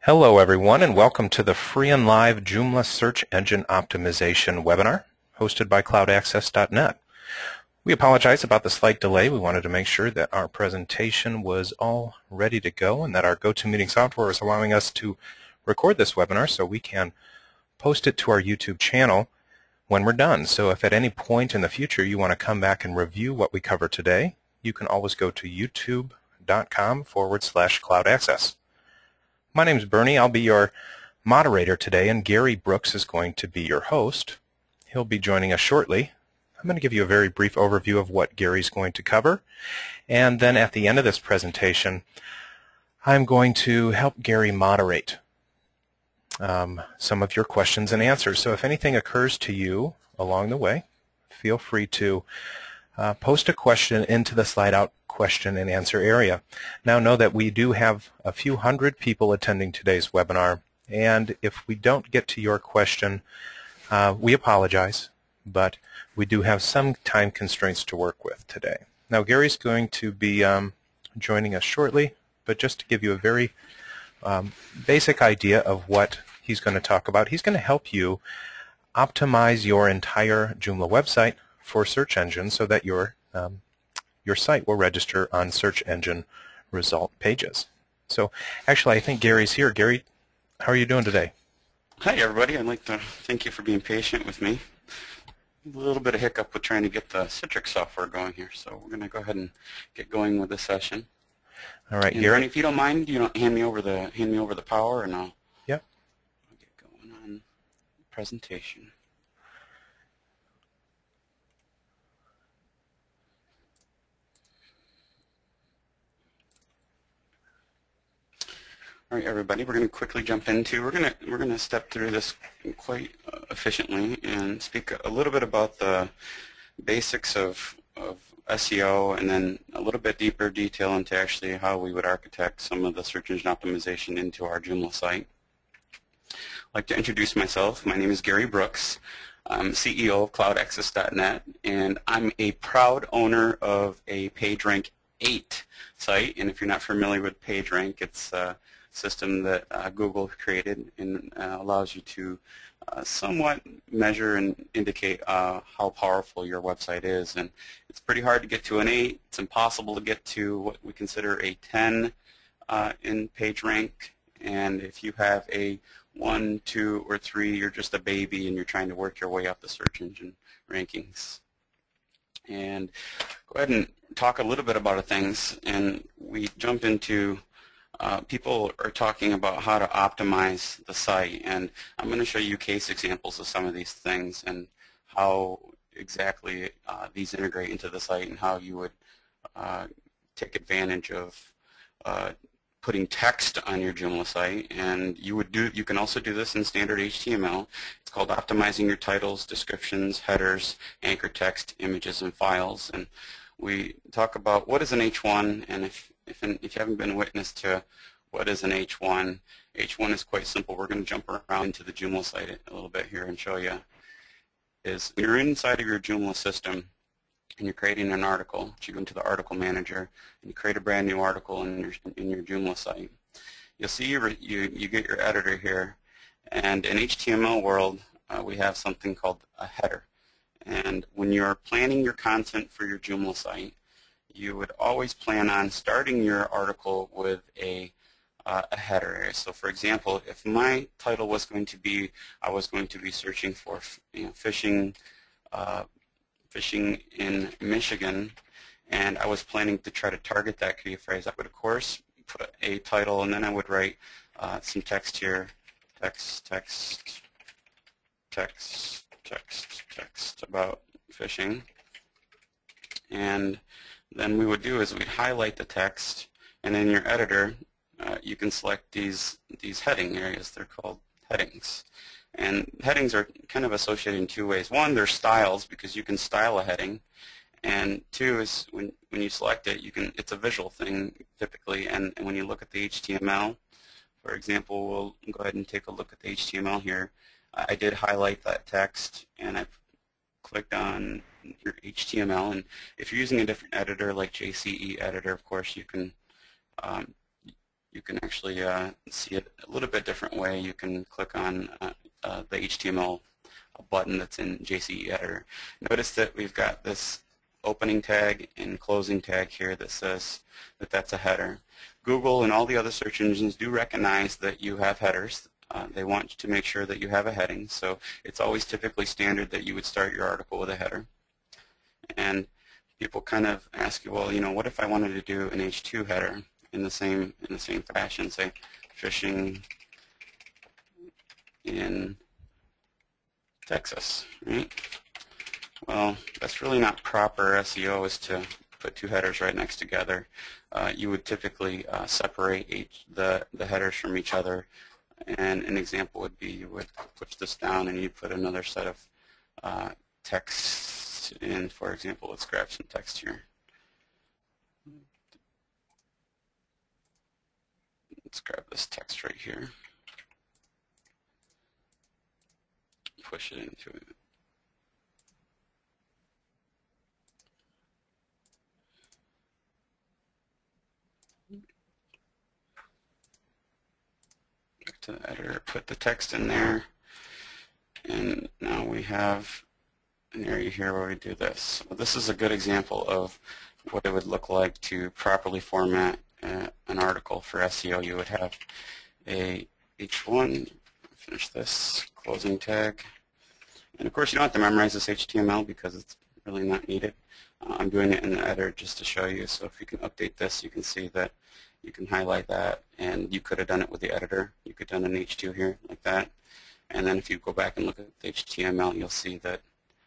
Hello everyone, and welcome to the free and live Joomla Search Engine Optimization webinar hosted by CloudAccess.net. We apologize about the slight delay. We wanted to make sure that our presentation was all ready to go and that our GoToMeeting software is allowing us to record this webinar so we can post it to our YouTube channel when we're done. So if at any point in the future you want to come back and review what we cover today, you can always go to youtube.com/cloudaccess. My name is Bernie. I'll be your moderator today, and Gary Brooks is going to be your host. He'll be joining us shortly. I'm going to give you a very brief overview of what Gary's going to cover, and then at the end of this presentation, I'm going to help Gary moderate some of your questions and answers. So if anything occurs to you along the way, feel free to post a question into the slide out question and answer area. Now know that we do have a few hundred people attending today's webinar, and if we don't get to your question, we apologize, but we do have some time constraints to work with today. Now Gary's going to be joining us shortly, but just to give you a very basic idea of what he's going to talk about, he's going to help you optimize your entire Joomla website for search engines so that your site will register on search engine result pages. So actually I think Gary's here. Gary, how are you doing today? Hi everybody. I'd like to thank you for being patient with me. A little bit of hiccup with trying to get the Citrix software going here, so we're going to go ahead and get going with the session. All right, and Gary, if you don't mind, hand me over the power, and I'll get going on the presentation. All right, everybody. We're going to quickly jump into. We're going to step through this quite efficiently and speak a little bit about the basics of SEO, and then a little bit deeper detail into actually how we would architect some of the search engine optimization into our Joomla site. I'd like to introduce myself. My name is Gary Brooks. I'm CEO of CloudAccess.net, and I'm a proud owner of a PageRank 8 site. And if you're not familiar with PageRank, it's system that Google created and allows you to somewhat measure and indicate how powerful your website is. And it's pretty hard to get to an 8. It's impossible to get to what we consider a 10 in PageRank. And if you have a 1, 2, or 3, you're just a baby and you're trying to work your way up the search engine rankings. And go ahead and talk a little bit about things, and we jump into people are talking about how to optimize the site, and I'm going to show you case examples of some of these things and how exactly these integrate into the site and how you would take advantage of putting text on your Joomla site. And you can also do this in standard HTML. It's called optimizing your titles, descriptions, headers, anchor text, images, and files. And we talk about what is an H1, and if you haven't been witness to what is an H1, H1 is quite simple. We're going to jump around into the Joomla site a little bit here and show you. Is when you're inside of your Joomla system and you're creating an article, you go into the article manager and you create a brand new article in your Joomla site. You'll see you get your editor here, and in HTML world we have something called a header. And when you're planning your content for your Joomla site, you would always plan on starting your article with a header area. So for example, if my title was going to be, I was going to be searching for fishing in Michigan, and I was planning to try to target that key phrase, I would of course put a title, and then I would write some text here, text about fishing. And then we would do is we'd highlight the text, and in your editor you can select these heading areas. They're called headings. And headings are kind of associated in two ways. One, they're styles, because you can style a heading. And two is when you select it, it's a visual thing typically, and when you look at the HTML, for example, we'll go ahead and take a look at the HTML here. I did highlight that text, and I've clicked on your HTML, and if you're using a different editor like JCE editor, of course you can you can actually see it a little bit different way. You can click on the HTML button that's in JCE Editor. Notice that we've got this opening tag and closing tag here that says that that's a header. Google and all the other search engines do recognize that you have headers. They want to make sure that you have a heading, so it's always typically standard that you would start your article with a header. And people kind of ask you, well, what if I wanted to do an H2 header in the same fashion, say fishing in Texas, right? Well, that's really not proper SEO, is to put two headers right next together. You would typically separate the headers from each other, and an example would be you would push this down and you'd put another set of text in. For example, let's grab some text here. Let's grab this text right here, push it into it. Back to the editor, put the text in there, and now we have an area here where we do this. So this is a good example of what it would look like to properly format an article for SEO. You would have a H1, finish this, closing tag, and of course you don't have to memorize this HTML because it's really not needed. I'm doing it in the editor just to show you, so if you can update this, you can see that you can highlight that, and you could have done it with the editor. You could have done an H2 here like that, and then if you go back and look at the HTML, you'll see that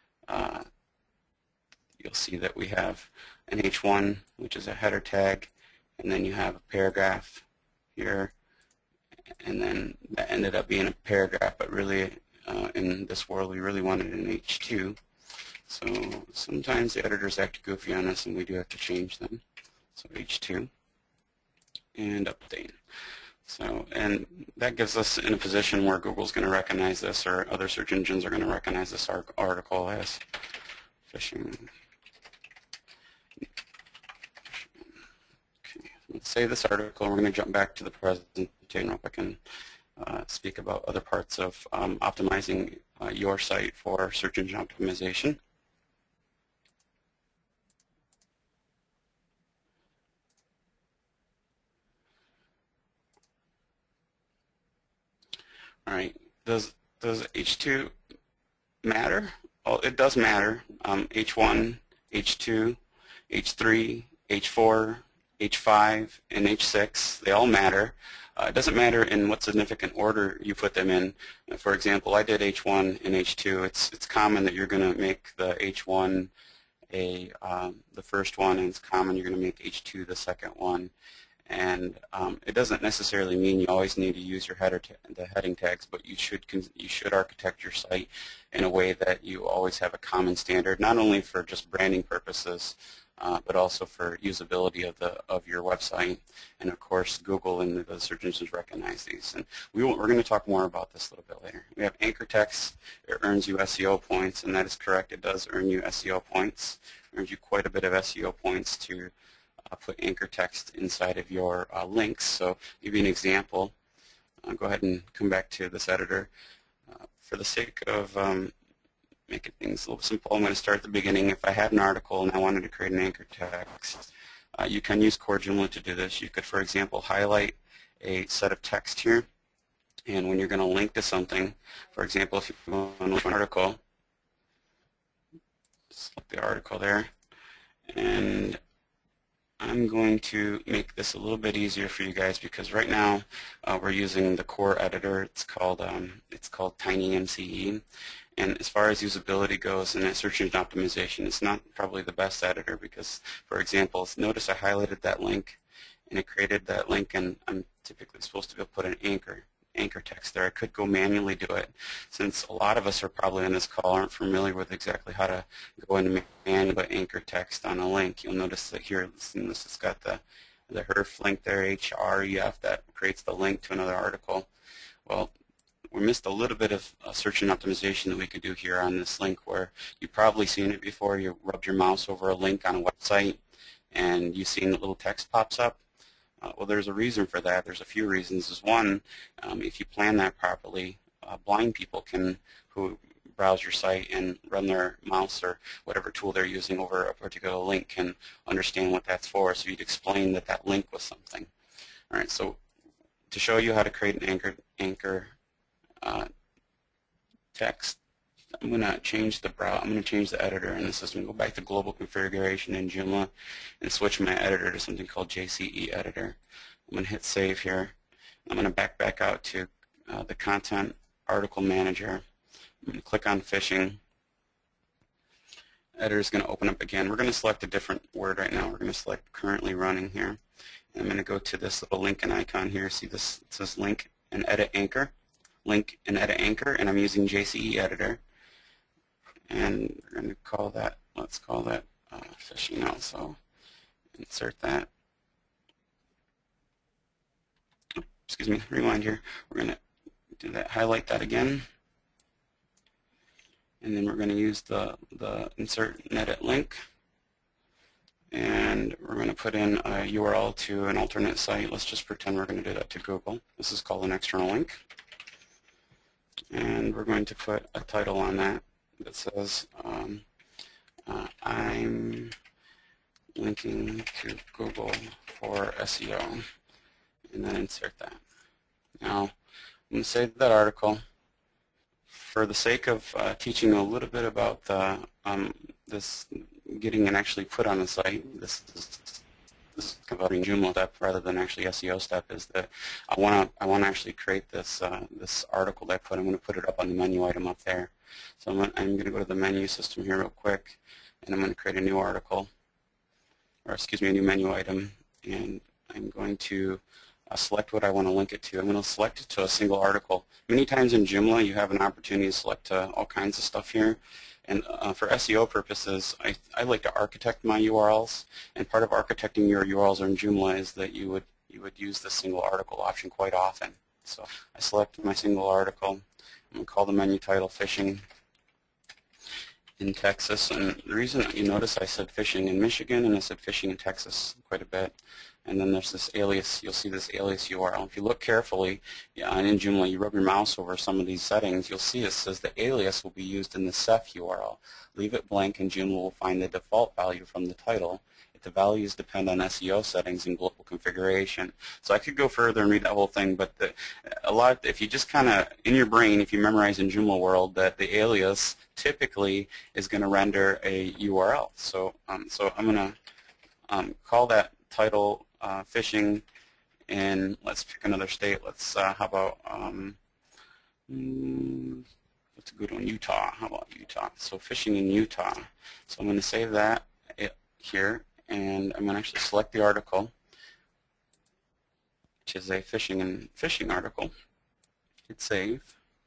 we have an H1, which is a header tag, and then you have a paragraph here, and then that ended up being a paragraph, but really in this world we really wanted an H2. So sometimes the editors act goofy on us and we do have to change them. So H2 and update. So, and that gives us in a position where Google's going to recognize this, or other search engines are going to recognize this article as fishing. Okay, let's save this article. We're going to jump back to the presentation. I hope I can speak about other parts of optimizing your site for search engine optimization. All right, does H2 matter? Well, it does matter. H1, H2, H3, H4, H5, and H6, they all matter. It doesn't matter in what significant order you put them in. For example, I did H1 and H2. It's common that you're going to make the H1 the first one, and it's common you're going to make H2 the second one. And it doesn't necessarily mean you always need to use your the heading tags, but you should architect your site in a way that you always have a common standard, not only for just branding purposes, but also for usability of your website. And of course, Google and the search engines recognize these. And we're going to talk more about this a little bit later. We have anchor text. It earns you SEO points, and that is correct. It does earn you SEO points. It earns you quite a bit of SEO points to put anchor text inside of your links. So to give you an example, go ahead and come back to this editor. For the sake of making things a little simple, I'm going to start at the beginning. If I had an article and I wanted to create an anchor text, you can use Core Joomla to do this. You could, for example, highlight a set of text here, and when you're going to link to something, for example, if you want to look at an article, select the article there, and I'm going to make this a little bit easier for you guys because right now we're using the core editor. It's called TinyMCE, and as far as usability goes and search engine optimization, it's not probably the best editor because, for example, notice I highlighted that link and it created that link, and I'm typically supposed to be able to put an anchor text there. I could go manually do it. Since a lot of us are probably on this call aren't familiar with exactly how to go into manually put anchor text on a link, you'll notice that here it's got the href link there, href, that creates the link to another article. Well, we missed a little bit of search engine optimization that we could do here on this link, where you've probably seen it before. You rubbed your mouse over a link on a website and you've seen a little text pops up. Well, there's a reason for that. There's a few reasons. There's one, if you plan that properly, blind people who browse your site and run their mouse or whatever tool they're using over a particular link can understand what that's for. So you'd explain that that link was something. All right. So to show you how to create an anchor text, I'm going to change the editor in the system. Go back to global configuration in Joomla and switch my editor to something called JCE editor. I'm going to hit save here. I'm going to back out to the content article manager. I'm going to click on phishing. Editor is going to open up again. We're going to select a different word right now. We're going to select currently running here. And I'm going to go to this little link and icon here. See this? It says link and edit anchor. Link and edit anchor, and I'm using JCE editor. And we're going to call that, let's call that phishing also. Insert that. Excuse me, rewind here. We're going to do that, highlight that again. And then we're going to use the insert and edit link. And we're going to put in a URL to an alternate site. Let's just pretend we're going to do that to Google. This is called an external link. And we're going to put a title on that says, I'm linking to Google for SEO. And then insert that. Now, I'm going to save that article. For the sake of teaching a little bit about this getting it actually put on the site, this converting Joomla step rather than actually SEO step is that I want to actually create this this article that I put. I'm going to put it up on the menu item up there. So I'm going to go to the menu system here real quick, and I'm going to create a new article, or excuse me, a new menu item, and I'm going to select what I want to link it to. I'm going to select it to a single article. Many times in Joomla you have an opportunity to select all kinds of stuff here. And for SEO purposes, I like to architect my URLs. And part of architecting your URLs in Joomla is that you would use the single article option quite often. So I select my single article. I'm going to call the menu title Fishing in Texas. And the reason you notice I said fishing in Michigan and I said fishing in Texas quite a bit. And then there's this alias. You'll see this alias URL. If you look carefully, and in Joomla, you rub your mouse over some of these settings, you'll see it says the alias will be used in the CEF URL. Leave it blank, and Joomla will find the default value from the title. If the values depend on SEO settings and global configuration. So I could go further and read that whole thing, but if you just kind of, in your brain, if you memorize in Joomla world that the alias typically is going to render a URL. So I'm going to call that title fishing in, let's pick another state. Let's, how about, what's a good one? Utah. How about Utah? So fishing in Utah. So I'm going to save that here, and I'm going to actually select the article, which is a fishing article. Hit save.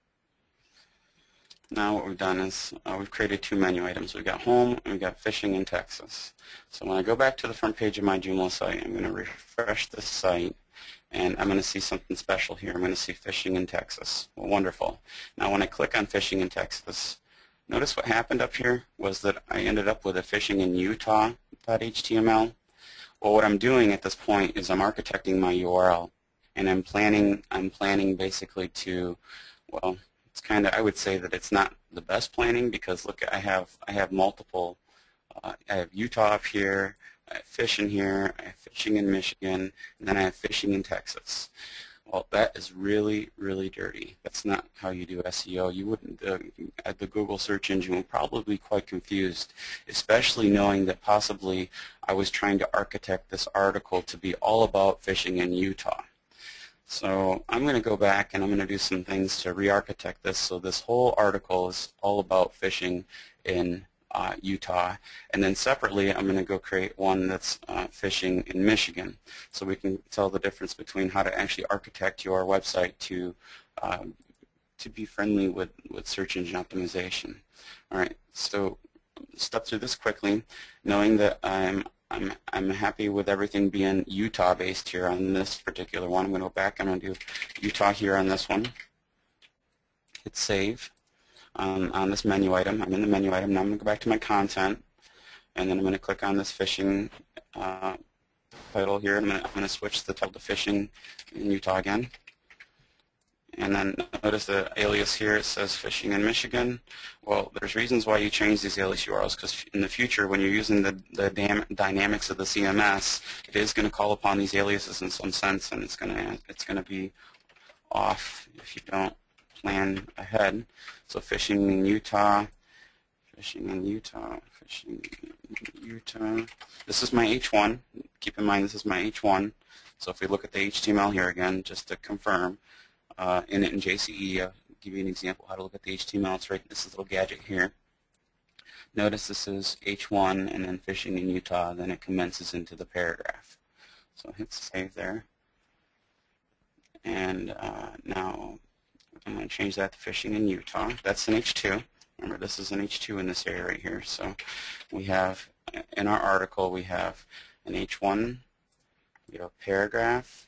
Now what we've done is we've created two menu items. We've got home and we've got fishing in Texas. So when I go back to the front page of my Joomla site, I'm going to refresh this site, and I'm going to see something special here. I'm going to see fishing in Texas. Well, wonderful. Now when I click on fishing in Texas, notice what happened up here was that I ended up with a fishing in Utah.html. Well, what I'm doing at this point is I'm architecting my URL, and I'm planning basically to, well, it's kind of, I would say that it's not the best planning because look, I have multiple. I have Utah up here, I have fishing here, I have fishing in Michigan, and then I have fishing in Texas. Well, that is really, really dirty. That's not how you do SEO. You wouldn't, the Google search engine would probably be quite confused, especially knowing that possibly I was trying to architect this article to be all about fishing in Utah. So I'm going to go back and I'm going to do some things to re-architect this so this whole article is all about fishing in Utah, and then separately I'm going to go create one that's fishing in Michigan, so we can tell the difference between how to actually architect your website to be friendly with search engine optimization. All right, so step through this quickly, knowing that I'm happy with everything being Utah based here on this particular one. I'm going to go back. I'm going to do Utah here on this one. Hit save. On this menu item. I'm in the menu item. Now I'm going to go back to my content, and then I'm going to click on this fishing title here. I'm going to switch the title to Fishing in Utah again. And then notice the alias here, it says Fishing in Michigan. Well, there's reasons why you change these alias URLs, because in the future, when you're using the dynamics of the CMS, it is going to call upon these aliases in some sense, and it's going to be off if you don't plan ahead. So Fishing in Utah, Fishing in Utah, Fishing in Utah. This is my H1. Keep in mind this is my H1. So if we look at the HTML here again, just to confirm, init and JCE, I'll give you an example how to look at the HTML. It's right, this little gadget here. Notice this is H1 and then Fishing in Utah, then it commences into the paragraph. So hit save there. And now I'm going to change that to Fishing in Utah. That's an H2. Remember, this is an H2 in this area right here. So we have, in our article, we have an H1, we have a paragraph,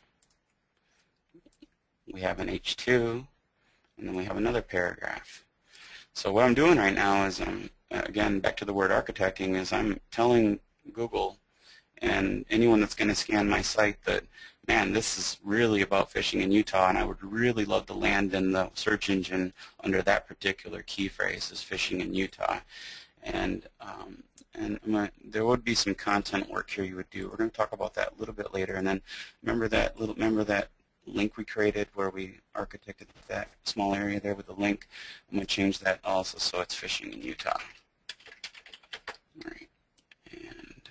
we have an H2, and then we have another paragraph. So what I'm doing right now is, again, back to the word architecting, is I'm telling Google and anyone that's going to scan my site that, man, this is really about fishing in Utah, and I would really love to land in the search engine under that particular key phrase, is fishing in Utah. And there would be some content work here you would do. We're going to talk about that a little bit later. And then remember that link we created where we architected that small area there with the link. I'm going to change that also so it's fishing in Utah. All right. And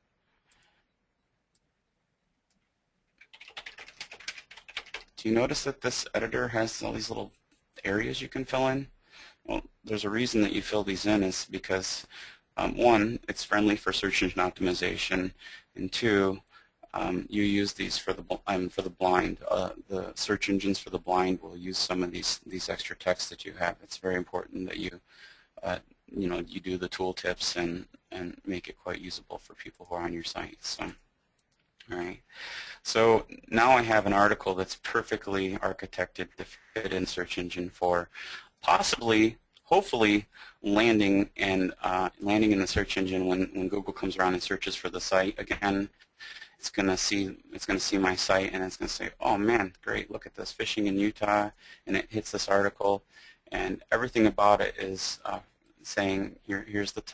do you notice that this editor has all these little areas you can fill in? Well, there's a reason that you fill these in, is because one, it's friendly for search engine optimization, and two, you use these for the blind. The search engines for the blind will use some of these extra text that you have. It's very important that you you do the tooltips and make it quite usable for people who are on your site. So, all right. So now I have an article that's perfectly architected to fit in search engine for possibly, hopefully, landing in the search engine when Google comes around and searches for the site. Again, it's going to see my site, and it's going to say, oh man, great, look at this, fishing in Utah, and it hits this article, and everything about it is saying here's the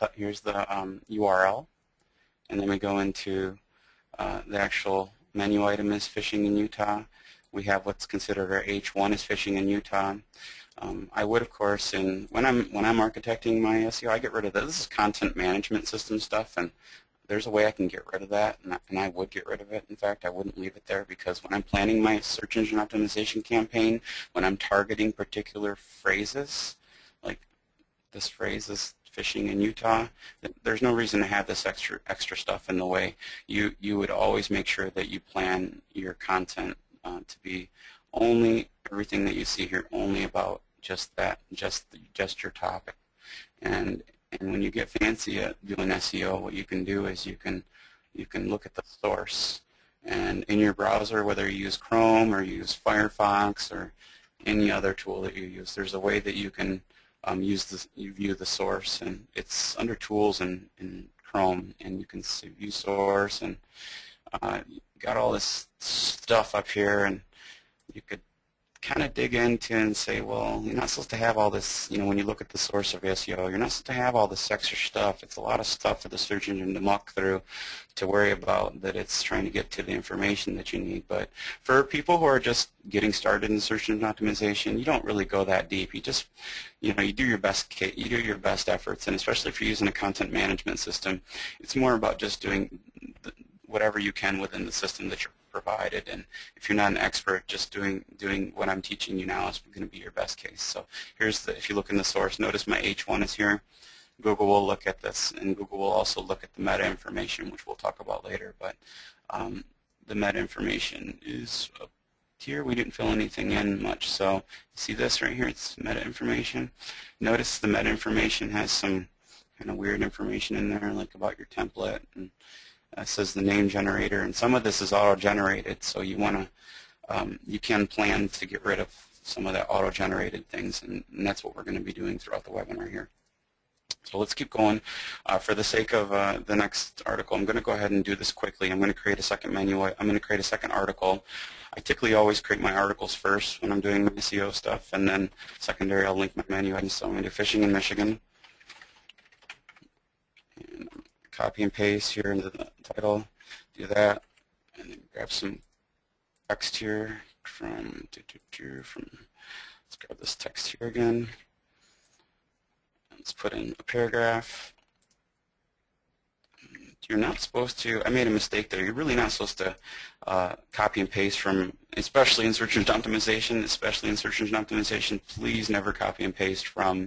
URL, and then we go into the actual menu item is fishing in Utah. We have what's considered our H1 is fishing in Utah. I would, of course, when I'm architecting my SEO, I get rid of this. This is content management system stuff, and there's a way I can get rid of that, and I would get rid of it. In fact, I wouldn't leave it there, because when I'm planning my search engine optimization campaign, when I'm targeting particular phrases, like this phrase is fishing in Utah, there's no reason to have this extra stuff in the way. You would always make sure that you plan your content to be only everything that you see here only about just your topic. And when you get fancy at doing SEO, what you can do is you can look at the source, and in your browser, whether you use Chrome or you use Firefox or any other tool that you use, there's a way that you can you view the source, and it's under Tools in Chrome, and you can view source, and got all this stuff up here, and you could kind of dig into and say, well, you're not supposed to have all this, when you look at the source of SEO, you're not supposed to have all this extra stuff. It's a lot of stuff for the search engine to muck through, to worry about that it's trying to get to the information that you need. But for people who are just getting started in search engine optimization, you don't really go that deep. You just, you do your best, efforts, and especially if you're using a content management system, it's more about just doing whatever you can within the system that you're provided, and if you're not an expert, just doing what I'm teaching you now is going to be your best case. So if you look in the source, notice my H1 is here. Google will look at this, and Google will also look at the meta information, which we'll talk about later. But the meta information is up here. We didn't fill anything in much, so see this right here? It's meta information. Notice the meta information has some kind of weird information in there, like about your template, and says the name generator, and some of this is auto-generated, so you can plan to get rid of some of that auto-generated things, and that's what we're going to be doing throughout the webinar here. So let's keep going. For the sake of the next article, I'm going to go ahead and do this quickly. I'm going to create a second menu. I'm going to create a second article. I typically always create my articles first when I'm doing my SEO stuff, and then secondary I'll link my menu items. So I'm going to do fishing in Michigan. And copy and paste here into the title. Do that, and then grab some text here from let's grab this text here again. Let's put in a paragraph. You're not supposed to, I made a mistake there, you're really not supposed to copy and paste from, especially in search engine optimization, please never copy and paste from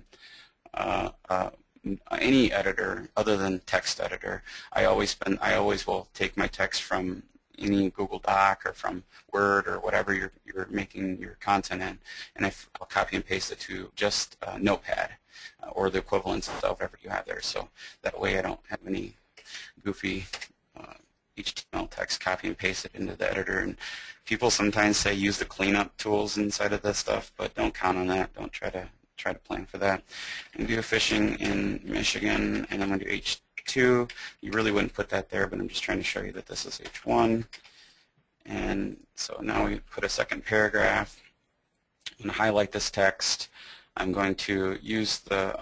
any editor other than text editor. I always will take my text from any Google Doc or from Word or whatever you're making your content in, and I'll copy and paste it to just Notepad or the equivalent of whatever you have there. So that way I don't have any goofy HTML text copy and paste it into the editor. And people sometimes say use the cleanup tools inside of this stuff, but don't count on that. Don't try to plan for that. I'm going to do fishing in Michigan, and I'm going to do H2. You really wouldn't put that there, but I'm just trying to show you that this is H1. And so now we put a second paragraph. I'm going to highlight this text. I'm going to use the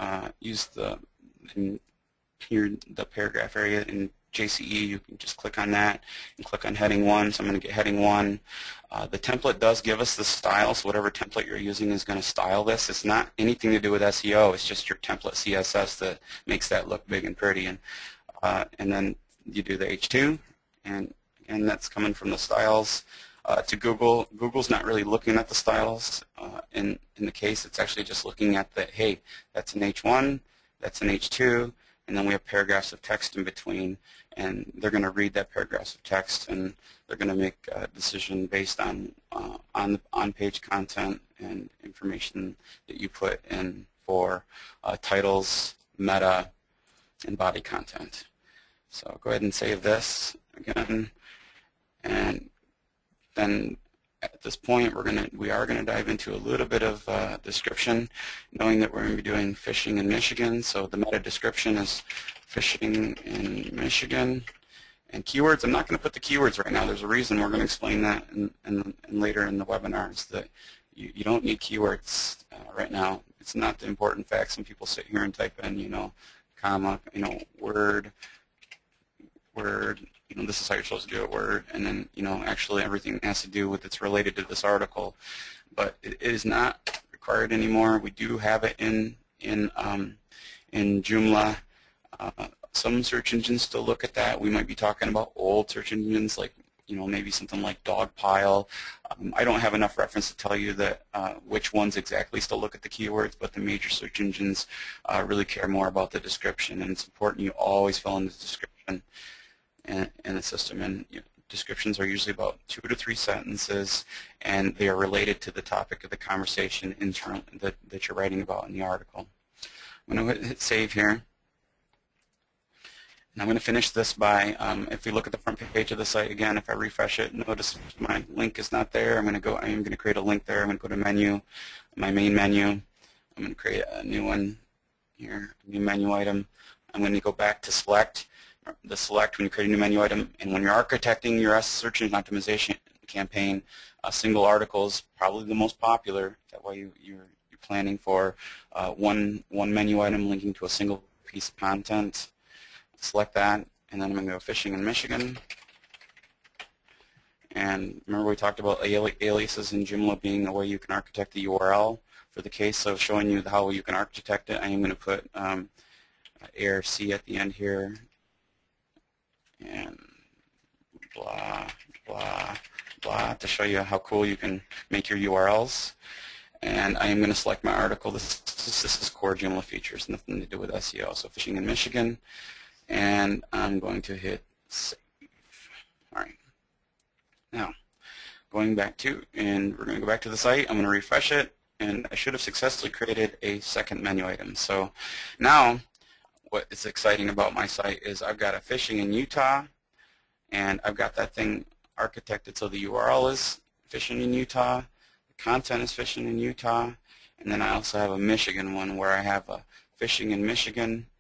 paragraph area in JCE. You can just click on that and click on heading 1. So I'm going to get heading 1. The template does give us the style, so whatever template you're using is going to style this. It's not anything to do with SEO. It's just your template CSS that makes that look big and pretty. And then you do the H2, and that's coming from the styles. To Google, Google's not really looking at the styles. In the case, it's actually just looking at the, hey, that's an H1, that's an H2, and then we have paragraphs of text in between, and they're going to read that paragraphs of text, and they're going to make a decision based on on-page content and information that you put in for titles, meta, and body content. So go ahead and save this again, and then at this point we are going to dive into a little bit of description, knowing that we're going to be doing fishing in Michigan. So the meta description is fishing in Michigan. And keywords, I'm not going to put the keywords right now. There's a reason. We're going to explain that in later in the webinars, that you don't need keywords right now. It's not the important fact. Some people sit here and type in, comma, word, this is how you're supposed to do it, word, and then, actually everything has to do with it's related to this article. But it is not required anymore. We do have it in Joomla. Some search engines still look at that. We might be talking about old search engines like, maybe something like Dogpile. I don't have enough reference to tell you that which ones exactly still look at the keywords, but the major search engines really care more about the description, and it's important you always fill in the description in the system. And descriptions are usually about 2 to 3 sentences, and they are related to the topic of the conversation that you're writing about in the article. I'm going to hit save here. And I'm going to finish this by, if we look at the front page of the site again, if I refresh it, notice my link is not there. I am going to create a link there. I'm going to go to menu, my main menu. I'm going to create a new one here, a new menu item. I'm going to go back to select. The select when you create a new menu item, and when you're architecting your search engine optimization campaign, single article is probably the most popular. That way you're planning for one menu item linking to a single piece of content. Select that, and then I'm going to go fishing in Michigan. And remember we talked about aliases in Joomla being a way you can architect the URL. For the case of showing you how you can architect it, I am going to put ARC at the end here, and blah, blah, blah, to show you how cool you can make your URLs. And I am going to select my article. This is core Joomla features, nothing to do with SEO. So fishing in Michigan, and I'm going to hit save. All right. Now, going back to, and we're going to go back to the site. I'm going to refresh it, and I should have successfully created a second menu item. So now, what is exciting about my site is I've got a fishing in Utah, and I've got that thing architected so the URL is fishing in Utah, the content is fishing in Utah, and then I also have a Michigan one where I have a fishing in Michigan,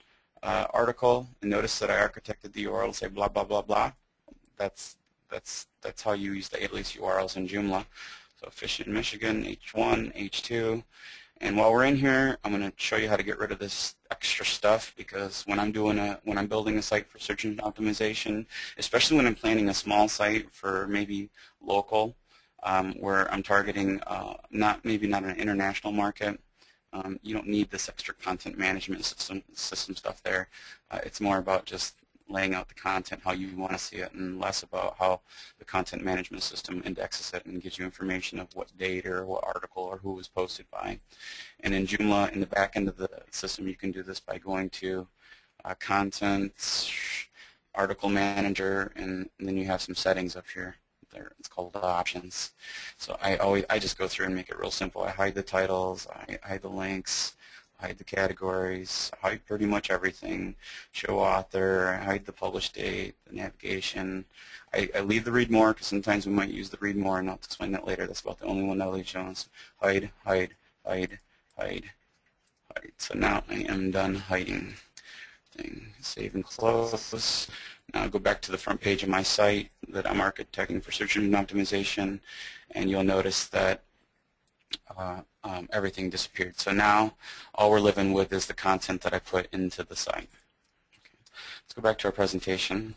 article and notice that I architected the URL, say blah blah blah blah. That's how you use the alias URLs in Joomla. So Efficient Michigan, H1, H2. And while we're in here, I'm going to show you how to get rid of this extra stuff, because when I'm building a site for search engine optimization, especially when I'm planning a small site for maybe local, where I'm targeting maybe not an international market, you don't need this extra content management system stuff there. It's more about just laying out the content how you want to see it, and less about how the content management system indexes it and gives you information of what date or what article or who was posted by. And in Joomla, in the back end of the system, you can do this by going to Content, Article Manager, and then you have some settings up here. There, it's called Options. So I just go through and make it real simple. I hide the titles, I hide the links, hide the categories, hide pretty much everything, show author, hide the published date, the navigation. I leave the read more because sometimes we might use the read more, and I'll explain that later. That's about the only one that I'll leave shown. So hide, hide, hide, hide, hide. So now I am done hiding. Save and close. Now I'll go back to the front page of my site that I'm architecting for search engine optimization, and you'll notice that everything disappeared. So now all we're living with is the content that I put into the site. Okay. Let's go back to our presentation.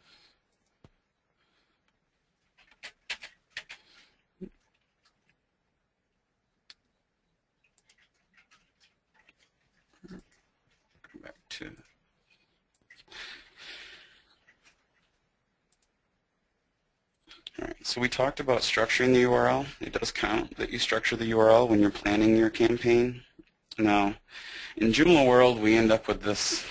Go back to Alright, so we talked about structuring the URL. It does count that you structure the URL when you're planning your campaign. Now, in Joomla world, we end up with this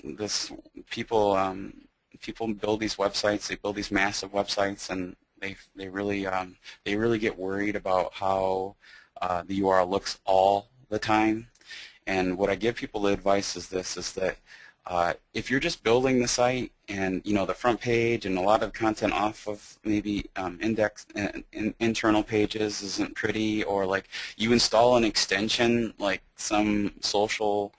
people build these websites. They build these massive websites, and they really get worried about how the URL looks all the time. And what I give people the advice is this: is that if you're just building the site and the front page and a lot of content off of maybe internal pages isn't pretty, or like you install an extension like some social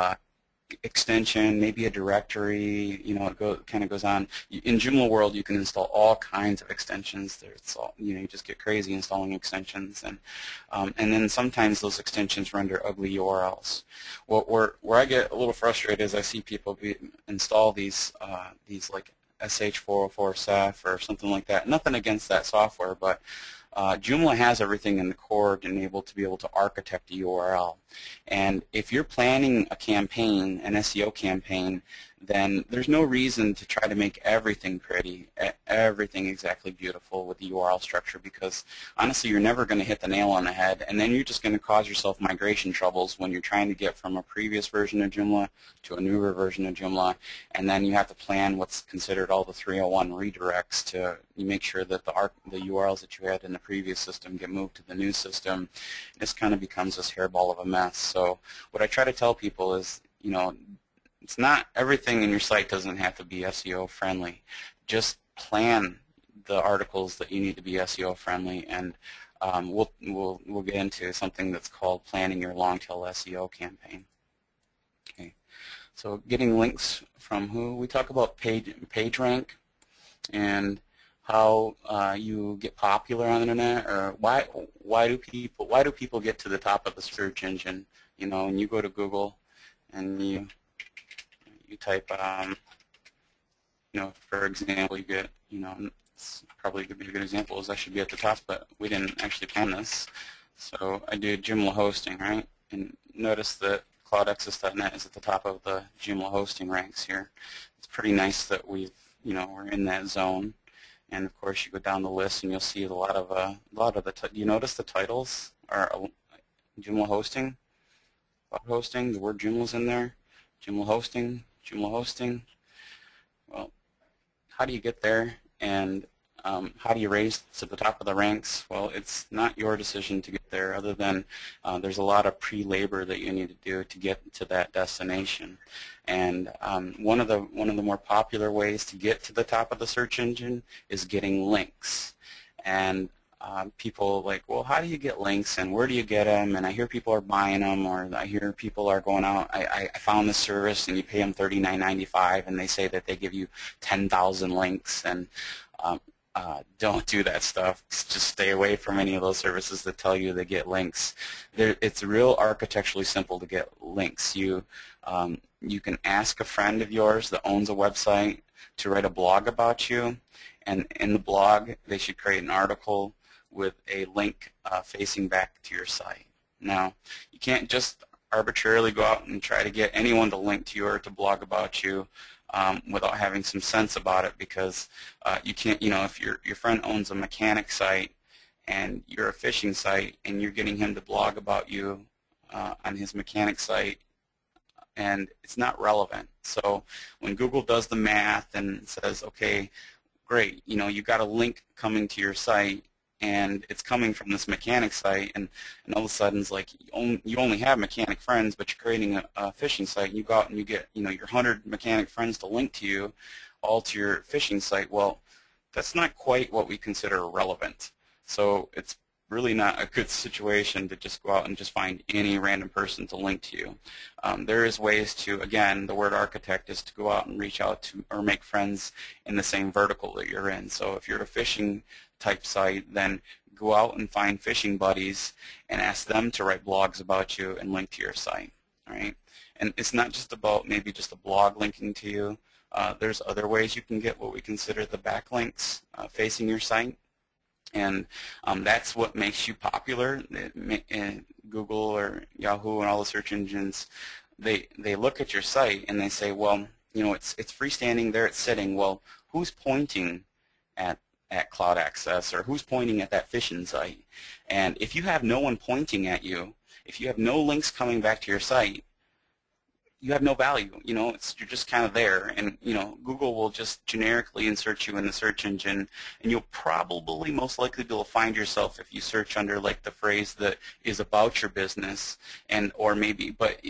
extension, maybe a directory, it kind of goes on. In Joomla world, you can install all kinds of extensions. You just get crazy installing extensions, and then sometimes those extensions render ugly URLs. Where I get a little frustrated is I see people install these like SH404 Ceph or something like that. Nothing against that software, but Joomla has everything in the core to be able to architect a URL. And if you're planning a campaign, an SEO campaign, then there's no reason to try to make everything pretty, everything exactly beautiful with the URL structure, because honestly you're never going to hit the nail on the head, and then you're just going to cause yourself migration troubles when you're trying to get from a previous version of Joomla to a newer version of Joomla, and then you have to plan what's considered all the 301 redirects to make sure that the URLs that you had in the previous system get moved to the new system. This kind of becomes this hairball of a mess. So what I try to tell people is, it's not everything in your site doesn't have to be SEO friendly. Just plan the articles that you need to be SEO friendly, and we'll get into something that's called planning your long tail SEO campaign. Okay, so getting links from who? We talk about page rank and how you get popular on the internet, or why do people get to the top of the search engine? When you go to Google and you type, for example, you get, it's probably going to be a good example is I should be at the top, but we didn't actually plan this. So I did Joomla hosting, right? And notice that CloudAccess.net is at the top of the Joomla hosting ranks here. It's pretty nice that we're in that zone. And of course, you go down the list and you'll see a lot of the. You notice the titles are Joomla hosting, Cloud hosting. The word Joomla's in there. Joomla hosting, Joomla hosting. Well, how do you get there, and how do you raise to the top of the ranks? Well, it's not your decision to get there, other than there's a lot of pre-labor that you need to do to get to that destination. And one of the more popular ways to get to the top of the search engine is getting links. And people like, well, how do you get links and where do you get them? And I hear people are buying them, or I hear people are going out. I found this service and you pay them $39.95 and they say that they give you 10,000 links. And don't do that stuff. Just stay away from any of those services that tell you they get links. It's real architecturally simple to get links. You can ask a friend of yours that owns a website to write a blog about you, and in the blog they should create an article with a link facing back to your site. Now, you can't just arbitrarily go out and try to get anyone to link to you or to blog about you without having some sense about it, because you can't, if your friend owns a mechanic site and you're a fishing site and you're getting him to blog about you on his mechanic site, and it's not relevant. So when Google does the math and says, okay, great, you got a link coming to your site and it's coming from this mechanic site, and all of a sudden it's like you only have mechanic friends, but you're creating a fishing site, and you go out and you get your 100 mechanic friends to link to you all to your fishing site. Well, that's not quite what we consider relevant. So it's really not a good situation to just go out and just find any random person to link to you. There is ways to, again, the word architect is to go out and reach out to or make friends in the same vertical that you're in. So if you're a fishing type site, then go out and find fishing buddies and ask them to write blogs about you and link to your site. All right? And it's not just about maybe just a blog linking to you. There's other ways you can get what we consider the backlinks facing your site. And that's what makes you popular. Google or Yahoo and all the search engines, they look at your site and they say, well, it's freestanding there, it's sitting. Well, who's pointing at Cloud Access, or who's pointing at that fishing site? And if you have no one pointing at you, if you have no links coming back to your site, you have no value. You're just kind of there, and Google will just generically insert you in the search engine, and you'll probably most likely be able to find yourself if you search under like the phrase that is about your business, or maybe, but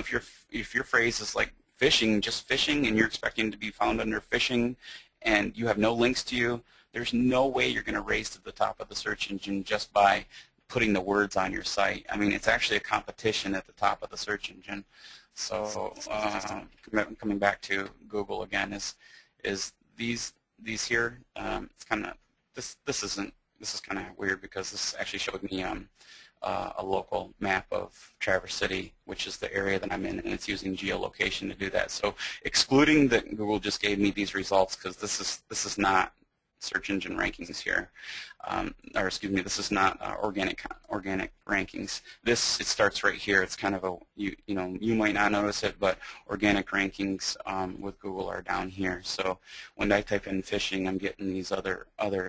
if your phrase is like fishing, just fishing, and you're expecting to be found under fishing, and you have no links to you, there's no way you're going to raise to the top of the search engine just by putting the words on your site. I mean, it's actually a competition at the top of the search engine. So coming back to Google again, is these here. It's kind of this is kind of weird, because this actually showed me a local map of Traverse City, which is the area that I'm in, and it's using geolocation to do that. So excluding that Google just gave me these results, because this is not search engine rankings here, or excuse me, this is not organic rankings. It starts right here. It's kind of a you might not notice it, but organic rankings with Google are down here. So when I type in fishing, I'm getting these other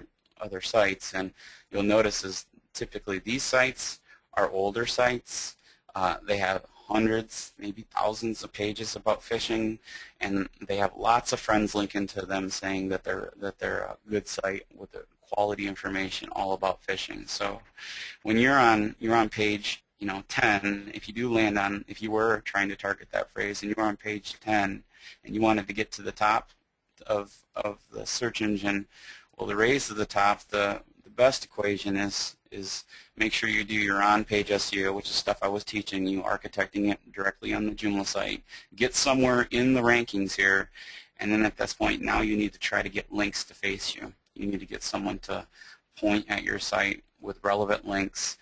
sites, and you'll notice is typically these sites are older sites. They have hundreds, maybe thousands of pages about fishing, and they have lots of friends linking to them saying that they're a good site with the quality information all about fishing. So when you're on page 10, if you were trying to target that phrase and you were on page 10 and you wanted to get to the top of the search engine, well, the raise to the top, the best equation is make sure you do your on-page SEO, which is stuff I was teaching you, architecting it directly on the Joomla site. Get somewhere in the rankings here, and then at this point now you need to try to get links to face you. You need to get someone to point at your site with relevant links.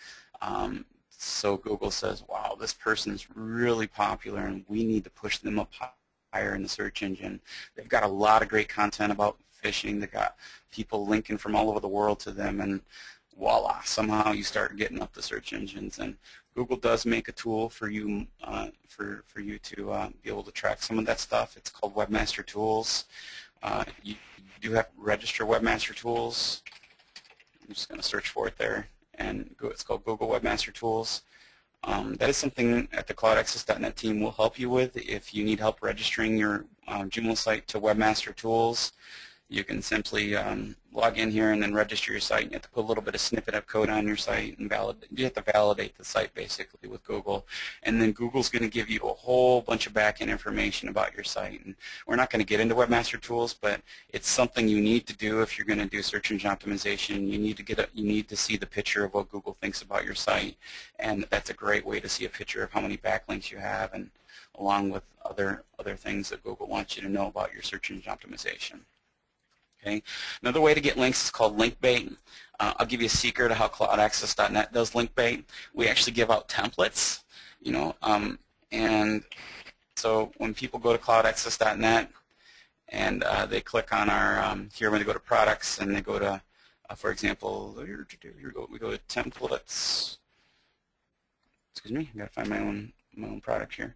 So Google says, wow, this person's really popular and we need to push them up higher in the search engine. They've got a lot of great content about fishing. They've got people linking from all over the world to them, and voila, somehow you start getting up the search engines. And Google does make a tool for you for you to be able to track some of that stuff. It's called Webmaster Tools. You do have to register Webmaster Tools. I'm just going to search for it there, and it's called Google Webmaster Tools. That is something that the CloudAccess.net team will help you with if you need help registering your Joomla site to Webmaster Tools. You can simply log in here and then register your site. You have to put a little bit of snippet of code on your site and validate. You have to validate the site basically with Google, and then Google's going to give you a whole bunch of back-end information about your site. And we're not going to get into Webmaster Tools, but it's something you need to do if you're going to do search engine optimization. You need to see the picture of what Google thinks about your site, and that's a great way to see a picture of how many backlinks you have, and along with other things that Google wants you to know about your search engine optimization. Okay. Another way to get links is called link bait. I'll give you a secret of how CloudAccess.net does link bait. We actually give out templates, and so when people go to CloudAccess.net and they click on our here when they go to products and they go to, for example, here we go to templates. Excuse me, I gotta find my own product here.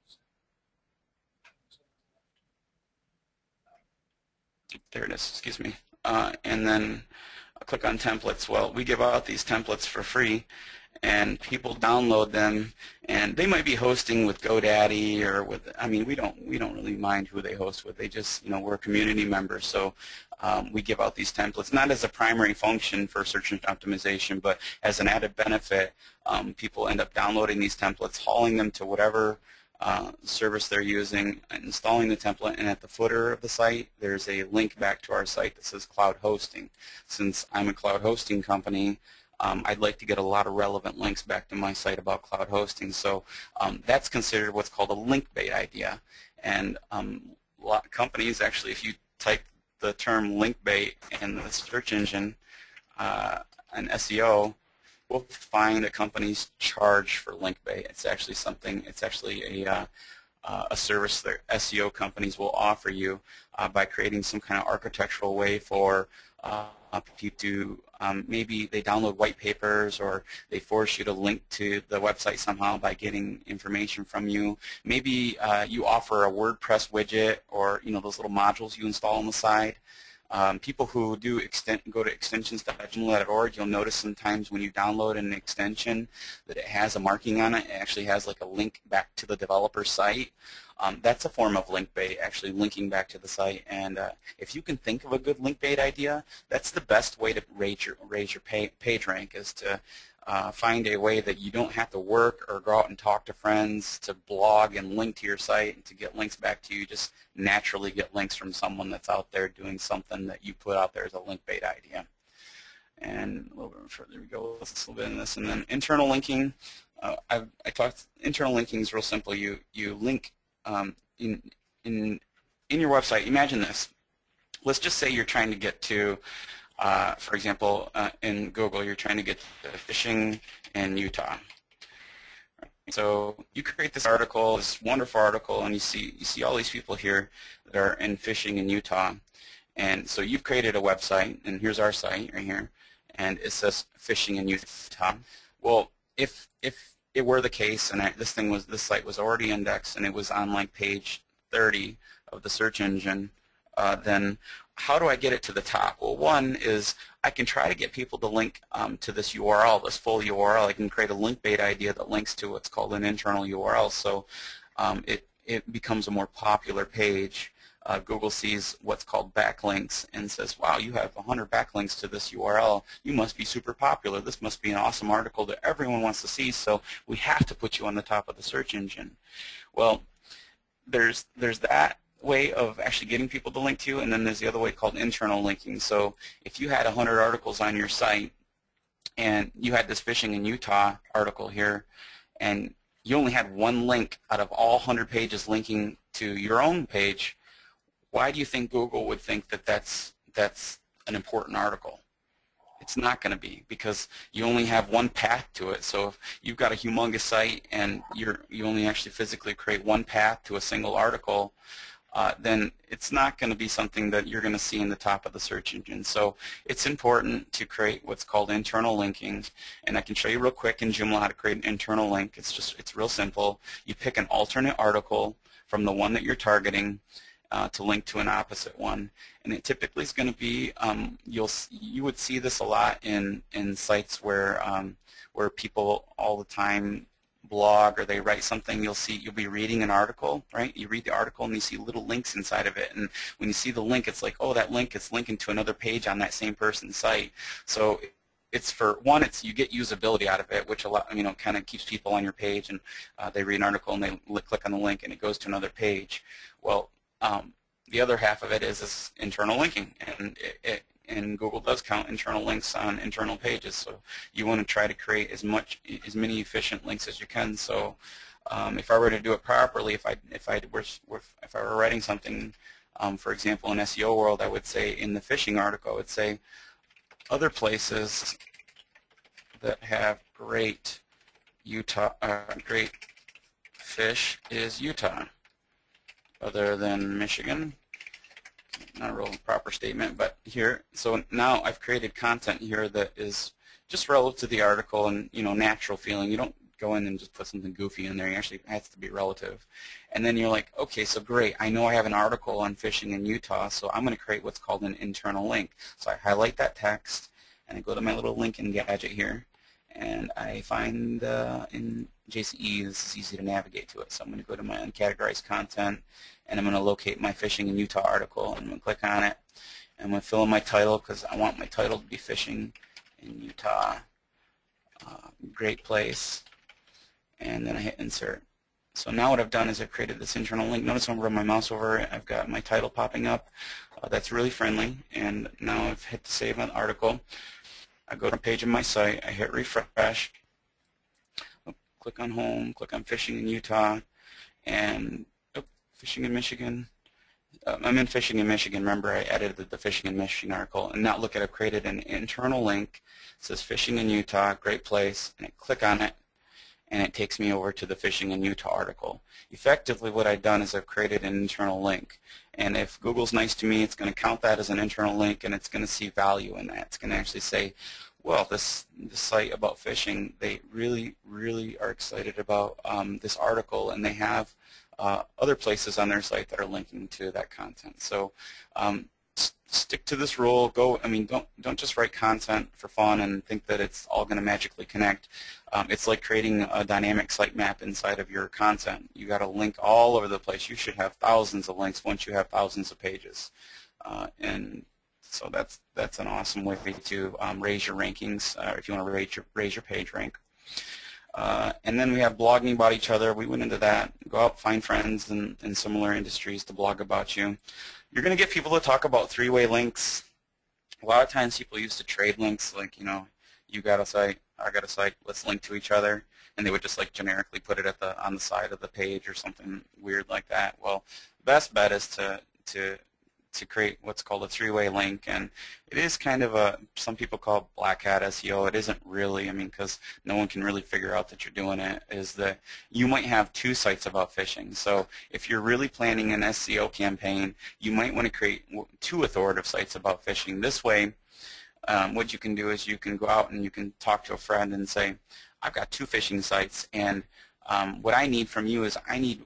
There it is, excuse me. And then I'll click on templates. Well, we give out these templates for free, and people download them, and they might be hosting with GoDaddy or with, I mean, we don't really mind who they host with. They just, we're a community member, so we give out these templates, not as a primary function for search engine optimization, but as an added benefit. People end up downloading these templates, hauling them to whatever service they're using, installing the template, and at the footer of the site there's a link back to our site that says cloud hosting. Since I'm a cloud hosting company, I'd like to get a lot of relevant links back to my site about cloud hosting. So that's considered what's called a link bait idea. And a lot of companies, actually, if you type the term link bait in the search engine and SEO, we'll find that companies charge for link bait. It's actually a service that SEO companies will offer you by creating some kind of architectural way for people to maybe they download white papers, or they force you to link to the website somehow by getting information from you. Maybe you offer a WordPress widget, or those little modules you install on the side. People who do go to extensions.joomla.org, you'll notice sometimes when you download an extension that it has a marking on it. It actually has like a link back to the developer site. That's a form of link bait, actually linking back to the site. And if you can think of a good link bait idea, that's the best way to raise your page rank, is to find a way that you don't have to work or go out and talk to friends to blog and link to your site and to get links back to you. Just naturally get links from someone that's out there doing something that you put out there as a link bait idea. And a little bit further, there we go. Let's a little bit in this. And then internal linking. I talked. Internal linking is real simple. You link in your website. Imagine this. Let's just say you're trying to get to, for example, in Google, you're trying to get to fishing in Utah. So you create this article, this wonderful article, and you see all these people here that are in fishing in Utah. And so you've created a website, and here's our site right here, and it says fishing in Utah. Well, if it were the case, and this site was already indexed, and it was on like page 30 of the search engine, then how do I get it to the top? Well, one is I can try to get people to link to this URL, this full URL. I can create a link bait idea that links to what's called an internal URL, so it becomes a more popular page. Google sees what's called backlinks and says, wow, you have 100 backlinks to this URL. You must be super popular. This must be an awesome article that everyone wants to see, so we have to put you on the top of the search engine. Well, there's that way of actually getting people to link to you, and then there's the other way called internal linking. So if you had 100 articles on your site and you had this fishing in Utah article here, and you only had one link out of all 100 pages linking to your own page, why do you think Google would think that that's an important article? It's not going to be, because you only have one path to it. So if you've got a humongous site and you only actually physically create one path to a single article, then it's not going to be something that you're going to see in the top of the search engine. So it's important to create what's called internal linking, and I can show you real quick in Joomla how to create an internal link. It's real simple. You pick an alternate article from the one that you're targeting to link to an opposite one, and it typically is going to be you would see this a lot in sites where people all the time blog or they write something, you'll be reading an article, right? You read the article and you see little links inside of it, and when you see the link, it's like, oh, that link is linking to another page on that same person's site. So it's, for one, it's, you get usability out of it, which a lot, kind of keeps people on your page, and they read an article and they click on the link and it goes to another page. Well, the other half of it is internal linking, and Google does count internal links on internal pages. So you want to try to create as many efficient links as you can. So if I were to do it properly, if I were writing something, for example, in SEO world, I would say in the fishing article, I would say other places that have great great fish is Utah, other than Michigan. Not a real proper statement, but here, so now I've created content here that is just relative to the article and, natural feeling. You don't go in and just put something goofy in there. You actually, it has to be relative. And then you're like, okay, so great. I know I have an article on fishing in Utah, so I'm going to create what's called an internal link. So I highlight that text, and I go to my little linking gadget here, and I find in JCE, this is easy to navigate to it. So I'm going to go to my uncategorized content, and I'm going to locate my fishing in Utah article, and I'm going to click on it. And I'm going to fill in my title because I want my title to be fishing in Utah. Great place. And then I hit insert. So now what I've done is I've created this internal link. Notice when I run my mouse over it, I've got my title popping up. That's really friendly. And now I've hit save on article. I go to a page of my site. I hit refresh. Click on home. Click on fishing in Utah. And fishing in Michigan. I'm in fishing in Michigan. Remember, I edited the fishing in Michigan article. And now look at, I've created an internal link. It says fishing in Utah, great place. And I click on it, and it takes me over to the fishing in Utah article. Effectively, what I've done is I've created an internal link. And if Google's nice to me, it's going to count that as an internal link, and it's going to see value in that. It's going to actually say, well, this site about fishing, they really, really are excited about this article, and they have other places on their site that are linking to that content. So stick to this rule. Don't just write content for fun and think that it's all going to magically connect. It's like creating a dynamic sitemap inside of your content. You got to link all over the place. You should have thousands of links once you have thousands of pages, and so that's an awesome way to raise your rankings, if you want to raise your page rank. And then we have blogging about each other. We went into that. Go out, find friends in similar industries to blog about you. You're going to get people to talk about three-way links. A lot of times people used to trade links, like, you got a site, I got a site, let's link to each other. And they would just like generically put it on the side of the page or something weird like that. Well, the best bet is to create what's called a three-way link, and it is kind of some people call it black hat SEO. It isn't really, because no one can really figure out that you're doing it, is that you might have two sites about fishing. So if you're really planning an SEO campaign, you might want to create two authoritative sites about fishing. This way, what you can do is you can go out and you can talk to a friend and say, I've got two fishing sites, and what I need from you is I need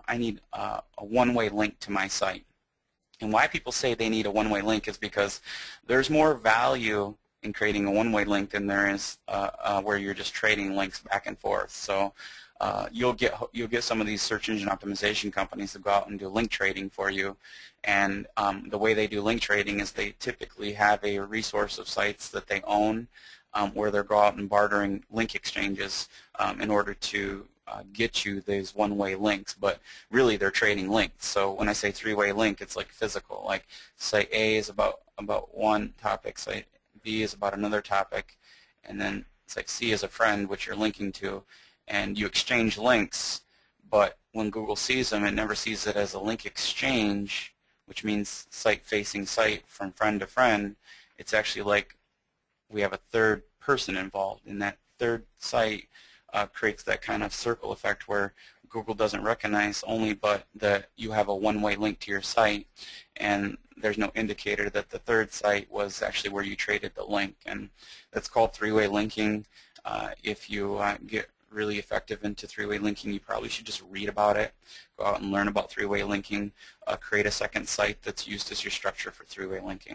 a one-way link to my site. And why people say they need a one-way link is because there's more value in creating a one-way link than there is where you're just trading links back and forth. So you'll get some of these search engine optimization companies to go out and do link trading for you. And the way they do link trading is they typically have a resource of sites that they own where they're go out and bartering link exchanges in order to get you these one-way links, but really they're trading links. So when I say three-way link, it's like physical. Like site A is about one topic, site B is about another topic, and then site C is a friend which you're linking to, and you exchange links. But when Google sees them, it never sees it as a link exchange, which means site-facing site from friend to friend. It's actually like we have a third person involved, and that third site creates that kind of circle effect where Google doesn't recognize only but that you have a one-way link to your site, and there's no indicator that the third site was actually where you traded the link. And that's called three-way linking. If you get really effective into three-way linking, you probably should just read about it, go out and learn about three-way linking, create a second site that's used as your structure for three-way linking.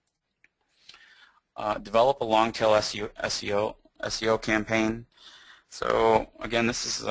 Develop a long-tail SEO campaign. So again, this is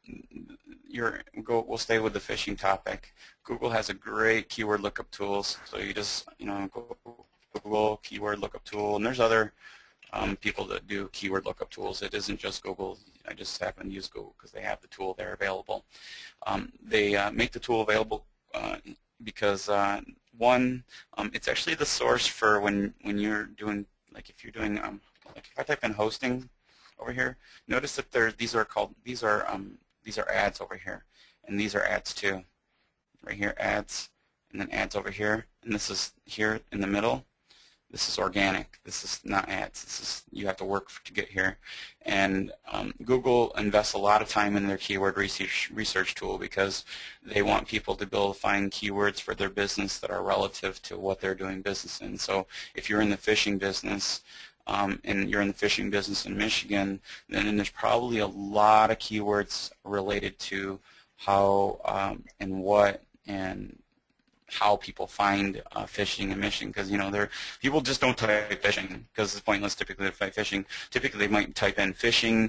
we'll stay with the phishing topic. Google has a great keyword lookup tools. So you just go Google keyword lookup tool, and there's other people that do keyword lookup tools. It isn't just Google. I just happen to use Google because they have the tool there available. They make the tool available because one, it's actually the source for when you're doing, like if you're doing, like if I type in hosting over here, notice that these are ads over here, and these are ads too. Right here, ads, and then ads over here, and this is here in the middle. This is organic. This is not ads. This is, you have to work to get here. And Google invests a lot of time in their keyword research tool because they want people to be able to find keywords for their business that are relative to what they're doing business in. So if you're in the fishing business, and you're in the fishing business in Michigan, then there's probably a lot of keywords related to how and what and how people find fishing in Michigan, because people just don't type fishing because it's pointless typically to type fishing. Typically they might type in fishing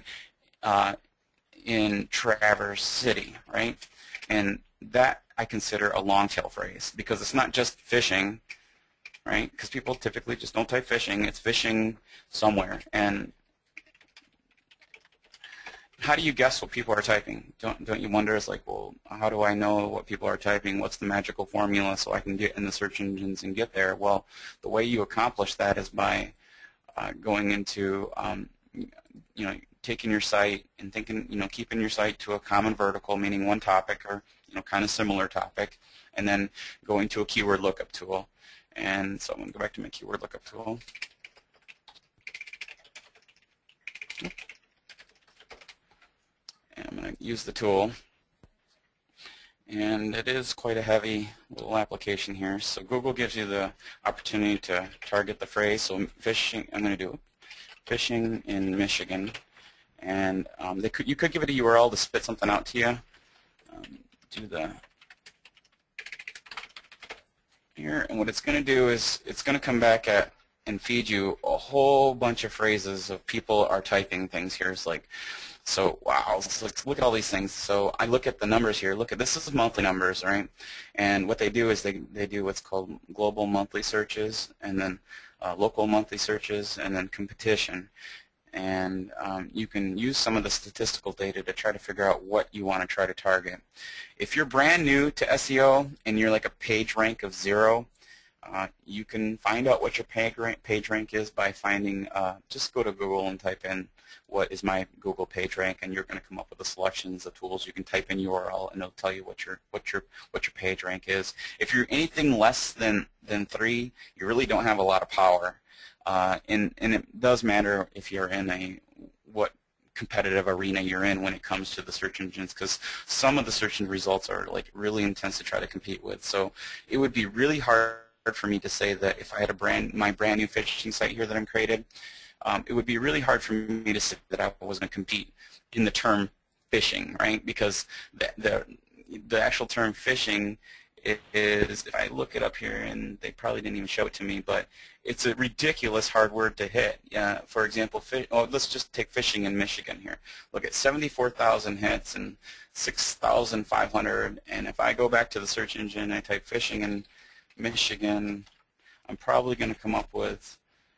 in Traverse City, right? And that I consider a long tail phrase because it's not just fishing, right? Because people typically just don't type fishing. It's fishing somewhere. And how do you guess what people are typing? Don't you wonder, it's like, well, how do I know what people are typing? What's the magical formula so I can get in the search engines and get there? Well, the way you accomplish that is by going into, taking your site and thinking, keeping your site to a common vertical, meaning one topic or, kind of similar topic, and then going to a keyword lookup tool. And so I'm going to go back to my keyword lookup tool. And I'm going to use the tool. And it is quite a heavy little application here. So Google gives you the opportunity to target the phrase. So fishing, I'm going to do fishing in Michigan. And you could give it a URL to spit something out to you. Do the here, and what it's going to do is it's going to come back and feed you a whole bunch of phrases of people are typing things here. It's like, so wow, let's look at all these things. So I look at the numbers here. Look at this is monthly numbers, right? And what they do is they do what's called global monthly searches, and then local monthly searches, and then competition. And you can use some of the statistical data to try to figure out what you want to try to target. If you're brand new to SEO and you're like a page rank of 0, you can find out what your page rank is by finding, just go to Google and type in what is my Google page rank, and you're going to come up with the selections of tools. You can type in URL and it'll tell you what your page rank is. If you're anything less than 3, you really don't have a lot of power. And it does matter if you're in what competitive arena you're in when it comes to the search engines, because some of the search engine results are like really intense to try to compete with. So it would be really hard for me to say that if I had my brand new fishing site here that I'm created, it would be really hard for me to say that I was going to compete in the term fishing, right? Because the actual term fishing is, if I look it up here, and they probably didn't even show it to me, but it's a ridiculous hard word to hit. For example, let's just take fishing in Michigan here. Look at 74,000 hits and 6,500, and if I go back to the search engine and I type fishing in Michigan, I'm probably going to come up with,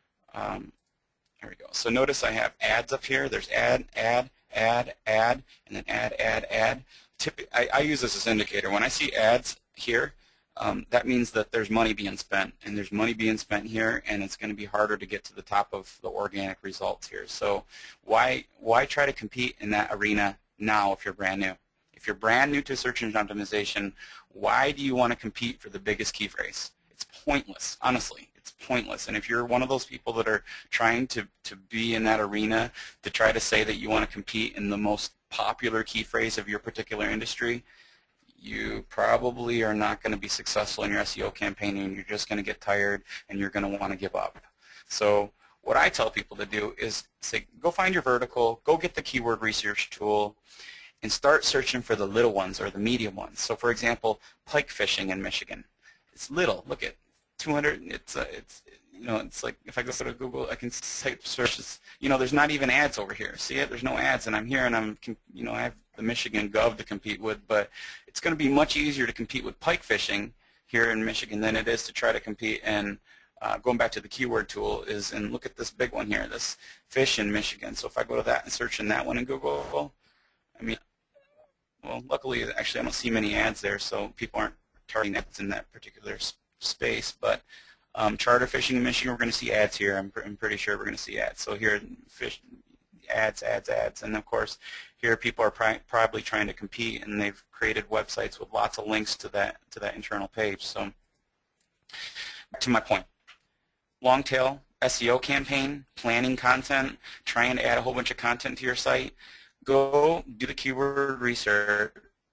here we go. So notice I have ads up here. There's add, and then add. I use this as an indicator. When I see ads here, that means that there's money being spent, and there's money being spent here, and it's going to be harder to get to the top of the organic results here. So why try to compete in that arena now if you're brand new? If you're brand new to search engine optimization, why do you want to compete for the biggest key phrase? It's pointless, honestly. It's pointless. And if you're one of those people that are trying to be in that arena to try to say that you want to compete in the most popular key phrase of your particular industry, you probably are not going to be successful in your SEO campaign, and you're just going to get tired and you're going to want to give up. So what I tell people to do is say, go find your vertical, go get the keyword research tool, and start searching for the little ones or the medium ones. So for example, pike fishing in Michigan. It's little. Look at 200. it's like if I go to Google, I can type searches. There's not even ads over here. See it? There's no ads, and I'm here, and I have the Michigan Gov to compete with, but it's going to be much easier to compete with pike fishing here in Michigan than it is to try to compete. And going back to the keyword tool and look at this big one here, this fish in Michigan. So if I go to that and search in that one in Google, well, luckily, actually, I don't see many ads there, so people aren't targeting ads in that particular space. But charter fishing in Michigan, we're going to see ads here. I'm pretty sure we're going to see ads. So here, fish ads, and of course, here people are probably trying to compete, and they've created websites with lots of links to that internal page. So, back to my point. Long tail SEO campaign, planning content, trying to add a whole bunch of content to your site. Go do the keyword research,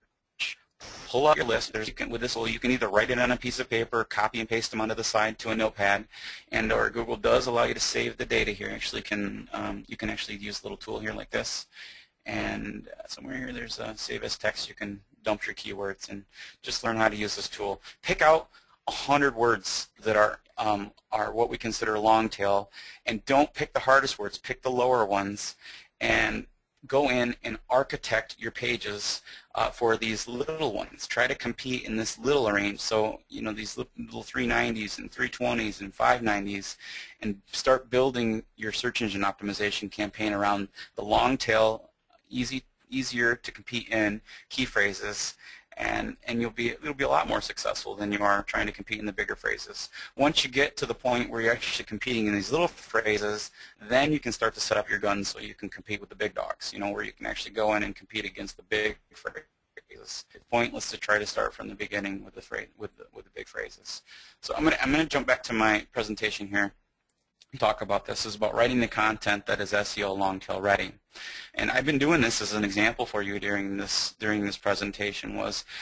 pull up your list. With this tool, you can either write it on a piece of paper, copy and paste them onto the side to a notepad, or Google does allow you to save the data here. You can actually use a little tool here like this, and somewhere here there's a save as text. You can dump your keywords and just learn how to use this tool. Pick out 100 words that are what we consider long tail, and don't pick the hardest words. Pick the lower ones, and go in and architect your pages for these little ones. Try to compete in this little range. So these little 390s and 320s and 590s, and start building your search engine optimization campaign around the long tail, easier to compete in key phrases. And it'll be a lot more successful than you are trying to compete in the bigger phrases. Once you get to the point where you're actually competing in these little phrases, then you can start to set up your guns so you can compete with the big dogs. Where you can actually go in and compete against the big phrases. It's pointless to try to start from the beginning with the big phrases. So I'm gonna jump back to my presentation here. Talk about this is about writing the content that is SEO long tail ready, and I've been doing this as an example for you during this presentation.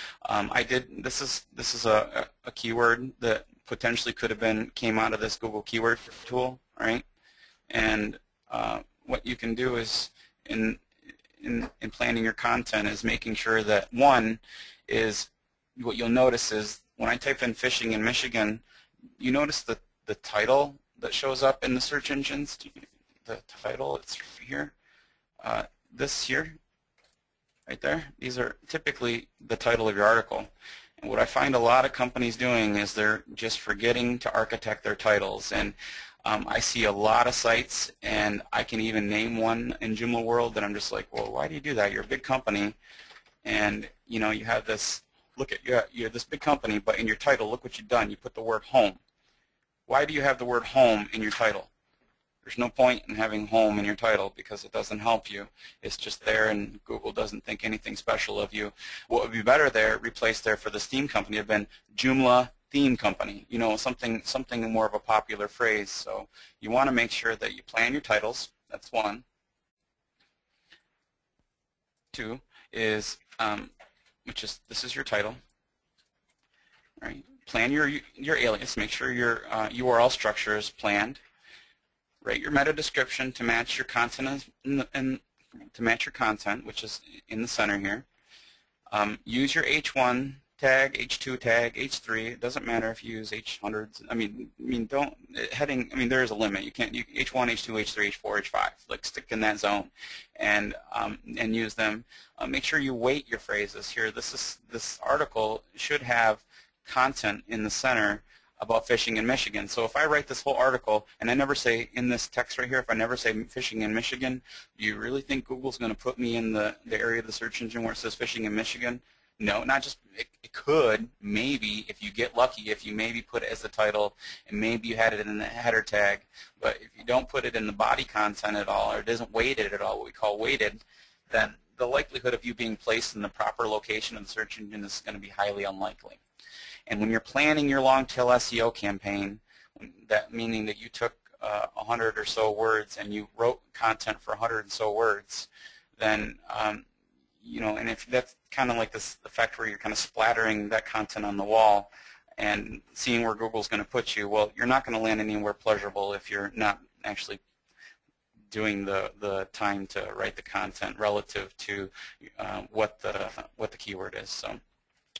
This is a keyword that potentially could have came out of this Google keyword tool, right? And what you can do is in planning your content is making sure that one is what you'll notice is when I type in fishing in Michigan, you notice the title that shows up in the search engines. The title, it's here. This here, right there, these are typically the title of your article. And what I find a lot of companies doing is they're just forgetting to architect their titles. And I see a lot of sites, and I can even name one in Joomla world that I'm just like, well, why do you do that? You're a big company, and you have this. Look at you're this big company, but in your title, look what you've done. You put the word home. Why do you have the word home in your title? There's no point in having home in your title because it doesn't help you. It's just there, and Google doesn't think anything special of you. What would be better there, replaced there for this theme company, have been Joomla theme company. Something more of a popular phrase. So you want to make sure that you plan your titles. That's one. Two is, this is your title, right? Plan your alias. Make sure your URL structure is planned. Write your meta description to match your content to match your content, which is in the center here. Use your H1 tag, H2 tag, H3. It doesn't matter if you use H100s. There is a limit. You can't H1, H2, H3, H4, H5. Like stick in that zone, and use them. Make sure you weight your phrases here. This article should have content in the center about fishing in Michigan. So if I write this whole article and I never say in this text right here, if I never say fishing in Michigan, do you really think Google's going to put me in the area of the search engine where it says fishing in Michigan? No, not just, it could, maybe, if you get lucky, if you maybe put it as the title and maybe you had it in the header tag, but if you don't put it in the body content at all, or it isn't weighted at all, what we call weighted, then the likelihood of you being placed in the proper location of the search engine is going to be highly unlikely. And when you're planning your long-tail SEO campaign, meaning that you took 100 or so words and you wrote content for 100 and so words, then and if that's kind of like this effect where you're kind of splattering that content on the wall and seeing where Google's going to put you, well, you're not going to land anywhere pleasurable if you're not actually doing the time to write the content relative to what the keyword is. So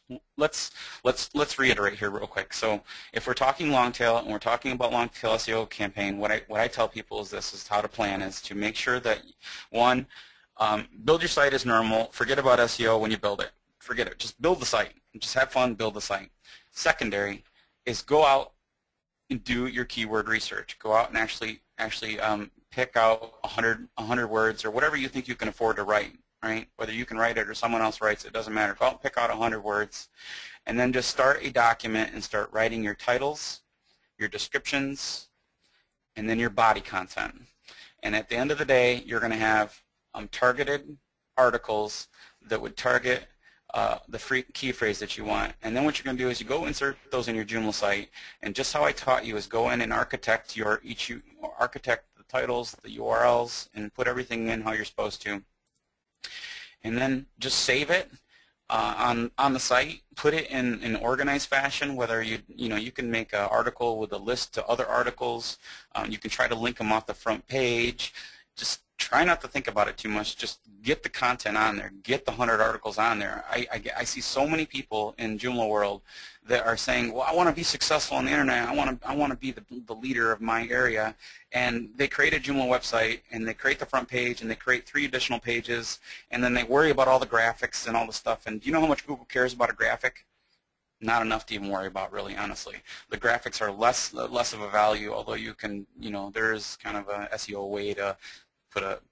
let's reiterate here real quick. So if we're talking long tail and we're talking about long tail SEO campaign, what I tell people is this is how to plan is to make sure that one, build your site as normal. Forget about SEO when you build it. Forget it. Just build the site. Just have fun. Build the site. Secondary is go out and do your keyword research. Go out and actually pick out 100 words or whatever you think you can afford to write. Right? Whether you can write it or someone else writes it, doesn't matter. Go out and pick out 100 words, and then just start a document and start writing your titles, your descriptions, and then your body content. And at the end of the day, you're going to have targeted articles that would target the free key phrase that you want. And then what you're going to do is you go insert those in your Joomla site, and just how I taught you is go in and architect the titles, the URLs, and put everything in how you're supposed to. And then just save it on the site. Put it in an organized fashion. Whether you can make an article with a list to other articles. You can try to link them off the front page. Just try not to think about it too much. Just get the content on there. Get the 100 articles on there. I see so many people in Joomla world that are saying, well, I want to be successful on the internet. I want to be the leader of my area. And they create a Joomla website, and they create the front page, and they create 3 additional pages, and then they worry about all the graphics and all the stuff. And do you know how much Google cares about a graphic? Not enough to even worry about, really, honestly. The graphics are less of a value, although you can, there is kind of a SEO way to put a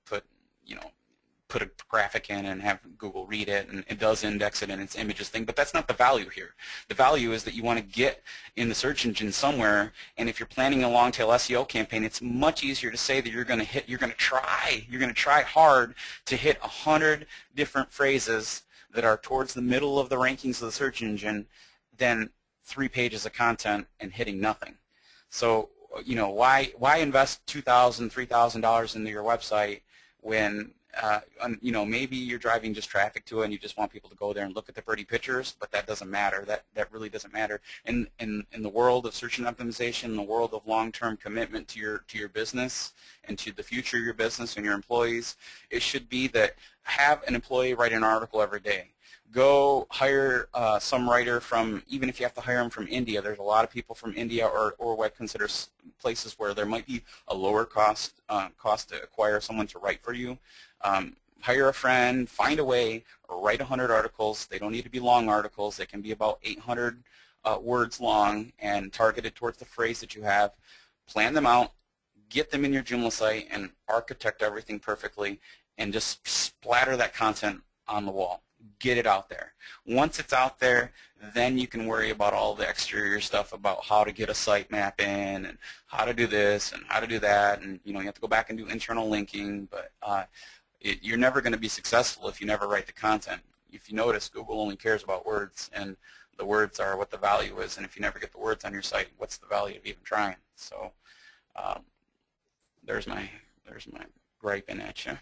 graphic in and have Google read it, and it does index it in its images thing, but that's not the value here. The value is that you want to get in the search engine somewhere, and if you're planning a long tail SEO campaign, it's much easier to say that you're going to try hard to hit 100 different phrases that are towards the middle of the rankings of the search engine than 3 pages of content and hitting nothing. So, why invest $2,000, $3,000 into your website when maybe you're driving just traffic to it and you just want people to go there and look at the pretty pictures, but that doesn't matter. That really doesn't matter. In the world of search engine optimization, in the world of long-term commitment to your business and to the future of your business and your employees, it should be that have an employee write an article every day. Go hire some writer from, even if you have to hire them from India. There's a lot of people from India or what I consider places where there might be a lower cost to acquire someone to write for you. Hire a friend, find a way, write 100 articles. They don't need to be long articles. They can be about 800 words long and targeted towards the phrase that you have. Plan them out, get them in your Joomla site, and architect everything perfectly, and just splatter that content on the wall. Get it out there. Once it's out there, then you can worry about all the exterior stuff about how to get a sitemap in and how to do this and how to do that, and you have to go back and do internal linking, but you're never going to be successful if you never write the content. If you notice, Google only cares about words, and the words are what the value is, and if you never get the words on your site, what's the value of even trying? So there's my griping at you.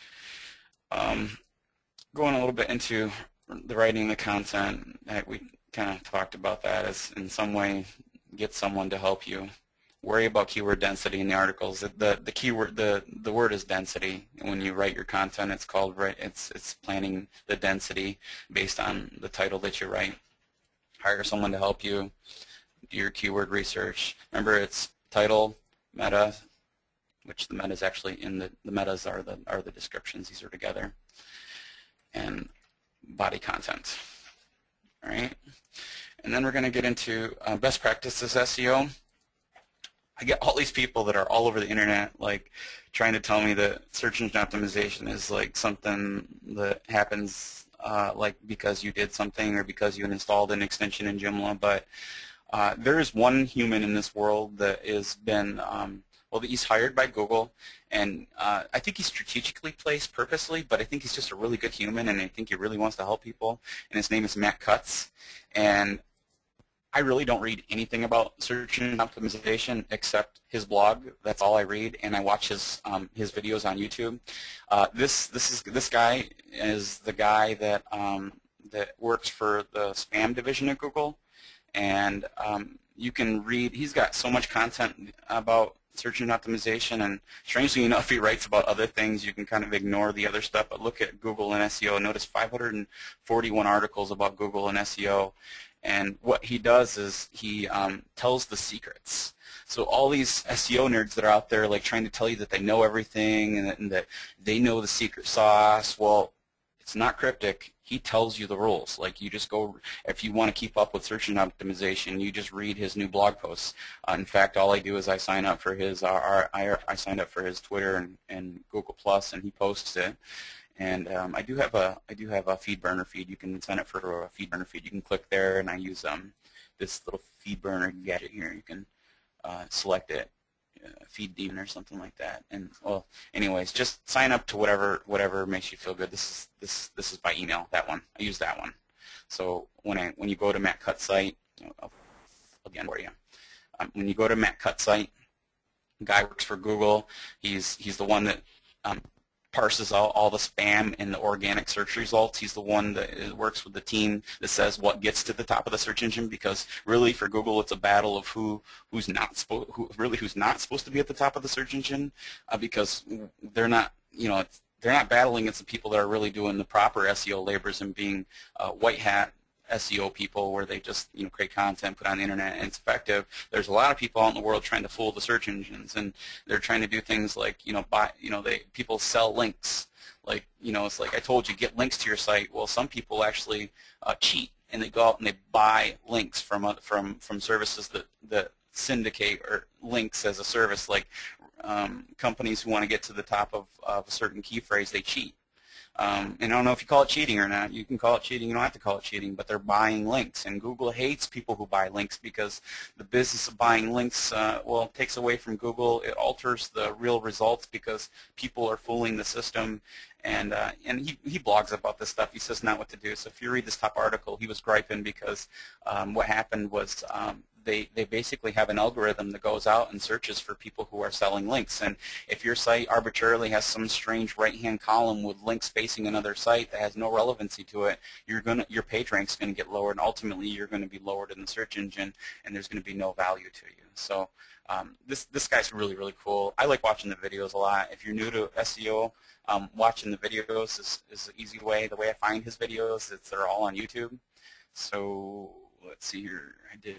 Going a little bit into the writing the content, we kind of talked about that as in some way get someone to help you. Worry about keyword density in the articles. The word is density. When you write your content, it's called it's planning the density based on the title that you write. Hire someone to help you do your keyword research. Remember, it's title, meta, which the meta is actually in the metas are the descriptions. These are together. And body content. All right, and then we're going to get into best practices SEO. I get all these people that are all over the internet, like trying to tell me that search engine optimization is like something that happens like because you did something or because you installed an extension in Joomla. But there is one human in this world that has been he's hired by Google, and I think he's strategically placed purposely, but I think he's just a really good human, and I think he really wants to help people, and his name is Matt Cutts. And I really don't read anything about search engine optimization except his blog. That's all I read, and I watch his videos on YouTube. This guy is the guy that works for the spam division at Google, and you can read. He's got so much content about search engine optimization, and strangely enough, he writes about other things. You can kind of ignore the other stuff, but look at Google and SEO. Notice 541 articles about Google and SEO, and what he does is he tells the secrets. So all these SEO nerds that are out there like trying to tell you that they know everything and that they know the secret sauce, well, it's not cryptic. He tells you the rules. Like, you just go, if you want to keep up with search engine optimization, you just read his new blog posts. In fact, all I do is I sign up for his I signed up for his Twitter and Google Plus, and he posts it. And I do have a feed burner feed. You can sign up for a feed burner feed. You can click there, and I use this little feed burner gadget here. You can select it. Feed demon or something like that, and well, anyways, just sign up to whatever makes you feel good. This is by email. That one, I use that one. So when you go to Matt Cut's site, I'll again for you. When you go to Matt Cut's site, the guy works for Google. He's the one that parses out all the spam and the organic search results. He's the one that works with the team that says what gets to the top of the search engine, because really for Google it's a battle of who's not supposed to be at the top of the search engine, because they're not battling against the people that are really doing the proper SEO labors and being white hat SEO people, where they just create content, put on the internet, and it's effective. There's a lot of people out in the world trying to fool the search engines, and they're trying to do things like people sell links. Like it's like I told you, get links to your site. Well, some people actually cheat, and they go out and they buy links from services that syndicate or links as a service, like companies who want to get to the top of a certain key phrase. They cheat. And I don't know if you call it cheating or not. You can call it cheating. You don't have to call it cheating, but they're buying links. And Google hates people who buy links, because the business of buying links, well, it takes away from Google. It alters the real results because people are fooling the system. And he blogs about this stuff. He says not what to do. So if you read this top article, he was griping because what happened was they basically have an algorithm that goes out and searches for people who are selling links. And if your site arbitrarily has some strange right-hand column with links facing another site that has no relevancy to it, your page rank's going to get lowered, and ultimately you're going to be lowered in the search engine, and there's going to be no value to you. So this guy's really, really cool. I like watching the videos a lot. If you're new to SEO, watching the videos is an easy way. The way I find his videos, they're all on YouTube. So let's see here. I did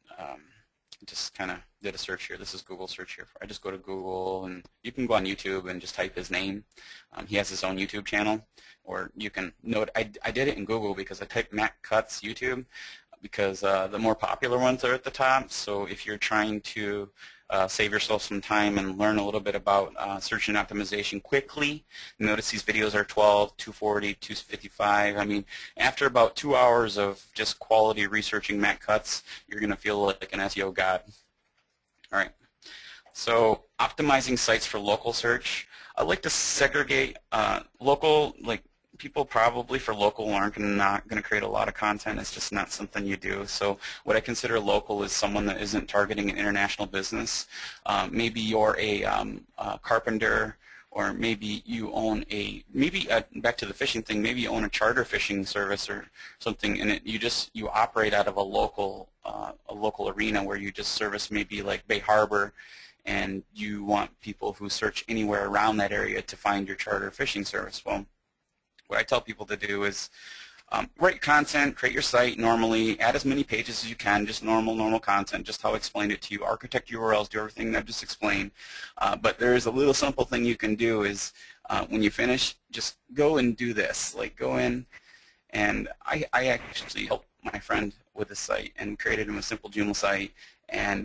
just kind of did a search here. This is Google search here. I just go to Google, and you can go on YouTube and just type his name. He has his own YouTube channel, or you can note. I did it in Google because I typed Matt Cut's YouTube, because the more popular ones are at the top. So if you're trying to save yourself some time and learn a little bit about search engine optimization quickly, notice these videos are 12, 240, 255. I mean, after about 2 hours of just quality researching Matt Cut's, you're going to feel like an SEO god. All right. So optimizing sites for local search. I like to segregate local, like people probably for local aren't not going to create a lot of content. It's just not something you do. So what I consider local is someone that isn't targeting an international business. Maybe you're a carpenter, or maybe you own back to the fishing thing, maybe you own a charter fishing service or something, and you operate out of a local arena where you just service maybe like Bay Harbor, and you want people who search anywhere around that area to find your charter fishing service. Well, what I tell people to do is write content, create your site normally, add as many pages as you can, just normal content, just how I explained it to you, architect URLs, do everything that I've just explained. But there is a little simple thing you can do is when you finish, just go and do this. Like go in, and I actually helped my friend with this site and created him a simple Joomla site, and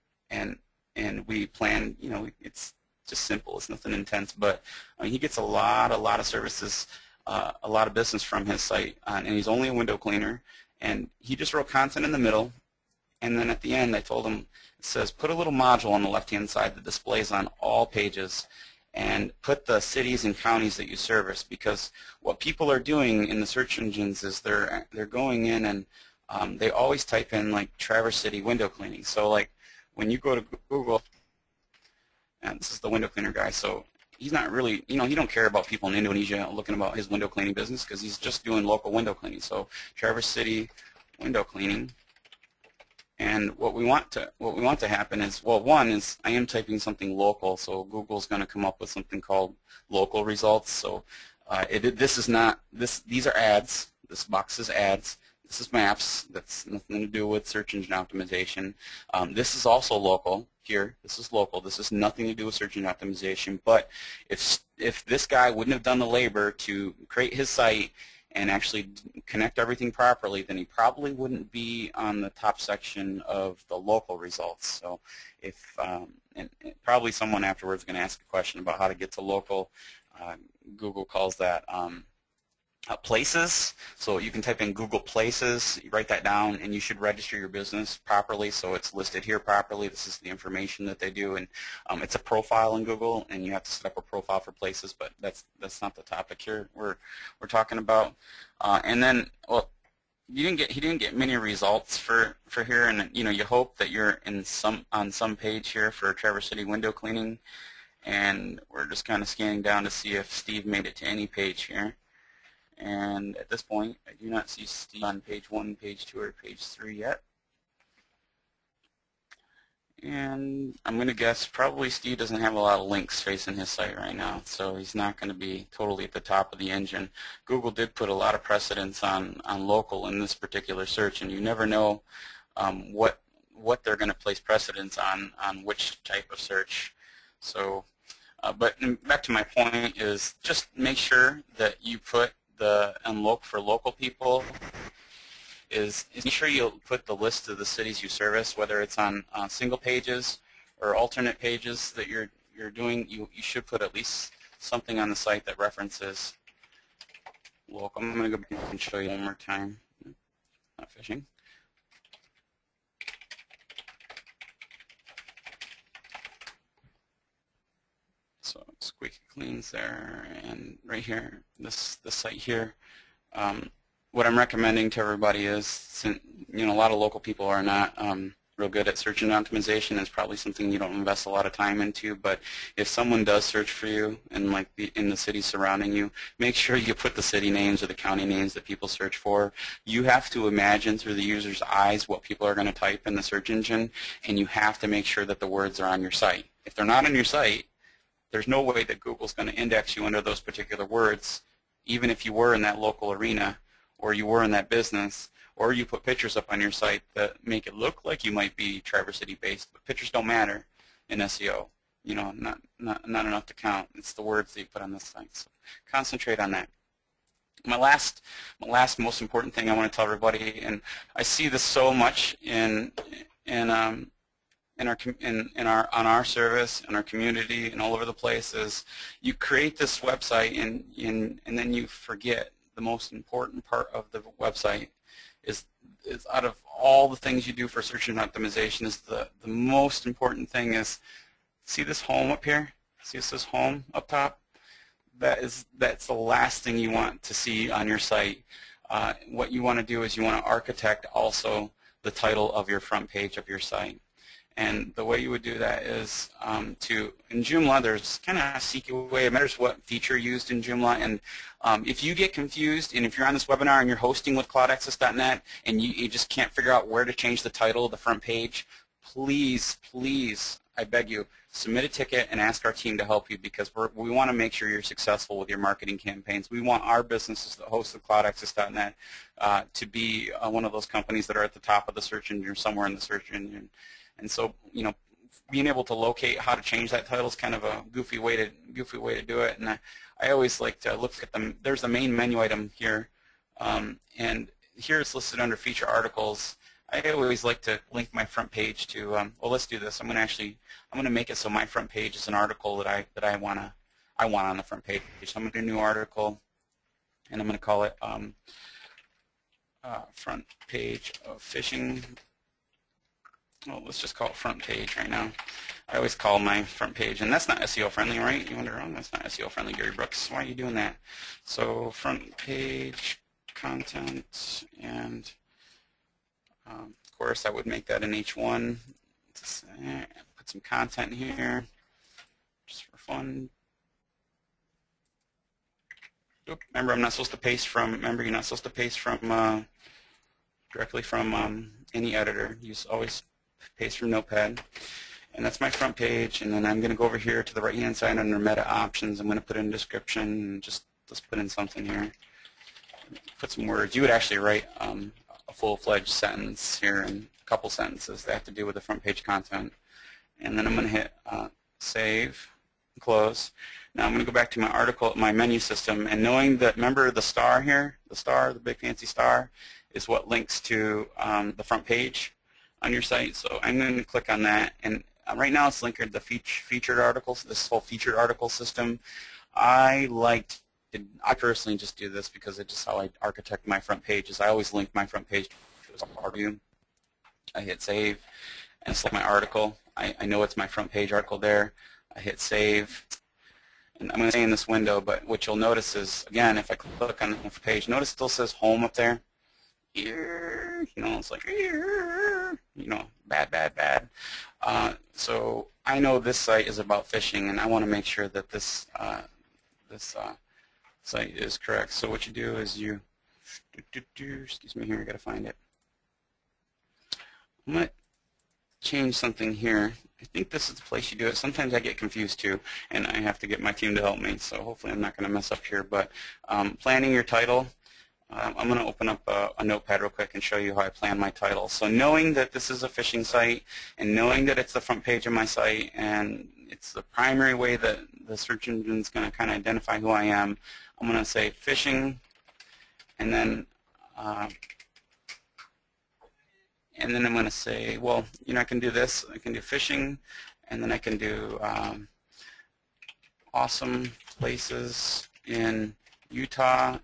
we planned, it's just simple, it's nothing intense, but I mean, he gets a lot of services, a lot of business from his site, and he's only a window cleaner, and he just wrote content in the middle, and then at the end I told him, it says put a little module on the left hand side that displays on all pages, and put the cities and counties that you service, because what people are doing in the search engines is they're going in and they always type in like Traverse City window cleaning. So like when you go to Google, and this is the window cleaner guy, so he's not really, he don't care about people in Indonesia looking about his window cleaning business, because he's just doing local window cleaning. So Traverse City window cleaning, And what we want to happen is, well, one is I am typing something local, so Google's going to come up with something called local results. So these are ads. This box is ads. This is maps. That's nothing to do with search engine optimization. This is also local here. This is local. This has nothing to do with search engine optimization. But if this guy wouldn't have done the labor to create his site and actually connect everything properly, then he probably wouldn't be on the top section of the local results. So if and probably someone afterwards is going to ask a question about how to get to local. Google calls that places. So you can type in Google Places, you write that down, and you should register your business properly so it's listed here properly. This is the information that they do, and it's a profile in Google, and you have to set up a profile for places, but that's not the topic here we're talking about. And then, well, he didn't get many results for here, and you hope that you're on some page here for Traverse City window cleaning, and we're just kind of scanning down to see if Steve made it to any page here. And at this point, I do not see Steve on page 1, page 2, or page 3 yet. And I'm going to guess probably Steve doesn't have a lot of links facing his site right now, so he's not going to be totally at the top of the engine. Google did put a lot of precedence on local in this particular search, and you never know what they're going to place precedence on which type of search. So, but back to my point is just make sure that you put for local people is make sure you put the list of the cities you service, whether it's on single pages or alternate pages that you're doing. You should put at least something on the site that references local. I'm going to go back and show you one more time. Not fishing. So squeaky cleans there, and right here, this site here. What I'm recommending to everybody is, a lot of local people are not real good at search engine optimization. It's probably something you don't invest a lot of time into. But if someone does search for you in the cities surrounding you, make sure you put the city names or the county names that people search for. You have to imagine through the user's eyes what people are going to type in the search engine, and you have to make sure that the words are on your site. If they're not on your site, there's no way that Google's going to index you under those particular words, even if you were in that local arena or you were in that business, or you put pictures up on your site that make it look like you might be Traverse City based. But pictures don't matter in SEO. Not enough to count. It's the words that you put on the site. So concentrate on that. My last most important thing I want to tell everybody, and I see this so much on our service, in our community, and all over the place, is you create this website and then you forget the most important part of the website is out of all the things you do for search engine optimization, is the most important thing is, see this home up here? See this says home up top? That's the last thing you want to see on your site. What you want to do is you want to architect also the title of your front page of your site. And the way you would do that is in Joomla, there's kind of a sneaky way. It matters what feature used in Joomla. And if you get confused, and if you're on this webinar and you're hosting with CloudAccess.net and you just can't figure out where to change the title of the front page, please, I beg you, submit a ticket and ask our team to help you, because we want to make sure you're successful with your marketing campaigns. We want our businesses that host with CloudAccess.net to be one of those companies that are at the top of the search engine or somewhere in the search engine. And so, being able to locate how to change that title is kind of a goofy way to do it. And I always like to look at them. There's the main menu item here, and here it's listed under feature articles. I always like to link my front page to. Well, let's do this. I'm going to make it so my front page is an article that I want on the front page. So I'm going to do a new article, and I'm going to call it front page of fishing. Well, let's just call it front page right now. I always call my front page, and that's not SEO friendly, right? You wonder, oh, that's not SEO friendly, Gary Brooks. Why are you doing that? So front page content, and of course I would make that an H1. Just, put some content here, just for fun. Oop, remember, I'm not supposed to paste from. Remember, you're not supposed to paste from directly from any editor. Always paste from Notepad. And that's my front page, and then I'm going to go over here to the right-hand side under Meta Options. I'm going to put in a description, and let's put in something here. Put some words. You would actually write a full-fledged sentence here and a couple sentences that have to do with the front page content. And then I'm going to hit Save, Close. Now I'm going to go back to my article, my menu system, and knowing that, remember the star here, the big fancy star, is what links to the front page on your site. So I'm going to click on that, and right now it's linked to the featured articles, this whole featured article system. I personally just do this because it's just how I architect my front pages. I always link my front page to a review. I hit Save and select my article. I know it's my front page article there. I hit Save. And I'm going to stay in this window, but what you'll notice is, again, if I click on the page, notice it still says Home up there. It's like, bad. So I know this site is about phishing, and I want to make sure that this site is correct. So what you do is excuse me here, I got to find it. I'm going to change something here. I think this is the place you do it. Sometimes I get confused too, and I have to get my team to help me, so hopefully I'm not going to mess up here. But planning your title, I'm going to open up a notepad real quick and show you how I plan my title. So knowing that this is a phishing site, and knowing that it's the front page of my site, and it's the primary way that the search engine is going to kind of identify who I am, I'm going to say phishing, and then I'm going to say, well, I can do this. I can do phishing, and then I can do awesome places in Utah,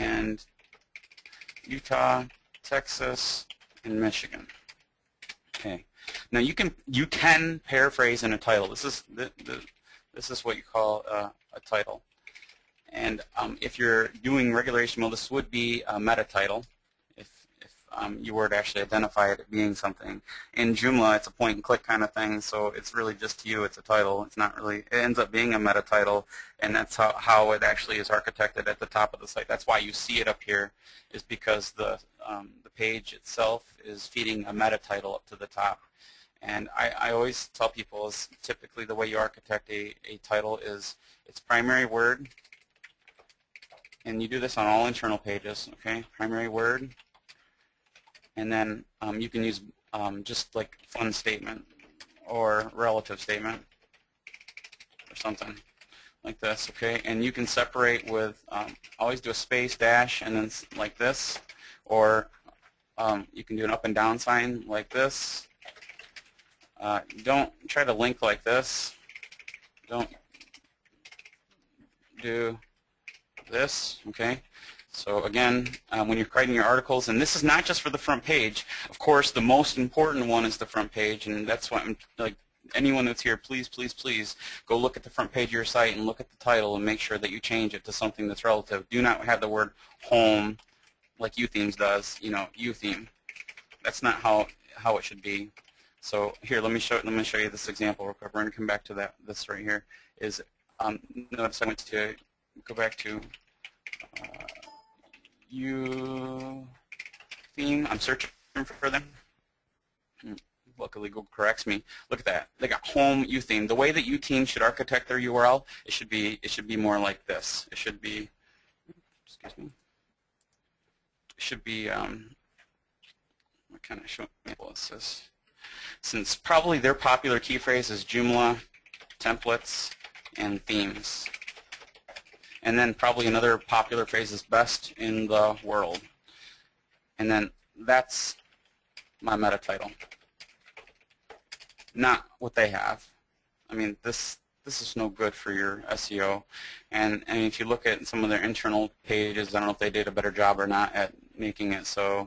Texas, and Michigan. Okay. Now you can paraphrase in a title. This is what you call a title. And if you're doing regular HTML, this would be a meta title. You were to actually identify it being something. In Joomla, it's a point-and-click kind of thing, so it's really just to you. It's a title. It's not really. It ends up being a meta title, and that's how it actually is architected at the top of the site. That's why you see it up here, is because the page itself is feeding a meta title up to the top. And I always tell people is typically the way you architect a title is its primary word, and you do this on all internal pages. Okay, primary word. And then you can use just like fun statement or relative statement or something like this, okay? And you can separate with, always do a space, dash, and then like this, or you can do an up and down sign like this. Don't try to link like this. Don't do this, okay? So again, when you're writing your articles, and this is not just for the front page, of course the most important one is the front page, and that's why I'm like, anyone that's here, please, please, please go look at the front page of your site and look at the title and make sure that you change it to something that's relative. Do not have the word home like UThemes does, UTheme. That's not how it should be. So here, let me show you this example real quick. We're going to come back to this right here. Is notice I went to go back to theme. I'm searching for them. Luckily, Google corrects me. Look at that. They got home theme. The way that UTeam should architect their URL, it should be more like this. It should be. Excuse me. It should be. What kind of example is this? Since probably their popular key phrase is Joomla, templates, and themes. And then probably another popular phrase is best in the world. And then that's my meta title. Not what they have. I mean, this is no good for your SEO. And if you look at some of their internal pages, I don't know if they did a better job or not at making it so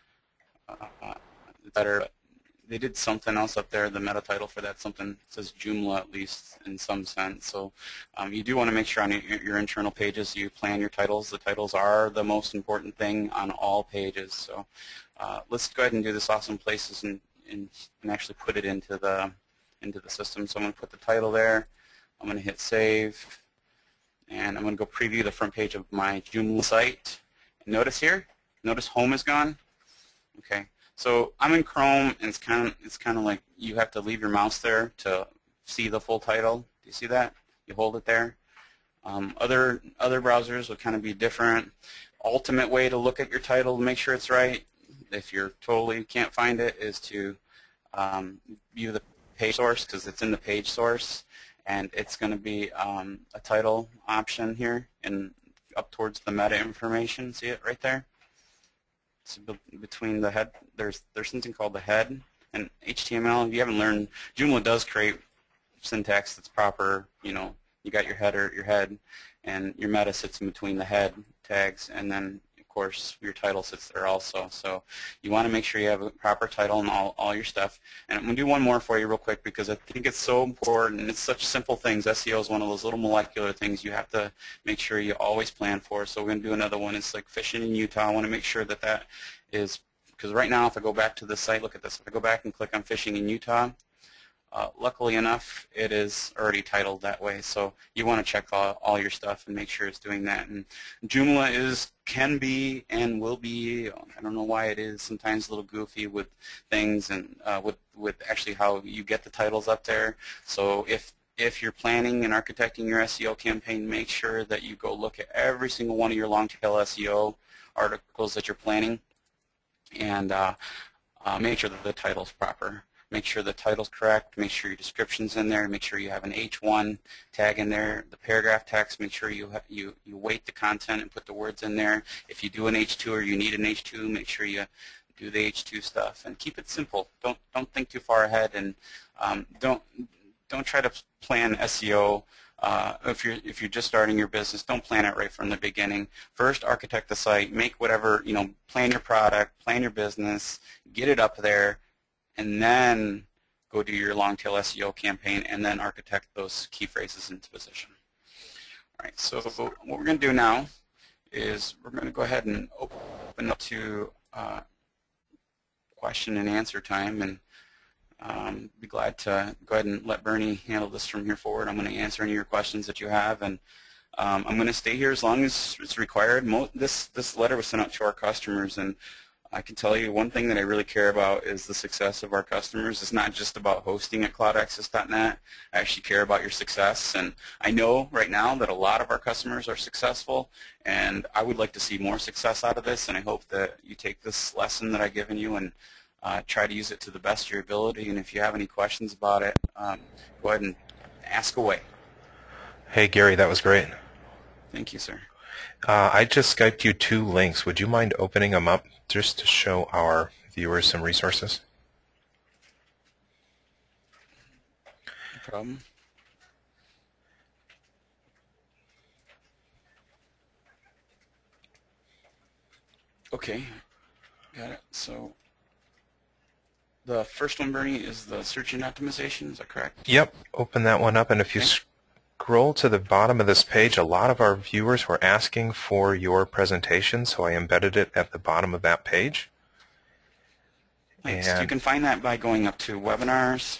better. But they did something else up there, the meta title for that, something says Joomla at least in some sense. So you do want to make sure on your internal pages you plan your titles. The titles are the most important thing on all pages. So let's go ahead and do this awesome places and actually put it into the system. So I'm going to put the title there. I'm going to hit save, and I'm going to go preview the front page of my Joomla site. And notice here, notice home is gone. Okay. So I'm in Chrome, and it's kind of like you have to leave your mouse there to see the full title. Do you see that? You hold it there. Other browsers will kind of be different. Ultimate way to look at your title to make sure it's right, if you're totally can't find it, is to view the page source, because it's in the page source, and it's going to be a title option here and up towards the meta information. See it right there? So between the head, there's something called the head, and HTML. If you haven't learned, Joomla does create syntax that's proper. You know, you got your header, your head, and your meta sits in between the head tags, and then of course your title sits there also. So you want to make sure you have a proper title and all your stuff. And I'm going to do one more for you real quick, because I think it's so important. It's such simple things. SEO is one of those little molecular things you have to make sure you always plan for. So we're going to do another one. It's like fishing in Utah. I want to make sure that that is, because right now if I go back to the site, look at this. If I go back and click on fishing in Utah, luckily enough, it is already titled that way. So you want to check all your stuff and make sure it's doing that. And Joomla can be and will be, I don't know why it is, sometimes a little goofy with things, and with actually how you get the titles up there. So if you're planning and architecting your SEO campaign, make sure that you go look at every single one of your long-tail SEO articles that you're planning, and make sure that the title's proper. Make sure the title's correct, make sure your description's in there, make sure you have an H1 tag in there. The paragraph text, make sure you weight the content and put the words in there. If you do an H2 or you need an H2, make sure you do the H2 stuff, and keep it simple. Don't think too far ahead, and don't try to plan SEO. If you're just starting your business, don't plan it right from the beginning. First, architect the site, make whatever, plan your product, plan your business, get it up there, and then go do your long-tail SEO campaign, and then architect those key phrases into position. All right, so what we're going to do now is we're going to go ahead and open up to question and answer time, and be glad to go ahead and let Bernie handle this from here forward. I'm going to answer any of your questions that you have, and I'm going to stay here as long as it's required. This letter was sent out to our customers, and I can tell you one thing that I really care about is the success of our customers. It's not just about hosting at CloudAccess.net. I actually care about your success, and I know right now that a lot of our customers are successful, and I would like to see more success out of this, and I hope that you take this lesson that I've given you and try to use it to the best of your ability. And if you have any questions about it, go ahead and ask away. Hey, Gary, that was great. Thank you, sir. I just Skyped you 2 links. Would you mind opening them up just to show our viewers some resources? No problem. Okay, got it. So the first one, Bernie, is the search engine optimization. Is that correct? Yep. Open that one up, and if you scroll to the bottom of this page, a lot of our viewers were asking for your presentation, so I embedded it at the bottom of that page. Nice. You can find that by going up to webinars,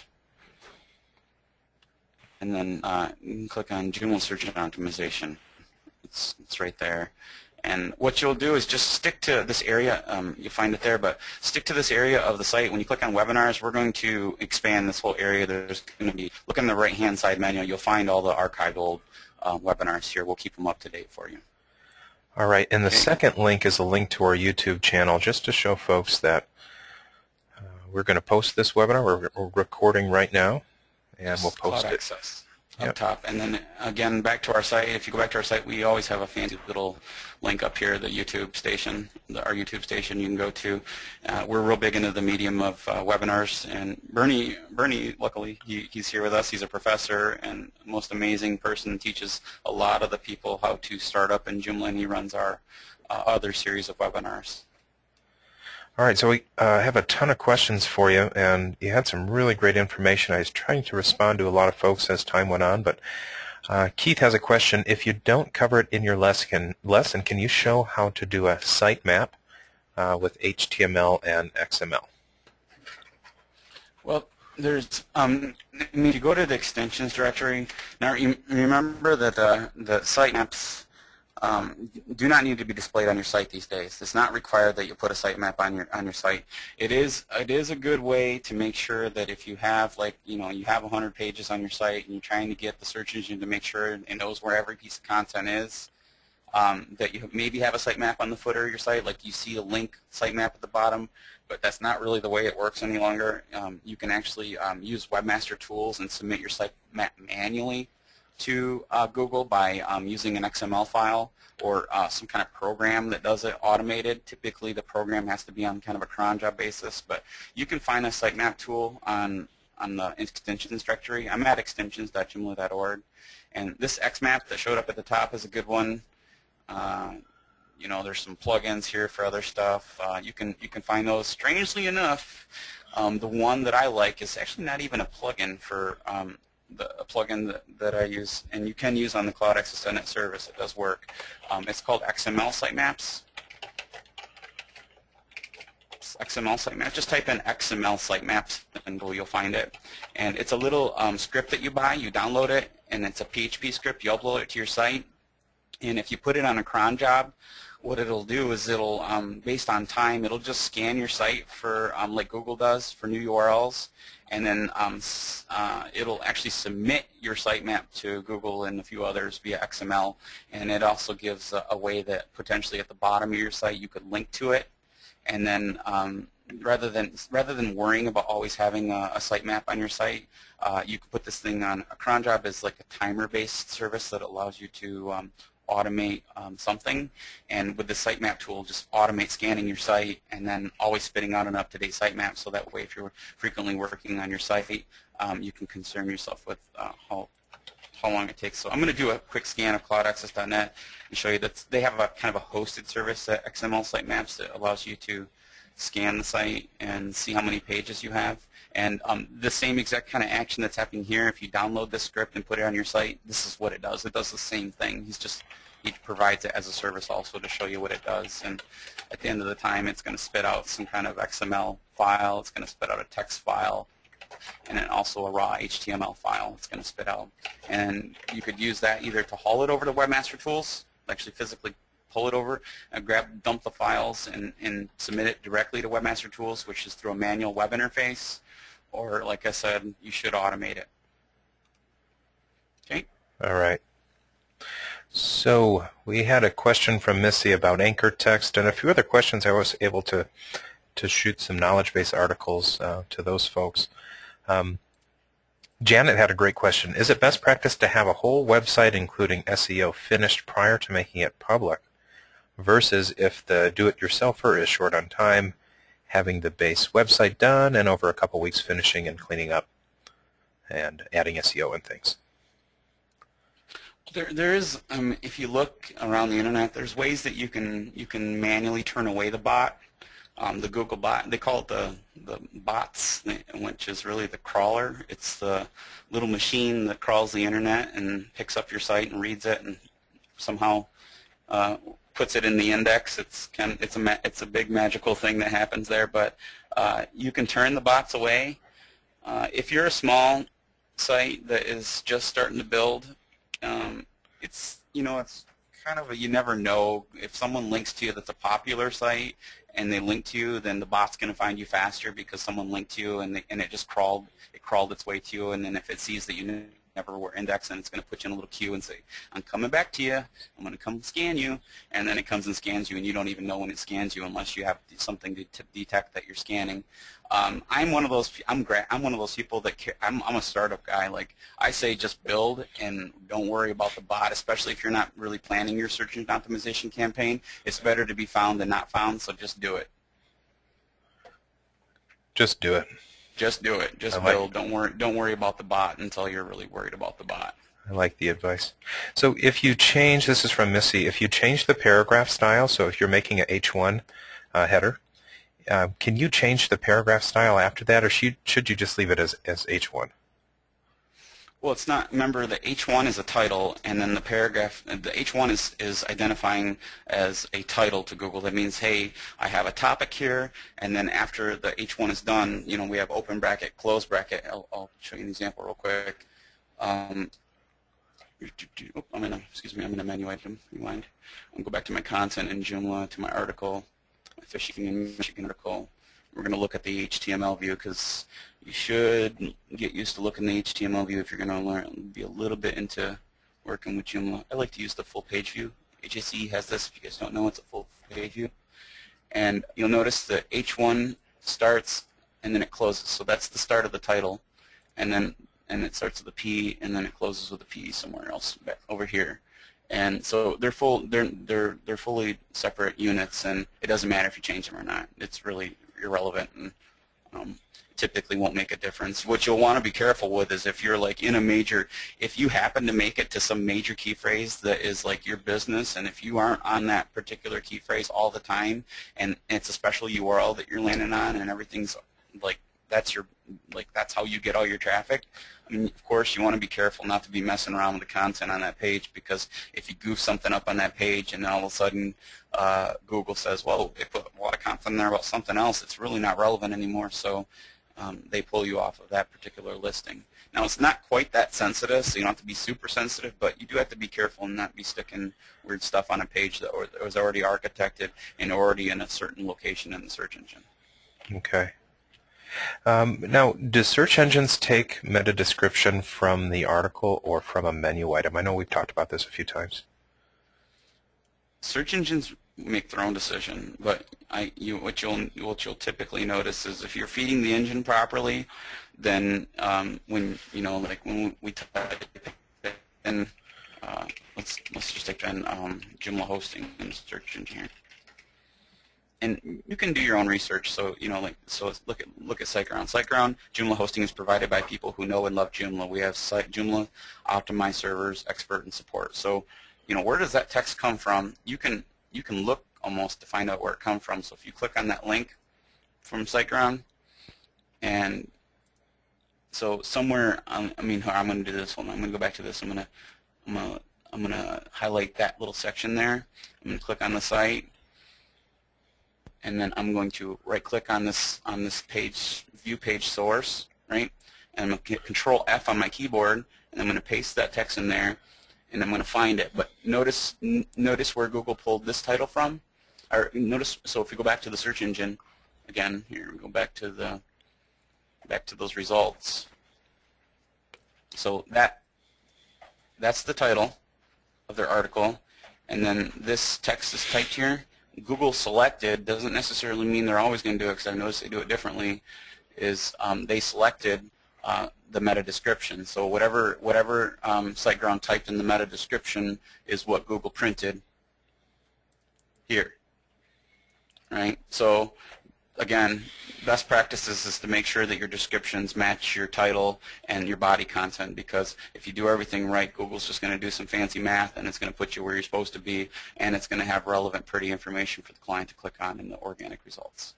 and then you can click on Joomla search engine optimization. It's right there. And what you'll do is just stick to this area. You'll find it there, but stick to this area of the site. When you click on webinars, we're going to expand this whole area. There's going to be, look on the right-hand side menu, you'll find all the archived old webinars here. We'll keep them up to date for you. All right, and the second link is a link to our YouTube channel, just to show folks that we're going to post this webinar. We're recording right now, and we'll post it. CloudAccess up top. And then again, back to our site. If you go back to our site, we always have a fancy little link up here, the YouTube station, our YouTube station you can go to. We're real big into the medium of webinars, and Bernie, luckily, he's here with us. He's a professor and most amazing person, teaches a lot of the people how to start up in Joomla, and he runs our other series of webinars. All right, so we have a ton of questions for you, and you had some really great information. I was trying to respond to a lot of folks as time went on, but Keith has a question. If you don't cover it in your lesson, can you show how to do a sitemap with HTML and XML? Well, there's, if you go to the extensions directory, now you remember that the sitemaps do not need to be displayed on your site these days. It's not required that you put a sitemap on your site. It is a good way to make sure that if you have, like, you have 100 pages on your site and you're trying to get the search engine to make sure it knows where every piece of content is, that you maybe have a sitemap on the footer of your site, like you see a link sitemap at the bottom, but that's not really the way it works any longer. You can actually use Webmaster Tools and submit your sitemap manually to Google by using an XML file or some kind of program that does it automated. Typically the program has to be on kind of a cron job basis, but you can find a sitemap tool on the extensions directory. I'm at extensions.joomla.org, and this XMap that showed up at the top is a good one. There's some plugins here for other stuff. You can find those. Strangely enough, the one that I like is actually not even a plugin for a plugin that I use, and you can use on the CloudAccess.net service. It does work. It's called XML Sitemaps. XML sitemap. Just type in XML sitemaps and you'll find it. And it's a little script that you buy. You download it, and it's a PHP script. You upload it to your site, and if you put it on a cron job, what it'll do is it'll, based on time, it'll just scan your site for, like Google does, for new URLs, and then it'll actually submit your sitemap to Google and a few others via XML, and it also gives a way that potentially at the bottom of your site you could link to it, and then rather than worrying about always having a sitemap on your site, you can put this thing on a cron job as like a timer-based service that allows you to automate something, and with the sitemap tool, just automate scanning your site and then always spitting out an up-to-date sitemap, so that way if you're frequently working on your site, you can concern yourself with how long it takes. So I'm going to do a quick scan of CloudAccess.net and show you that they have a kind of a hosted service at XML Sitemaps that allows you to scan the site and see how many pages you have. And the same exact kind of action that's happening here, if you download this script and put it on your site, this is what it does. It does the same thing. He provides it as a service also to show you what it does. And at the end of the time, it's going to spit out some kind of XML file. It's going to spit out a text file, and then also a raw HTML file it's going to spit out. And you could use that either to haul it over to Webmaster Tools, actually physically pull it over, and dump the files and submit it directly to Webmaster Tools, which is through a manual web interface, or, like I said, you should automate it. Okay? All right. So we had a question from Missy about anchor text and a few other questions. I was able to shoot some knowledge base articles to those folks. Janet had a great question. Is it best practice to have a whole website including SEO finished prior to making it public versus if the do-it-yourselfer is short on time, having the base website done and over a couple weeks finishing and cleaning up and adding SEO and things? There is, if you look around the internet, there's ways that you can manually turn away the bot. The Google bot, they call it the bots, which is really the crawler. It's the little machine that crawls the internet and picks up your site and reads it and somehow puts it in the index. It's a big magical thing that happens there, but you can turn the bots away. If you're a small site that is just starting to build, it's kind of you never know. If someone links to you that's a popular site and they link to you, then the bot's going to find you faster because someone linked to you and it just crawled its way to you. And then if it sees that you never were indexed, then it's going to put you in a little queue and say, I'm coming back to you. I'm going to come scan you. And then it comes and scans you, and you don't even know when it scans you unless you have something to detect that you're scanning. I'm one of those people that I'm a startup guy. Like I say, just build and don't worry about the bot, especially if you're not really planning your search engine optimization campaign. It's better to be found than not found, so just do it. Just do it. Just do it. Just build. Don't worry about the bot until you're really worried about the bot. I like the advice. So if you change, this is from Missy, if you change the paragraph style, so if you're making a H1 header, can you change the paragraph style after that, or should you just leave it as H1? Well, it's not. Remember, the H1 is a title, and then the paragraph, the H1 is identifying as a title to Google. That means, hey, I have a topic here, and then after the H1 is done, we have open bracket, close bracket. I'll show you an example real quick. Oh, excuse me, I'm in a menu item. Rewind. I'll go back to my content in Joomla, to my article, my fishing and Michigan article. We're going to look at the HTML view because you should get used to looking at the HTML view if you're going to learn, be a little bit into working with Joomla. I like to use the full page view. HSE has this. If you guys don't know, it's a full page view. And you'll notice that H1 starts and then it closes. So that's the start of the title. And it starts with a P and then it closes with a P somewhere else back over here. And so they're fully separate units, and it doesn't matter if you change them or not. It's really irrelevant, and typically won't make a difference. What you'll want to be careful with is if you're like in a major, if you happen to make it to some major key phrase that is like your business, and if you aren't on that particular key phrase all the time, and it's a special URL that you're landing on, and everything's like that's how you get all your traffic. I mean, of course, you want to be careful not to be messing around with the content on that page, because if you goof something up on that page and then all of a sudden Google says, whoa, they put a lot of content in there about something else, it's really not relevant anymore, so they pull you off of that particular listing. Now, it's not quite that sensitive, so you don't have to be super sensitive, but you do have to be careful and not be sticking weird stuff on a page that was already architected and already in a certain location in the search engine. Okay. Now, do search engines take meta description from the article or from a menu item? I know we've talked about this a few times. Search engines make their own decision, but what you'll typically notice is if you're feeding the engine properly, then when we type in let's just type in Joomla hosting in the search engine here. And you can do your own research. So look at SiteGround. SiteGround, Joomla hosting is provided by people who know and love Joomla. We have Joomla optimized servers, expert, and support. So where does that text come from? You can look almost to find out where it comes from. So if you click on that link from SiteGround, and so somewhere I'm going to do this. Hold on. I'm going to go back to this. I'm going to highlight that little section there. I'm going to click on the site. And then I'm going to right-click on this page, view page source, right? And I'm going to hit Control F on my keyboard, and I'm going to paste that text in there, and I'm going to find it. But notice where Google pulled this title from. Or notice, so if we go back to the search engine, again, here we go back to those results. So that's the title of their article, and then this text is typed here. Google selected doesn't necessarily mean they're always going to do it, because I've noticed they do it differently, is they selected the meta description. So whatever SiteGround typed in the meta description is what Google printed here, right? So again, best practices is to make sure that your descriptions match your title and your body content, because if you do everything right, Google's just going to do some fancy math and it's going to put you where you're supposed to be, and it's going to have relevant, pretty information for the client to click on in the organic results.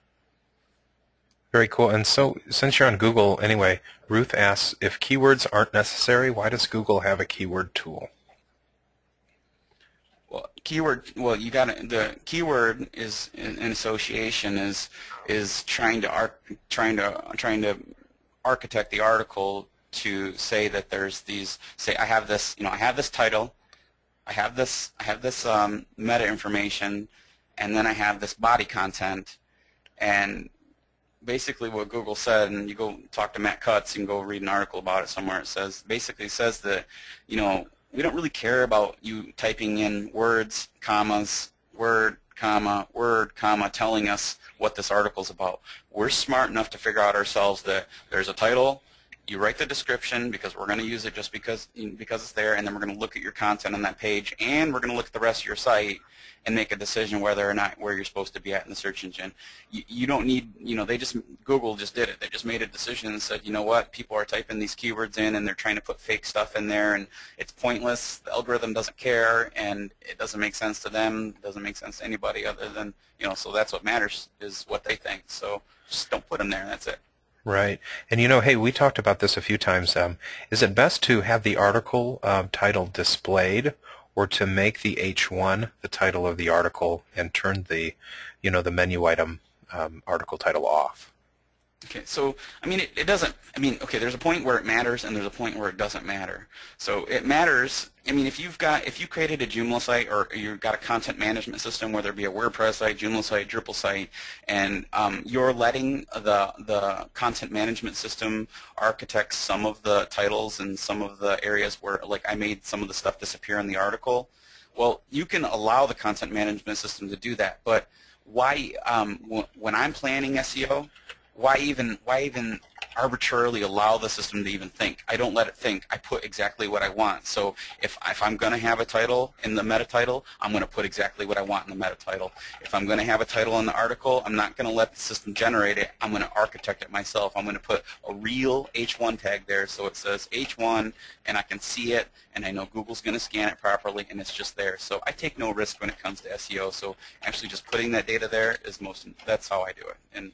Very cool. And so since you're on Google anyway, Ruth asks, if keywords aren't necessary, why does Google have a keyword tool? Well, the keyword is in association is trying to architect the article to say that there's these, say I have this title, I have this meta information, and then I have this body content, and basically what Google said, and you go talk to Matt Cutts, you can go read an article about it somewhere, it basically says that we don't really care about you typing in words, commas, word, comma, telling us what this article's about. We're smart enough to figure out ourselves that there's a title, you write the description because we're going to use it just because it's there, and then we're going to look at your content on that page, and we're going to look at the rest of your site and make a decision whether or not where you're supposed to be at in the search engine. You don't need, Google just did it. They just made a decision and said, you know what, people are typing these keywords in and they're trying to put fake stuff in there, and it's pointless. The algorithm doesn't care, and it doesn't make sense to them. It doesn't make sense to anybody other than, so that's what matters, is what they think. So just don't put them there. That's it. Right. And hey, we talked about this a few times. Is it best to have the article title displayed, or to make the H1 the title of the article and turn the, the menu item article title off? Okay, so I mean, it doesn't. I mean, okay, there's a point where it matters, and there's a point where it doesn't matter. So it matters. I mean, if you created a Joomla site, or you've got a content management system, whether it be a WordPress site, Joomla site, Drupal site, and you're letting the content management system architect some of the titles and some of the areas where, like, I made some of the stuff disappear in the article. Well, you can allow the content management system to do that, but why? When I'm planning SEO. Why even arbitrarily allow the system to even think? I don't let it think. I put exactly what I want. So if I'm going to have a title in the meta title, I'm going to put exactly what I want in the meta title. If I'm going to have a title in the article, I'm not going to let the system generate it. I'm going to architect it myself. I'm going to put a real H1 tag there so it says H1 and I can see it and I know Google's going to scan it properly and it's just there. So I take no risk when it comes to SEO. So actually just putting that data there is that's how I do it. And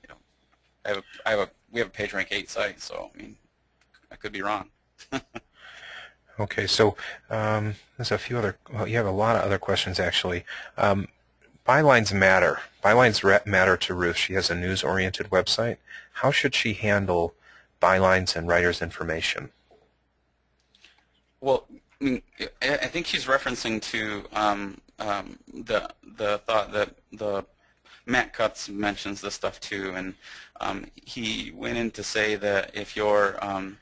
we have a PageRank 8 site, so I mean, I could be wrong. Okay, so there's a few other. Well, you have a lot of other questions actually. Bylines matter. Bylines matter to Ruth. She has a news-oriented website. How should she handle bylines and writers' information? Well, I mean, I think she's referencing to the thought that the Matt Cutts mentions this stuff too, and he went in to say that if you're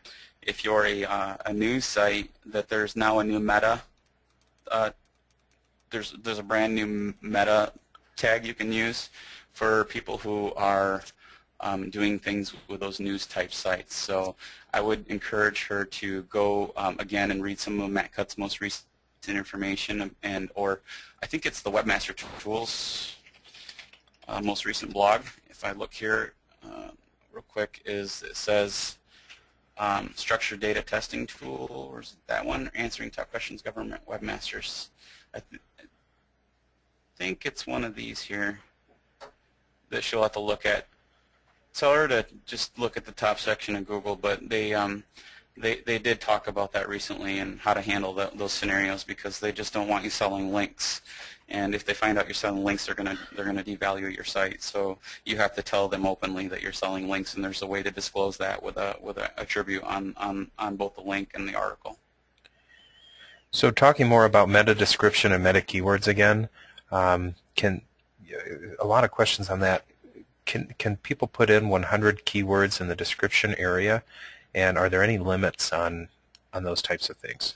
a news site, that there's now a new meta. There's a brand new meta tag you can use for people who are doing things with those news type sites. So I would encourage her to go again and read some of Matt Cutts' most recent information, or I think it's the Webmaster Tools most recent blog. If I look here real quick, it says structured data testing tool, or is it that one? Answering top questions, government webmasters. I think it's one of these here that she'll have to look at. Tell her to just look at the top section of Google, but they did talk about that recently and how to handle those scenarios, because they just don't want you selling links. And if they find out you're selling links, they're gonna devalue your site. So you have to tell them openly that you're selling links, and there's a way to disclose that with a attribute on both the link and the article. So talking more about meta description and meta keywords again, a lot of questions on that. Can people put in 100 keywords in the description area, and are there any limits on those types of things?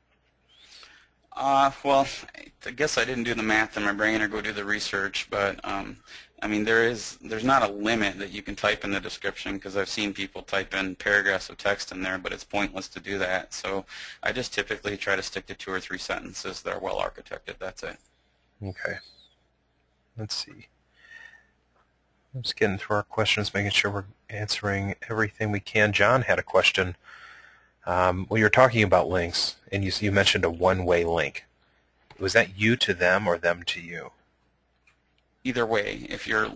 Well, I guess I didn't do the math in my brain or go do the research, but I mean, there's not a limit that you can type in the description, because I've seen people type in paragraphs of text in there, but it's pointless to do that. So I just typically try to stick to 2 or 3 sentences that are well architected. That's it. Okay. Let's see. I'm just getting through our questions, making sure we're answering everything we can. John had a question. Well, you're talking about links, and you mentioned a one-way link. Was that you to them or them to you? Either way, if for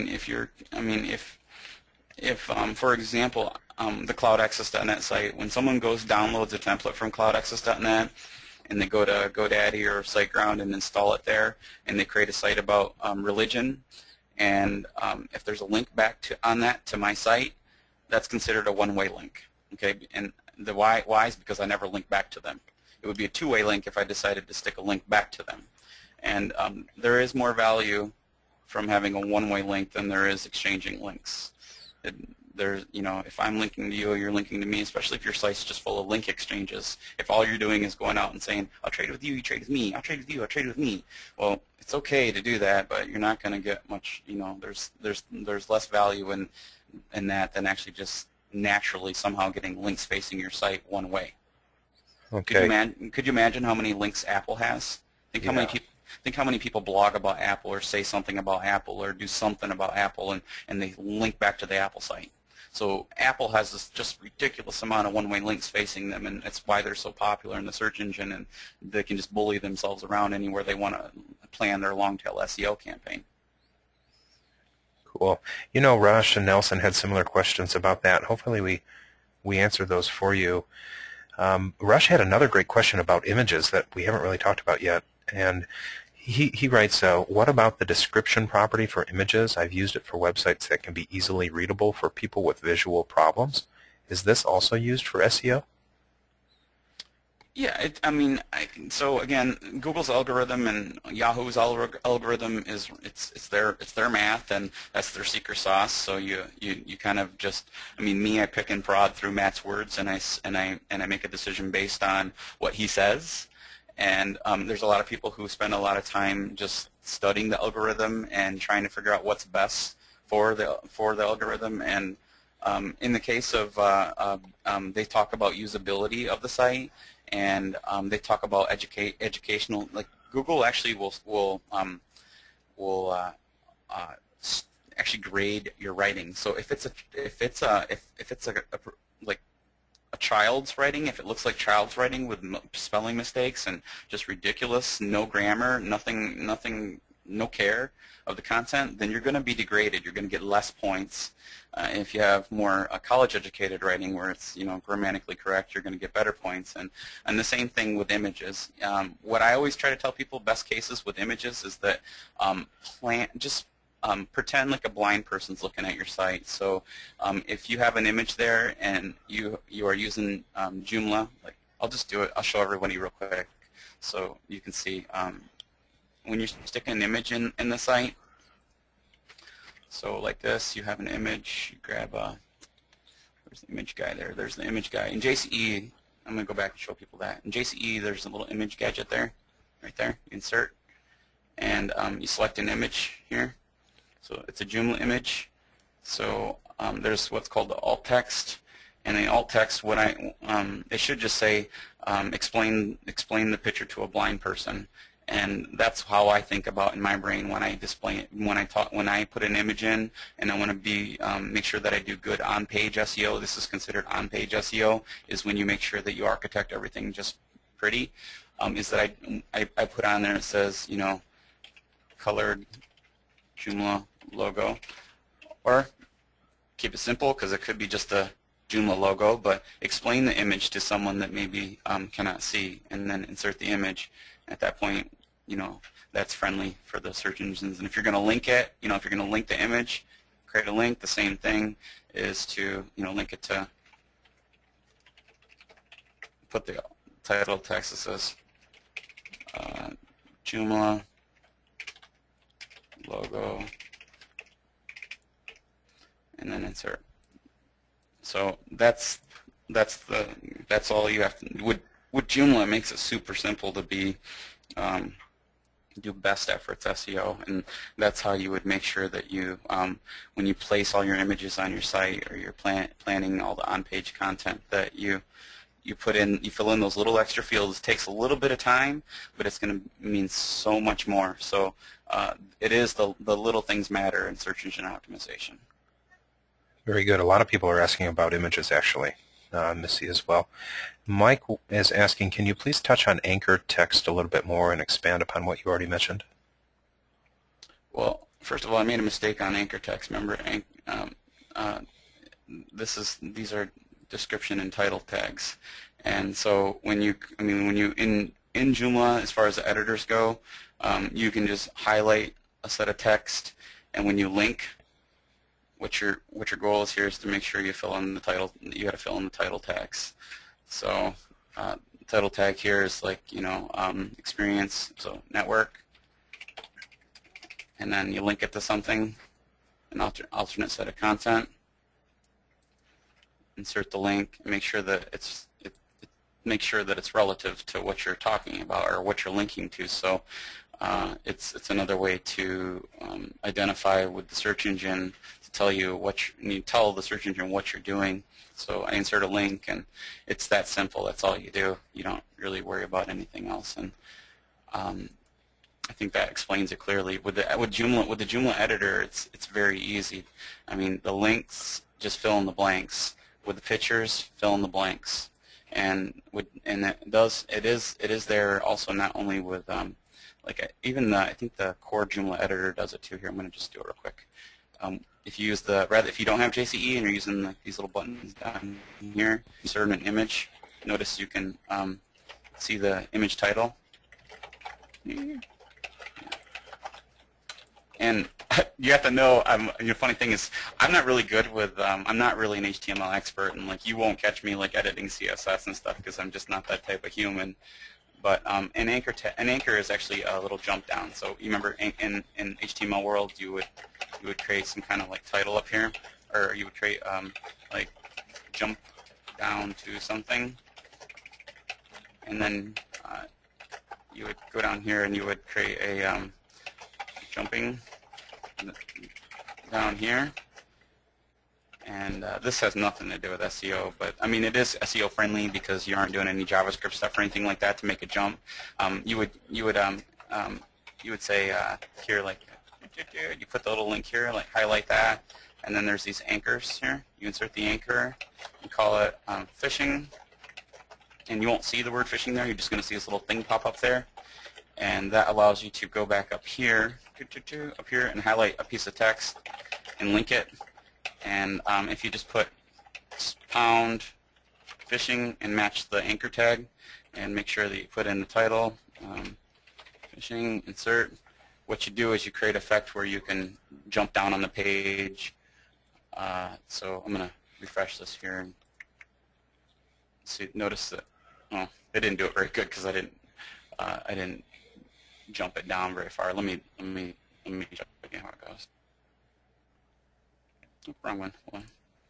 example, the CloudAccess.net site, when someone downloads a template from CloudAccess.net and they go to GoDaddy or SiteGround and install it there, and they create a site about religion, and if there's a link back to my site, that's considered a one-way link. Okay, and the why is because I never link back to them. It would be a two-way link if I decided to stick a link back to them. And there is more value from having a one-way link than there is exchanging links. If I'm linking to you, you're linking to me, especially if your site's just full of link exchanges. If all you're doing is going out and saying, I'll trade with you, you trade with me, I'll trade with you, I'll trade with me. Well, it's okay to do that, but you're not going to get much, there's less value in that than actually just naturally somehow getting links facing your site one way. Okay. Could you imagine how many links Apple has? Think how many people blog about Apple or say something about Apple or do something about Apple and they link back to the Apple site. So Apple has this just ridiculous amount of one-way links facing them, and that's why they're so popular in the search engine, and they can just bully themselves around anywhere they want to plan their long-tail SEO campaign. Cool. Rush and Nelson had similar questions about that. Hopefully we answered those for you. Rush had another great question about images that we haven't really talked about yet, and He writes, what about the description property for images? I've used it for websites that can be easily readable for people with visual problems. Is this also used for SEO? Yeah, so again, Google's algorithm and Yahoo's algorithm is it's their math, and that's their secret sauce. So you kind of just, I pick and prod through Matt's words, and I make a decision based on what he says. And there's a lot of people who spend a lot of time just studying the algorithm and trying to figure out what's best for the algorithm. And in the case of they talk about usability of the site, and they talk about educational. Like Google actually will actually grade your writing. So if it's like a child's writing, if it looks like child's writing with spelling mistakes and just ridiculous, no grammar, nothing, no care of the content, then you're going to be degraded. You're going to get less points. If you have more college-educated writing where it's grammatically correct, you're going to get better points. And the same thing with images. What I always try to tell people, best cases with images, is that pretend like a blind person's looking at your site. So if you have an image there and you are using Joomla, like I'll just do it. I'll show everybody real quick so you can see. When you stick an image in the site, so like this, you have an image, you grab there's the image guy there, there's the image guy. In JCE, I'm going to go back and show people that. In JCE, there's a little image gadget there, right there, insert, and you select an image here. So it's a Joomla image. So there's what's called the alt text, and the alt text, it should just say explain the picture to a blind person. And that's how I think about in my brain when I display it. When I put an image in, and I want to make sure that I do good on-page SEO. This is considered on-page SEO. Is when you make sure that you architect everything just pretty. Is that I put on there, it says colored Joomla logo, or keep it simple because it could be just a Joomla logo, but explain the image to someone that maybe cannot see, and then insert the image. At that point, that's friendly for the search engines. And if you're going to link it, if you're going to link the image, create a link. The same thing is to link it to, put the title text that says Joomla logo, and then insert. So that's all you have to. With Joomla, it makes it super simple to do best efforts SEO, and that's how you would make sure that you, when you place all your images on your site, or you're planning all the on-page content, that you fill in those little extra fields. It takes a little bit of time, but it's going to mean so much more. So it is the little things matter in search engine optimization. Very good. A lot of people are asking about images, actually. Missy as well. Mike is asking, can you please touch on anchor text a little bit more and expand upon what you already mentioned? Well, first of all, I made a mistake on anchor text. Remember, these are description and title tags, and so when you in Joomla, as far as the editors go, you can just highlight a set of text, and when you link, what your goal is here is to make sure you fill in the title. You got to fill in the title tags. So title tag here is like experience, so network, and then you link it to something, an alternate set of content. Insert the link. Make sure that it's relative to what you're talking about or what you're linking to. So it's another way to identify with the search engine, to tell you you tell the search engine what you're doing. So I insert a link, and it's that simple. That's all you do. You don't really worry about anything else. And I think that explains it clearly. With the Joomla editor, it's very easy. The links, just fill in the blanks. With the pictures, fill in the blanks. And it is there also not only with I think the core Joomla editor does it too. Here, I'm going to just do it real quick. If you don't have JCE and you're using these little buttons down here, insert an image. Notice you can see the image title. And you have to know, the funny thing is, I'm not really good with, I'm not really an HTML expert, and like you won't catch me like editing CSS and stuff because I'm just not that type of human. But an anchor is actually a little jump down. So you remember in HTML world, you would create some kind of like title up here, or you would create like jump down to something, and then you would go down here and you would create a jumping down here. And this has nothing to do with SEO, but I mean it is SEO friendly because you aren't doing any JavaScript stuff or anything like that to make a jump. You would say here, like you put the little link here, like highlight that, and then there's these anchors here. You insert the anchor and call it phishing, and you won't see the word phishing there. You're just going to see this little thing pop up there, and that allows you to go back up here, and highlight a piece of text and link it. And if you just put pound phishing and match the anchor tag and make sure that you put in the title, phishing, insert, what you do is you create effect where you can jump down on the page. So I'm going to refresh this here and see. Notice that, well, it didn't do it very good because I didn't jump it down very far. Let me check again how it goes. Oh, wrong one. Hold on.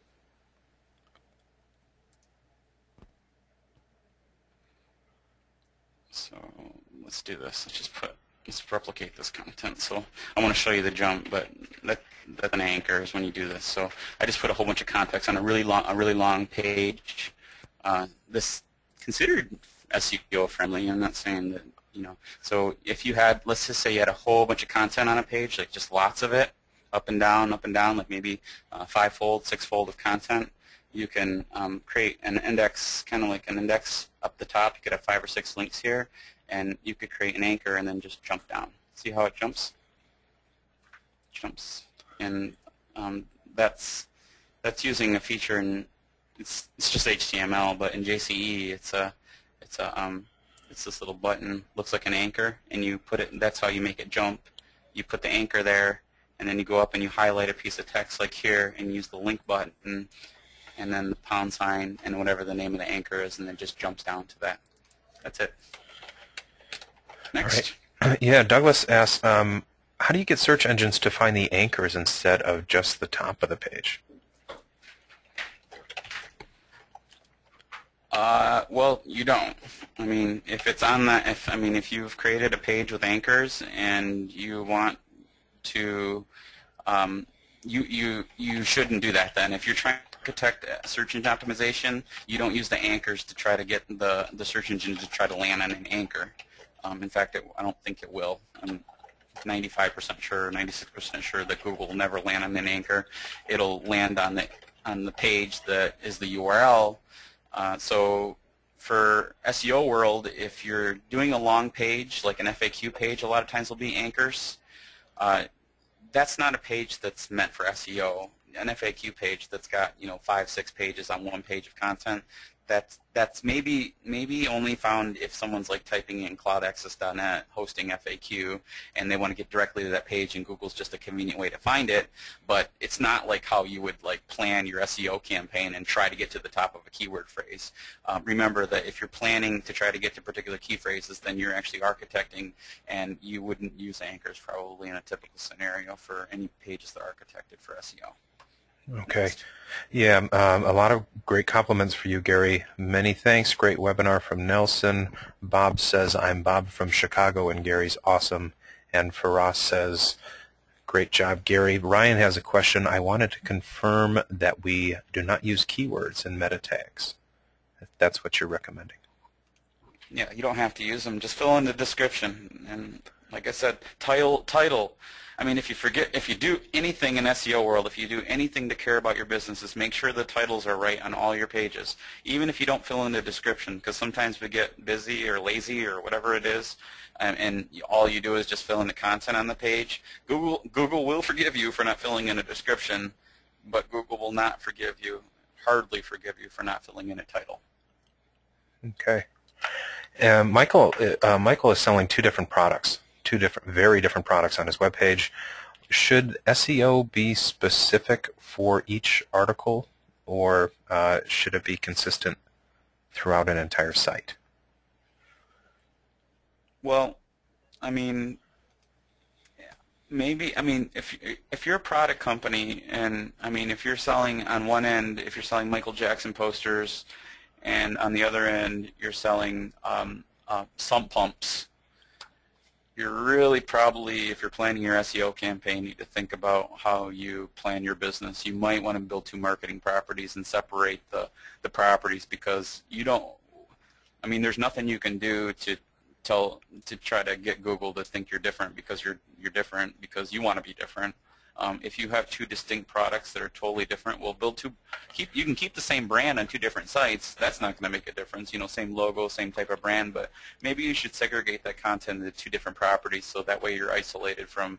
So let's do this. Let's replicate this content. So I want to show you the jump, but that's an anchor is when you do this. So I just put a whole bunch of context on a really long page. This considered SEO friendly. I'm not saying that, you know. So if you had, let's just say you had a whole bunch of content on a page, like just lots of it, up and down, like maybe 5-fold, 6-fold of content. You can create an index, kind of like an index up the top. You could have 5 or 6 links here, and you could create an anchor and then just jump down. See how it jumps? Jumps, and that's using a feature, and it's just HTML, but in JCE it's this little button, looks like an anchor, and you put it. That's how you make it jump. You put the anchor there, and then you go up and you highlight a piece of text like here and use the link button and then the pound sign and whatever the name of the anchor is, and then just jumps down to that. That's it. Next. All right. Yeah, Douglas asks, how do you get search engines to find the anchors instead of just the top of the page? Well, you don't. I mean, if it's on that, if you've created a page with anchors and you want to, you shouldn't do that then. If you're trying to architect search engine optimization, you don't use the anchors to try to get the search engine to try to land on an anchor. In fact, I don't think it will. I'm 95% sure, 96% sure that Google will never land on an anchor. It'll land on the page that is the URL. So for SEO world, if you're doing a long page, like an FAQ page, a lot of times will be anchors. That's not a page that's meant for SEO. An FAQ page that's got 5-6 pages on one page of content, that's maybe only found if someone's like typing in CloudAccess.net hosting FAQ and they want to get directly to that page, and Google's just a convenient way to find it. But it's not like how you would like plan your SEO campaign and try to get to the top of a keyword phrase. Remember that if you're planning to try to get to particular key phrases, then you're actually architecting, and you wouldn't use anchors probably in a typical scenario for any pages that are architected for SEO. Okay. Yeah, a lot of great compliments for you, Gary. Many thanks. Great webinar from Nelson. Bob says, I'm Bob from Chicago, and Gary's awesome. And Faraz says, great job, Gary. Ryan has a question. I wanted to confirm that we do not use keywords in meta tags. That's what you're recommending. Yeah, you don't have to use them. Just fill in the description. And like I said, title. I mean, if you do anything in SEO world, if you do anything to care about your business, is make sure the titles are right on all your pages, even if you don't fill in the description, because sometimes we get busy or lazy or whatever it is, and all you do is just fill in the content on the page. Google will forgive you for not filling in a description, but Google will not hardly forgive you for not filling in a title. Okay. Michael is selling two different products. Very different products on his webpage. Should SEO be specific for each article, or should it be consistent throughout an entire site? Well, I mean, maybe, I mean, if you're a product company, and I mean, if you're selling on one end, if you're selling Michael Jackson posters, and on the other end you're selling sump pumps, you're really probably, if you're planning your SEO campaign, need to think about how you plan your business. You might want to build two marketing properties and separate the properties, because you don't, I mean, there's nothing you can do to try to get Google to think you're different, because you're different because you want to be different. If you have two distinct products that are totally different, well, build two. You can keep the same brand on two different sites. That's not going to make a difference. You know, same logo, same type of brand, but maybe you should segregate that content into two different properties, so that way you're isolated from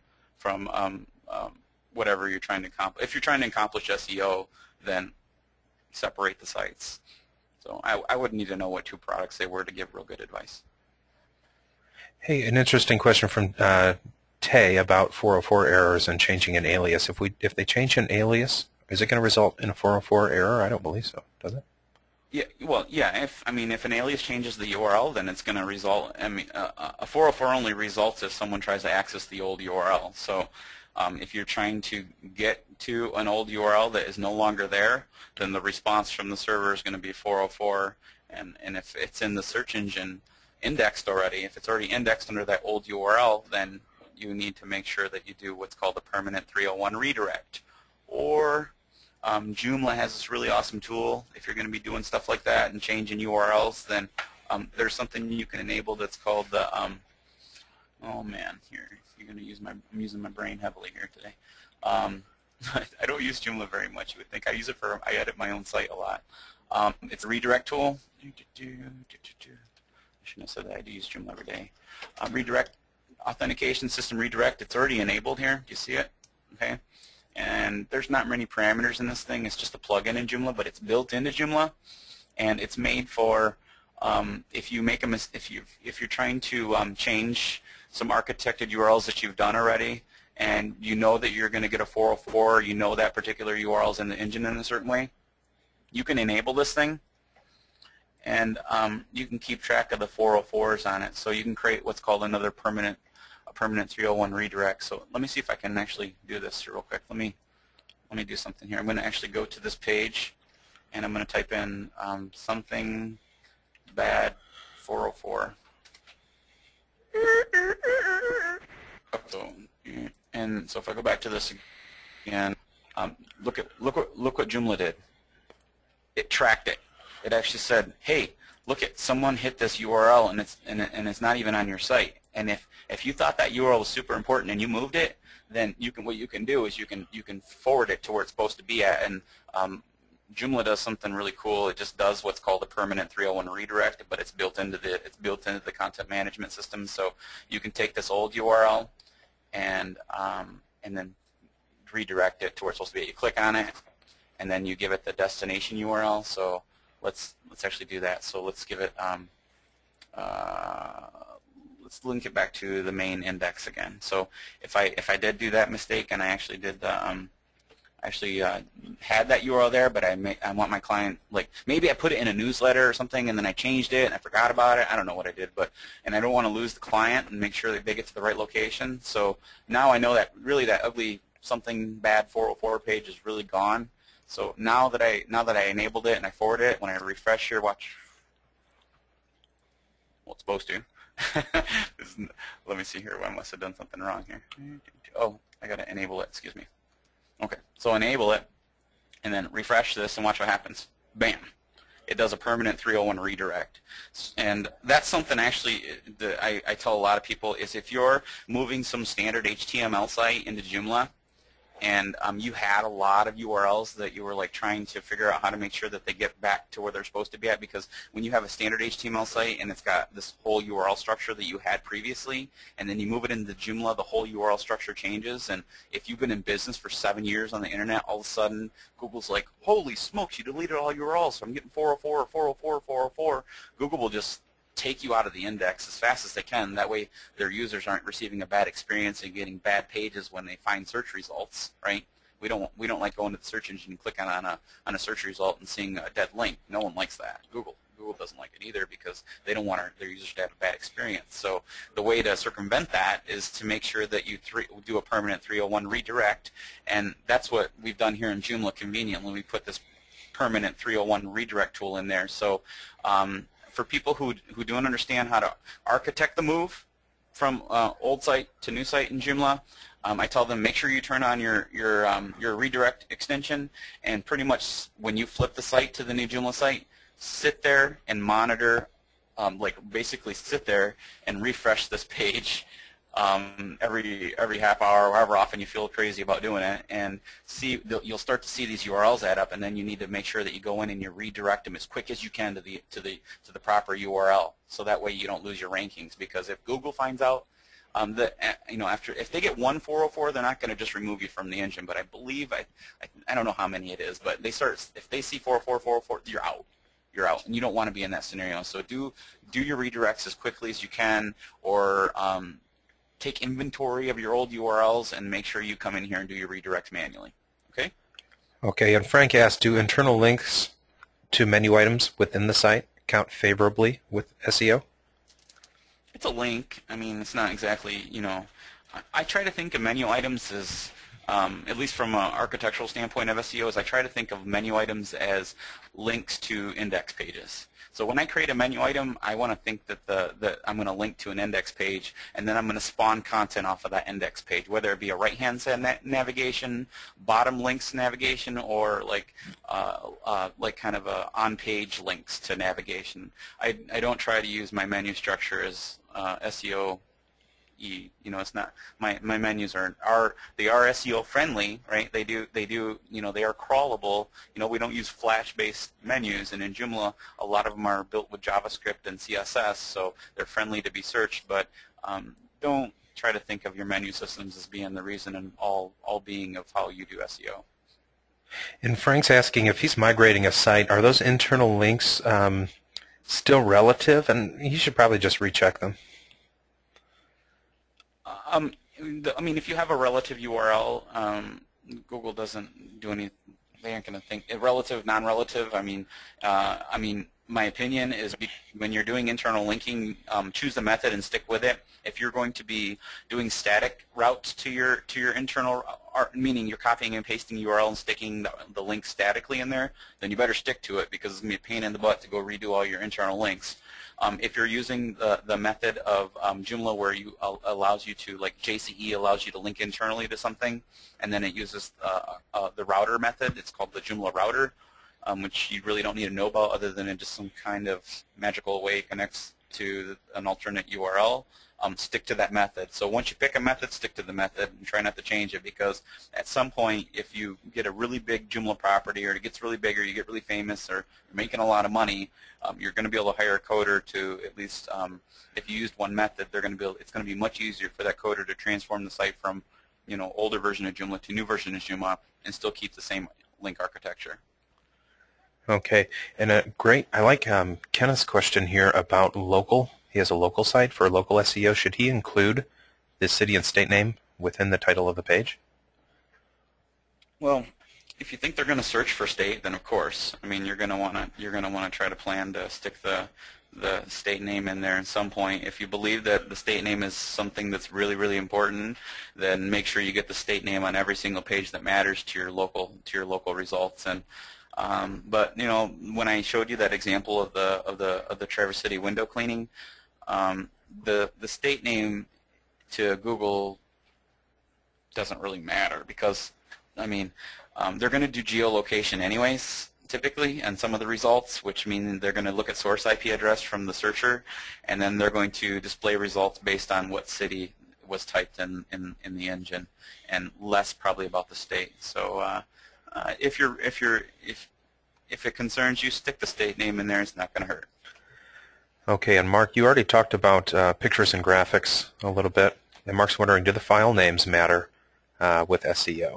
whatever you're trying to accomplish. If you're trying to accomplish SEO, then separate the sites. So I would need to know what two products they were to give real good advice. Hey, an interesting question from Tay about 404 errors and changing an alias. If they change an alias, is it going to result in a 404 error? I don't believe so, does it? Yeah, well, yeah. If an alias changes the URL, then it's going to result. I mean, a 404 only results if someone tries to access the old URL. So, if you're trying to get to an old URL that is no longer there, then the response from the server is going to be 404. And if it's in the search engine indexed already, if it's already indexed under that old URL, then you need to make sure that you do what's called a permanent 301 redirect. Or Joomla has this really awesome tool. If you're going to be doing stuff like that and changing URLs, then there's something you can enable that's called the oh man, here you're going to use I'm using my brain heavily here today. I don't use Joomla very much. You would think I use it for, I edit my own site a lot. It's a redirect tool. I shouldn't have said that. I do use Joomla every day. Redirect, authentication system redirect. It's already enabled here. Do you see it? Okay. And there's not many parameters in this thing. It's just a plugin in Joomla, but it's built into Joomla, and it's made for if you make a if you're trying to change some architected URLs that you've done already, and you know that you're going to get a 404, you know that particular URL is in the engine in a certain way, you can enable this thing, and you can keep track of the 404s on it. So you can create what's called a permanent 301 redirect. So let me see if I can actually do this here real quick. Let me do something here. I'm going to actually go to this page, and I'm going to type in something bad 404. And so if I go back to this again, look what Joomla did. It tracked it. It actually said, "Hey, look at someone hit this URL and it's not even on your site." And if you thought that URL was super important and you moved it, then what you can do is you can forward it to where it's supposed to be at. And Joomla does something really cool. It just does what's called a permanent 301 redirect, but it's built into the content management system. So you can take this old URL and then redirect it to where it's supposed to be. You click on it, and then you give it the destination URL. So let's actually do that. So let's give it let's link it back to the main index again. So if I did do that mistake and I actually did the had that URL there, but I want my client, like maybe I put it in a newsletter or something and then I changed it and I forgot about it. I don't know what I did, and I don't want to lose the client and make sure that they get to the right location. So now I know that really that ugly something bad 404 page is really gone. So now that I enabled it and I forwarded it, when I refresh here, watch. Well, it's supposed to. Let me see here. I must have done something wrong here. Oh, I got to enable it. Excuse me. Okay, so enable it, and then refresh this, and watch what happens. Bam. It does a permanent 301 redirect. And that's something actually that I tell a lot of people is if you're moving some standard HTML site into Joomla, and you had a lot of URLs that you were like trying to figure out how to make sure that they get back to where they're supposed to be at, because when you have a standard HTML site and it's got this whole URL structure that you had previously, and then you move it into Joomla, the whole URL structure changes. And if you've been in business for 7 years on the internet, all of a sudden Google's like, holy smokes, you deleted all URLs, so I'm getting 404 or 404 or 404. Google will just take you out of the index as fast as they can. That way their users aren't receiving a bad experience and getting bad pages when they find search results, right? We don't like going to the search engine and clicking on a search result and seeing a dead link. No one likes that. Google doesn't like it either because they don't want their users to have a bad experience. So the way to circumvent that is to make sure that you do a permanent 301 redirect, and that's what we've done here in Joomla conveniently. We put this permanent 301 redirect tool in there. So for people who don't understand how to architect the move from old site to new site in Joomla, I tell them make sure you turn on your redirect extension, and pretty much when you flip the site to the new Joomla site, sit there and monitor, like basically sit there and refresh this page every half hour, or however often you feel crazy about doing it, and see you'll start to see these URLs add up, and then you need to make sure that you go in and you redirect them as quick as you can to the proper URL, so that way you don't lose your rankings. Because if Google finds out that if they get one 404, they're not going to just remove you from the engine. But I believe I don't know how many it is, but if they see 404, 404, you're out. You're out, and you don't want to be in that scenario. So do your redirects as quickly as you can, or take inventory of your old URLs and make sure you come in here and do your redirects manually. Okay? Okay, and Frank asked, do internal links to menu items within the site count favorably with SEO? It's a link. I mean, it's not exactly, I try to think of menu items as, at least from an architectural standpoint of SEO, is I try to think of menu items as links to index pages. So when I create a menu item, I want to think that I'm going to link to an index page, and then I'm going to spawn content off of that index page, whether it be a right-hand side navigation, bottom links navigation, or like kind of a on-page links to navigation. I don't try to use my menu structure as SEO. It's not, my menus are SEO friendly, right? They are crawlable. We don't use Flash-based menus, and in Joomla, a lot of them are built with JavaScript and CSS, so they're friendly to be searched. But don't try to think of your menu systems as being the reason and all being of how you do SEO. And Frank's asking if he's migrating a site, are those internal links still relative? And he should probably just recheck them. I mean, if you have a relative URL, Google doesn't do any. They aren't going to think relative, non-relative. I mean, my opinion is when you're doing internal linking, choose the method and stick with it. If you're going to be doing static routes to your internal, meaning you're copying and pasting URL and sticking the link statically in there, then you better stick to it, because it's going to be a pain in the butt to go redo all your internal links. If you're using the method of Joomla where you allows you to, like JCE allows you to link internally to something, and then it uses the router method, it's called the Joomla router, which you really don't need to know about other than it just some kind of magical way it connects to an alternate URL. Stick to that method. So once you pick a method, stick to the method and try not to change it, because at some point if you get a really big Joomla property, or it gets really big, or you get really famous, or you're making a lot of money, you're going to be able to hire a coder to at least, if you used one method, it's going to be much easier for that coder to transform the site from older version of Joomla to new version of Joomla and still keep the same link architecture. Okay, and great. I like Kenneth's question here about local. He has a local site for local SEO. Should he include the city and state name within the title of the page? Well, if you think they're going to search for state, then of course. I mean, you're going to want to try to plan to stick the state name in there at some point. If you believe that the state name is something that's really, really important, then make sure you get the state name on every single page that matters to your local results. And but when I showed you that example of the Traverse City window cleaning, the state name to Google doesn't really matter, because I mean they're going to do geolocation anyways typically and some of the results, which mean they're going to look at source IP address from the searcher, and then they're going to display results based on what city was typed in the engine, and less probably about the state. So if it concerns you, stick the state name in there. It's not going to hurt. Okay, and Mark, you already talked about pictures and graphics a little bit, and Mark's wondering, do the file names matter with SEO?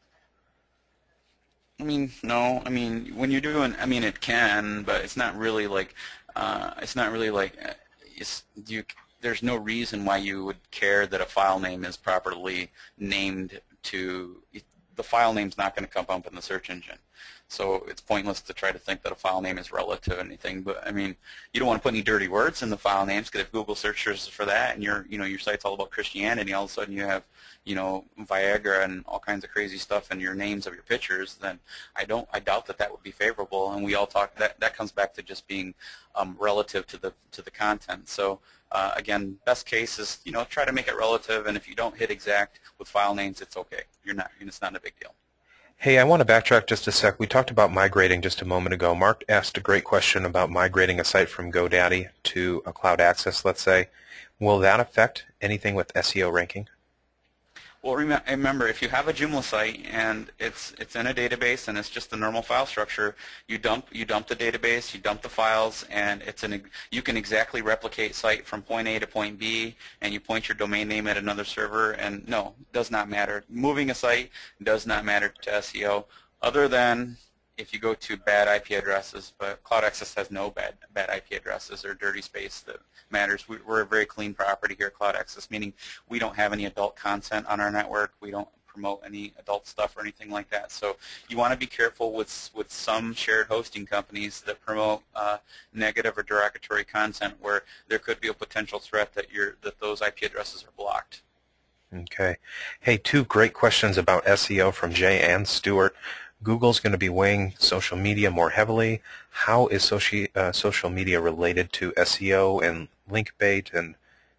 I mean, no. I mean, when you're doing, I mean, it can, but it's not really like, there's no reason why you would care that a file name is properly named to, the file name's not going to come up in the search engine. So it's pointless to try to think that a file name is relative to anything. But I mean, you don't want to put any dirty words in the file names, because if Google searches for that and your site's all about Christianity, all of a sudden you have Viagra and all kinds of crazy stuff in your names of your pictures, then I doubt that would be favorable. And we all talk that comes back to just being relative to the content. So again, best case is try to make it relative, and if you don't hit exact with file names, it's okay. It's not a big deal. Hey, I want to backtrack just a sec. We talked about migrating just a moment ago. Mark asked a great question about migrating a site from GoDaddy to a Cloud Access, let's say. Will that affect anything with SEO ranking? Well, remember, if you have a Joomla site and it's in a database and it's just a normal file structure, you dump the database, you dump the files, and you can exactly replicate site from point A to point B, and you point your domain name at another server, and no, it does not matter. Moving a site does not matter to SEO, other than if you go to bad IP addresses, but Cloud Access has no bad IP addresses or dirty space that matters. We're a very clean property here at Cloud Access, meaning we don't have any adult content on our network. We don't promote any adult stuff or anything like that. So you want to be careful with some shared hosting companies that promote negative or derogatory content, where there could be a potential threat that those IP addresses are blocked. Okay. Hey, two great questions about SEO from Jay and Stuart. Google's going to be weighing social media more heavily. How is social media related to SEO and link bait, and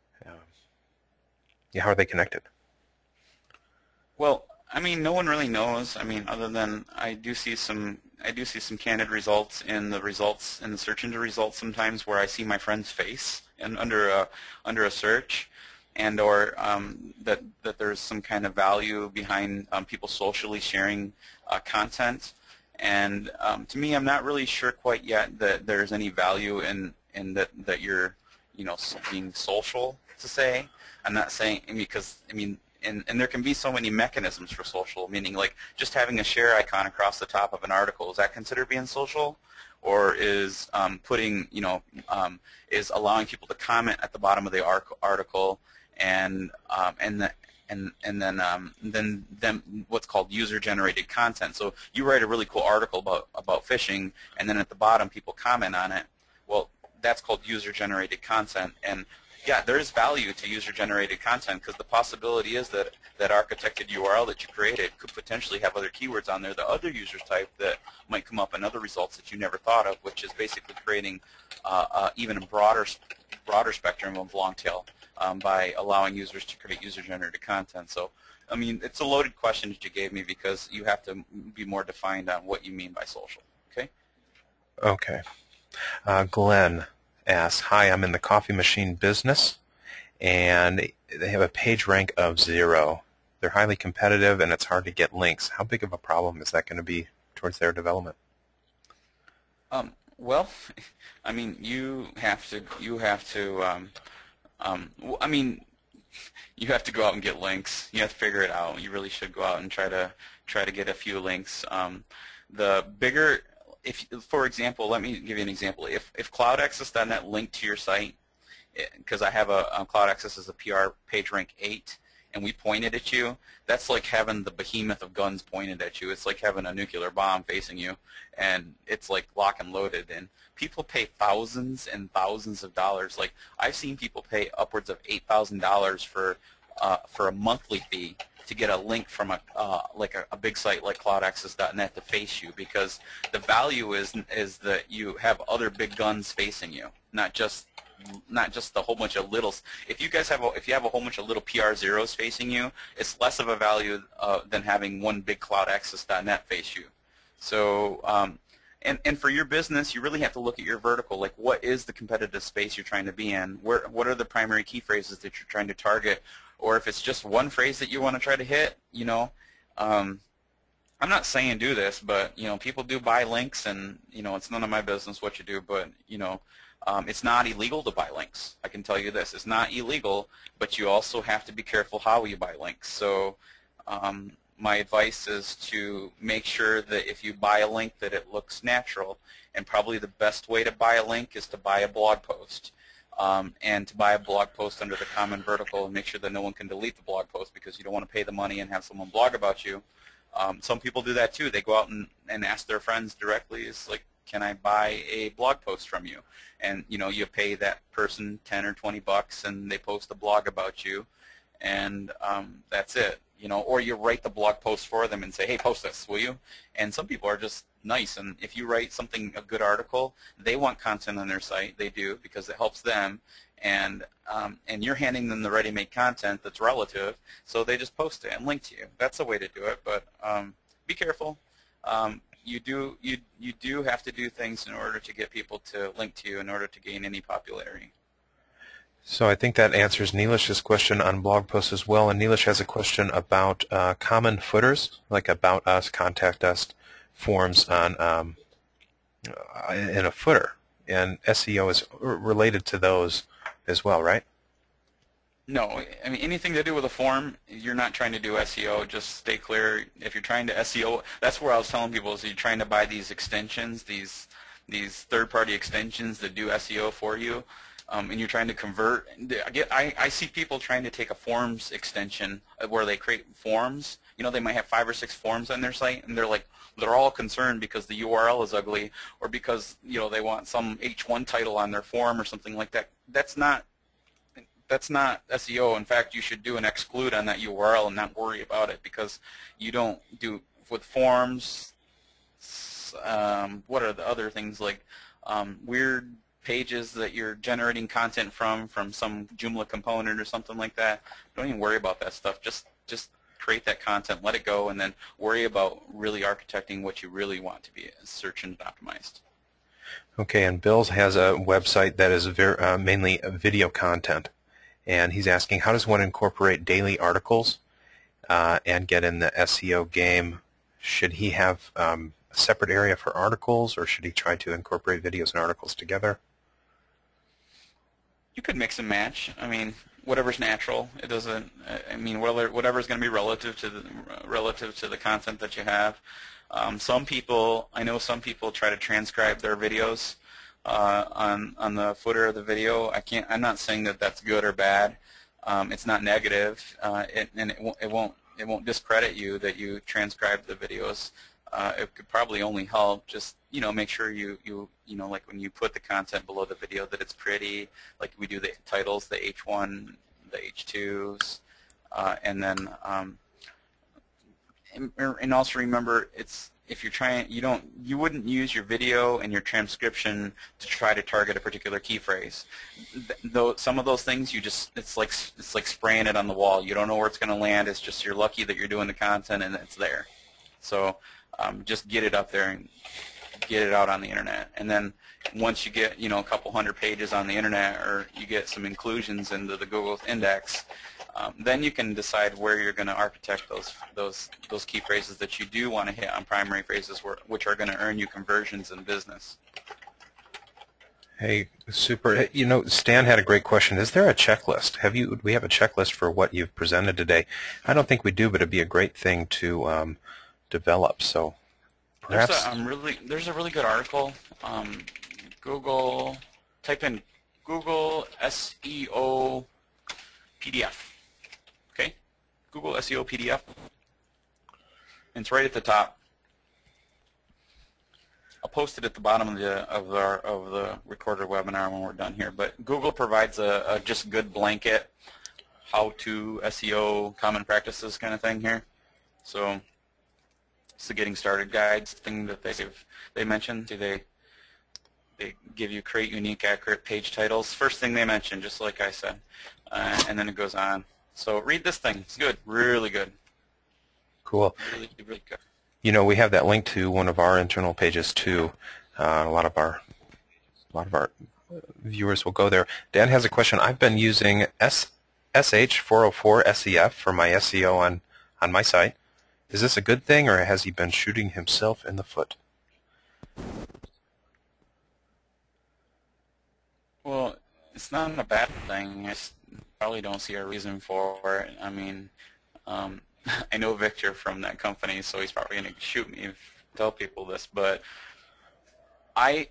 how are they connected? Well, I mean, no one really knows. I mean, other than I do see some candid results in the search engine results sometimes, where I see my friend's face and under a search, and or that there's some kind of value behind people socially sharing content. And to me, I'm not really sure quite yet that there's any value in that you're being social, to say. I'm not saying, because I mean, and there can be so many mechanisms for social, meaning like just having a share icon across the top of an article, is that considered being social? Or is is allowing people to comment at the bottom of the article, and then what's called user-generated content. So you write a really cool article about fishing, and then at the bottom people comment on it. Well, that's called user-generated content. And yeah, there is value to user-generated content, because the possibility is that architected URL that you created could potentially have other keywords on there that other users type that might come up in other results that you never thought of, which is basically creating even a broader spectrum of long tail by allowing users to create user-generated content. So, I mean, it's a loaded question that you gave me, because you have to be more defined on what you mean by social. Okay? Okay. Glenn asks, hi, I'm in the coffee machine business, and they have a page rank of 0. They're highly competitive, and it's hard to get links. How big of a problem is that going to be towards their development? Well, I mean, you have to I mean, you have to go out and get links. You have to figure it out. You really should go out and try to get a few links. The bigger, for example, let me give you an example. If CloudAccess.net linked to your site, because I have a Cloud Access as a PR page rank 8, and we pointed at you, that's like having the behemoth of guns pointed at you. It's like having a nuclear bomb facing you, and it's like lock and loaded. And people pay thousands and thousands of dollars. Like, I've seen people pay upwards of $8,000 for a monthly fee to get a link from a big site like CloudAccess.net to face you, because the value is that you have other big guns facing you, not just a whole bunch of littles. If you have a whole bunch of little PR zeros facing you, it's less of a value than having one big CloudAccess.net face you. So and for your business, you really have to look at your vertical. Like, what is the competitive space you're trying to be in? What are the primary key phrases that you're trying to target? Or if it's just one phrase that you want to try to hit, I'm not saying do this, but people do buy links, and it's none of my business what you do, but it's not illegal to buy links. I can tell you this: it's not illegal, but you also have to be careful how you buy links. So my advice is to make sure that if you buy a link, that it looks natural, and probably the best way to buy a link is to buy a blog post. and to buy a blog post under the common vertical and make sure that no one can delete the blog post because you don't want to pay the money and have someone blog about you. Some people do that too. They go out and ask their friends directly, it's like, can I buy a blog post from you? And you pay that person 10 or 20 bucks and they post a blog about you, and that's it. Or you write the blog post for them and say, hey, post this, will you? And some people are just nice, and if you write a good article, they want content on their site. They do, because it helps them, and you're handing them the ready-made content that's relative, so they just post it and link to you. That's a way to do it, but be careful. You do have to do things in order to get people to link to you in order to gain any popularity. So I think that answers Neelish's question on blog posts as well. And Neelish has a question about common footers, like about us, contact us forms on in a footer. And SEO is related to those as well, right? No, I mean anything to do with a form, you're not trying to do SEO. Just stay clear. If you're trying to SEO, that's where I was telling people is you're trying to buy these extensions, these third-party extensions that do SEO for you. And you're trying to convert. I see people trying to take a forms extension where they create forms. They might have 5 or 6 forms on their site, and they're all concerned because the URL is ugly, or because they want some H1 title on their form or something like that. That's not SEO. In fact, you should do an exclude on that URL and not worry about it, because you don't do with forms. What are the other things like weird pages that you're generating content from some Joomla component or something like that? Don't even worry about that stuff. Just create that content, let it go, and then worry about really architecting what you really want to be search engine optimized. Okay, and Bill's has a website that is mainly video content, and he's asking, how does one incorporate daily articles and get in the SEO game? Should he have a separate area for articles, or should he try to incorporate videos and articles together? You could mix and match. I mean, whatever's natural. It doesn't. I mean, whatever's going to be relative to the content that you have. I know some people try to transcribe their videos on the footer of the video. I'm not saying that that's good or bad. It's not negative, and it won't discredit you that you transcribe the videos. It could probably only help. Just make sure you like when you put the content below the video that it's pretty. Like we do the titles, the H1, the H2s, and then and also remember, if you're trying, you wouldn't use your video and your transcription to try to target a particular key phrase. Though some of those things it's like spraying it on the wall. You don't know where it's going to land. It's just you're lucky that you're doing the content and it's there. So just get it up there and get it out on the internet. And then once you get a couple hundred pages on the internet, or you get some inclusions into the Google index, then you can decide where you're going to architect those key phrases that you do want to hit on primary phrases, which are going to earn you conversions in business. Hey, super. Stan had a great question. Is there a checklist? We have a checklist for what you've presented today? I don't think we do, but it'd be a great thing to develop. So perhaps there's a really good article. Type in Google SEO PDF. Okay, Google SEO PDF. And it's right at the top. I'll post it at the bottom of the recorded webinar when we're done here. But Google provides a just good blanket how-to SEO common practices kind of thing here. So it's the getting started guides thing that they mentioned. They give you create unique, accurate page titles. First thing they mention, just like I said, and then it goes on. So read this thing. It's good, really good. Cool. Really, really good. We have that link to one of our internal pages too. A lot of our viewers will go there. Dan has a question. I've been using SH404 SEF for my SEO on my site. Is this a good thing, or has he been shooting himself in the foot? Well, it's not a bad thing. I probably don't see a reason for it. I mean, I know Victor from that company, so he's probably going to shoot me if I tell people this, but I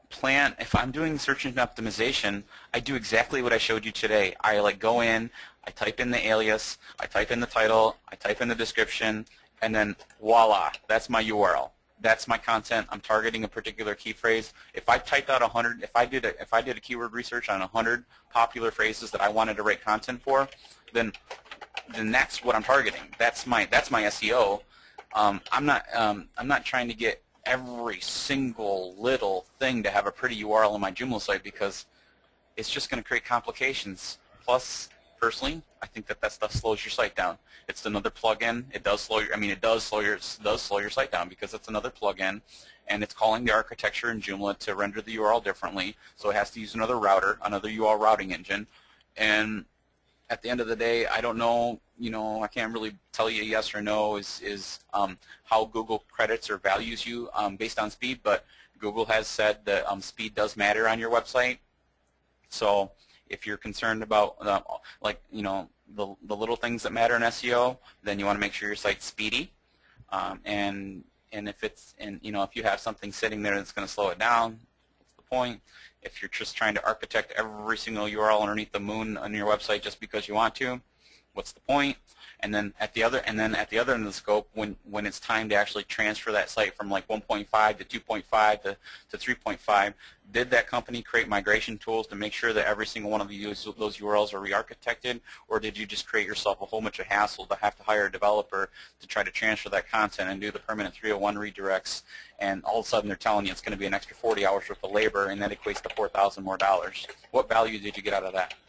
if I'm doing search engine optimization, I do exactly what I showed you today. I like go in, I type in the alias, I type in the title, I type in the description, and then voila, that's my URL. That's my content. I'm targeting a particular key phrase. If I typed out 100, if I did a keyword research on 100 popular phrases that I wanted to write content for, then that's what I'm targeting. That's my SEO. I'm not trying to get every single little thing to have a pretty URL on my Joomla site, because it's just going to create complications. Plus, personally, I think that stuff slows your site down. It's another plugin. It does slow your, it does slow your site down, because it's another plugin, and it's calling the architecture in Joomla to render the URL differently. So it has to use another router, another URL routing engine, and at the end of the day, I don't know, I can't really tell you yes or no is how Google credits or values you based on speed, but Google has said that speed does matter on your website. So if you're concerned about the little things that matter in SEO, then you want to make sure your site's speedy. And if you have something sitting there that's going to slow it down, what's the point? If you're just trying to architect every single URL underneath the moon on your website just because you want to, what's the point? And then at the other end of the scope, when it's time to actually transfer that site from like 1.5 to 2.5 to 3.5, did that company create migration tools to make sure that every single one of those URLs are re-architected, or did you just create yourself a whole bunch of hassle to have to hire a developer to try to transfer that content and do the permanent 301 redirects, and all of a sudden they're telling you it's going to be an extra 40 hours worth of labor, and that equates to $4,000 more? What value did you get out of that?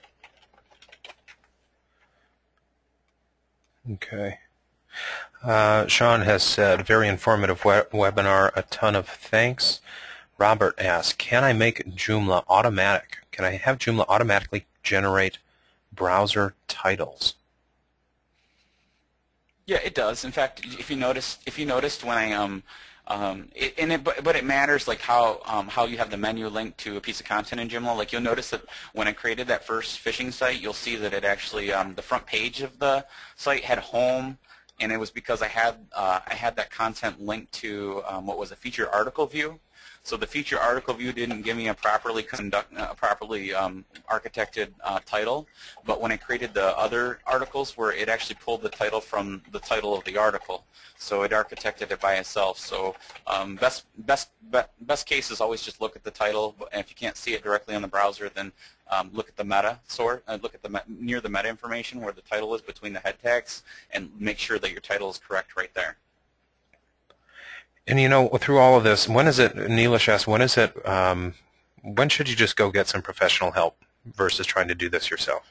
Okay. Sean has said, very informative webinar, a ton of thanks. Robert asks, can I make Joomla automatic? Can I have Joomla automatically generate browser titles? Yeah, it does. In fact, if you noticed when but it matters like how you have the menu linked to a piece of content in Joomla. Like you'll notice that when I created that first phishing site, you'll see that it actually the front page of the site had home, and it was because I had that content linked to what was a featured article view. So the feature article view didn't give me a properly architected title, but when I created the other articles, where it actually pulled the title from the title of the article, so it architected it by itself. So best case is always just look at the title, and if you can't see it directly on the browser, then look at the meta source, look at near the meta information where the title is between the head tags, and make sure that your title is correct right there. And through all of this, when is it, Neelish asks, when should you just go get some professional help versus trying to do this yourself?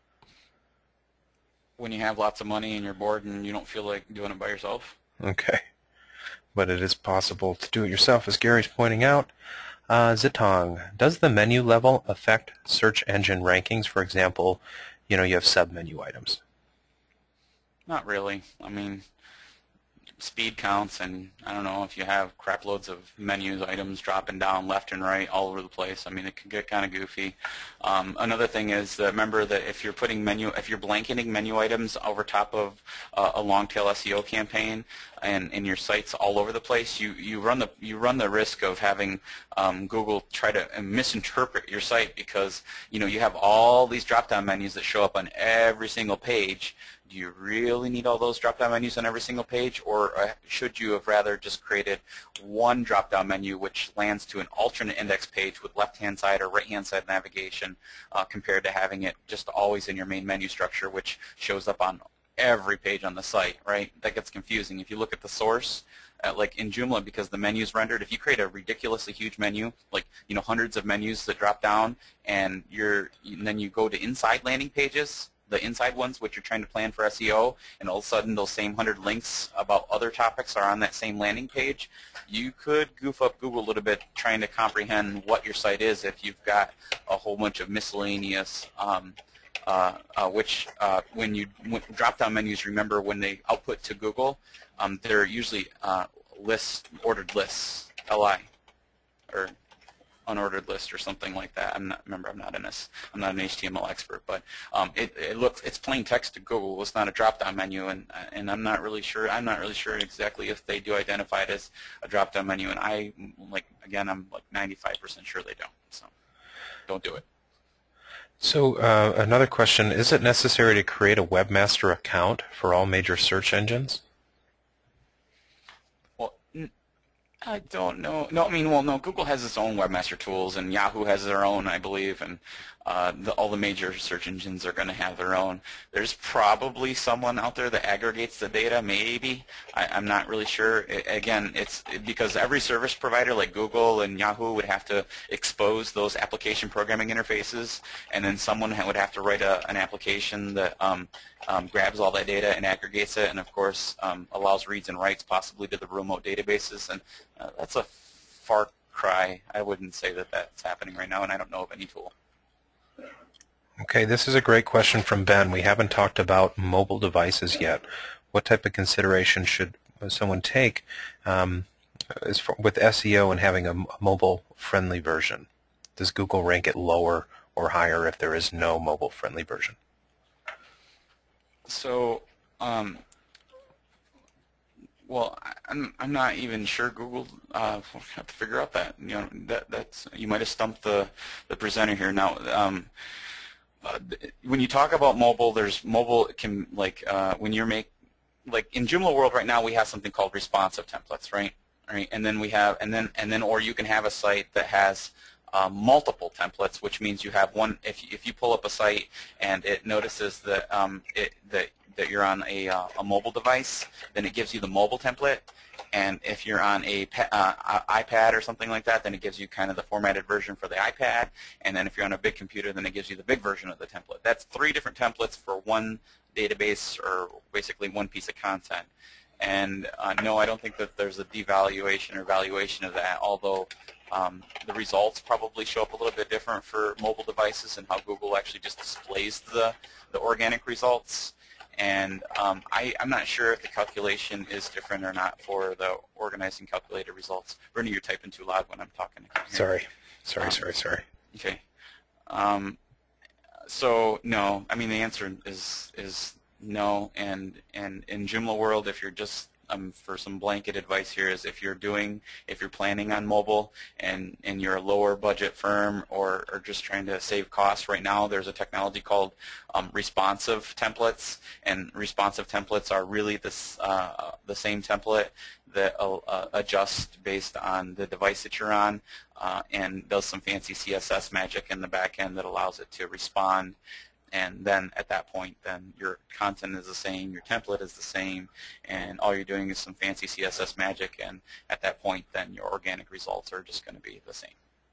When you have lots of money and you're bored and you don't feel like doing it by yourself. Okay. But it is possible to do it yourself, as Gary's pointing out. Zitong, does the menu level affect search engine rankings? For example, you have sub-menu items. Not really. Speed counts, and I don't know, if you have crap loads of menus items dropping down left and right all over the place, it can get kind of goofy. Another thing is that remember that if you're blanketing menu items over top of a long tail SEO campaign and your site's all over the place, you run the risk of having Google try to misinterpret your site, because you have all these drop down menus that show up on every single page. Do you really need all those drop-down menus on every single page, or should you have rather just created one drop-down menu which lands to an alternate index page with left-hand side or right-hand side navigation, compared to having it just always in your main menu structure, which shows up on every page on the site, right? That gets confusing. If you look at the source, like in Joomla, because the menu is rendered, if you create a ridiculously huge menu, like hundreds of menus that drop down, and then you go to inside landing pages, the inside ones which you're trying to plan for SEO, and all of a sudden those same 100 links about other topics are on that same landing page, you could goof up Google a little bit trying to comprehend what your site is if you've got a whole bunch of miscellaneous when drop-down menus, remember when they output to Google, they're usually ordered lists, LI, or unordered list or something like that. Remember, I'm not an HTML expert, but it's plain text to Google. It's not a drop-down menu, and I'm not really sure exactly if they do identify it as a drop-down menu. And I'm like 95% sure they don't. So don't do it. So another question, is it necessary to create a webmaster account for all major search engines? Well, I don't know. No, I mean, well, no. Google has its own webmaster tools, and Yahoo has their own, I believe, and all the major search engines are going to have their own. There's probably someone out there that aggregates the data, maybe. I'm not really sure. Again, it's because every service provider like Google and Yahoo would have to expose those application programming interfaces, and then someone would have to write an application that grabs all that data and aggregates it, and of course allows reads and writes possibly to the remote databases, and that's a far cry. I wouldn't say that that's happening right now, and I don't know of any tool. Okay, this is a great question from Ben. We haven't talked about mobile devices yet. What type of consideration should someone take with SEO and having a mobile-friendly version? Does Google rank it lower or higher if there is no mobile-friendly version? So, well, I'm not even sure Google. We'll have to figure out that. That's you might have stumped the presenter here. Now, when you talk about mobile, there's mobile can when you're in Joomla world right now, we have something called responsive templates, right? Right, and then we have or you can have a site that has multiple templates, which means you have one. If you pull up a site and it notices that that you're on a mobile device, then it gives you the mobile template. And if you're on a iPad or something like that, then it gives you kind of the formatted version for the iPad. And then if you're on a big computer, then it gives you the big version of the template. That's 3 different templates for one database, or basically one piece of content. And no, I don't think that there's a devaluation or valuation of that, although the results probably show up a little bit different for mobile devices and how Google actually just displays the organic results. And I'm not sure if the calculation is different or not for the organizing calculated results. Bernie, you're typing too loud when I'm talking. Sorry. Okay. So no, I mean the answer is no. And in Joomla world, if you're just for some blanket advice here is if you're planning on mobile and you're a lower budget firm or just trying to save costs, right now there's a technology called responsive templates, and responsive templates are really the same template that adjusts based on the device that you're on and does some fancy CSS magic in the back end that allows it to respond. And then at that point, then your content is the same, your template is the same, and all you're doing is some fancy CSS magic, and at that point, then your organic results are just going to be the same.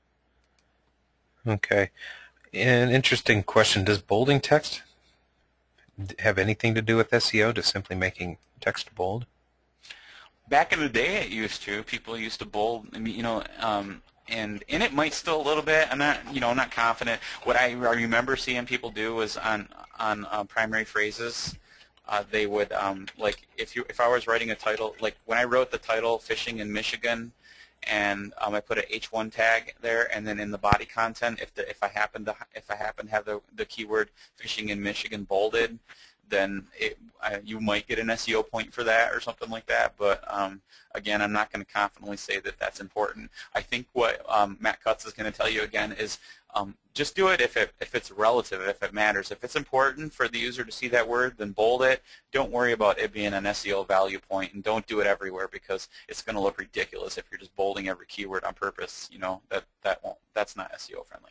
Okay. An interesting question. Does bolding text have anything to do with SEO, just simply making text bold? Back in the day, it used to. People used to bold, I mean, and it might still a little bit. I'm not confident. What I remember seeing people do was on primary phrases. They would if I was writing a title, like when I wrote the title "Fishing in Michigan," and I put a H1 tag there, and then in the body content, if I happen to have the keyword "Fishing in Michigan" bolded, then you might get an SEO point for that or something like that. But again, I'm not going to confidently say that that's important. I think what Matt Cutts is going to tell you again is just do it if it's relative, if it matters. If it's important for the user to see that word, then bold it. Don't worry about it being an SEO value point, and don't do it everywhere because it's going to look ridiculous if you're just bolding every keyword on purpose. That's not SEO friendly.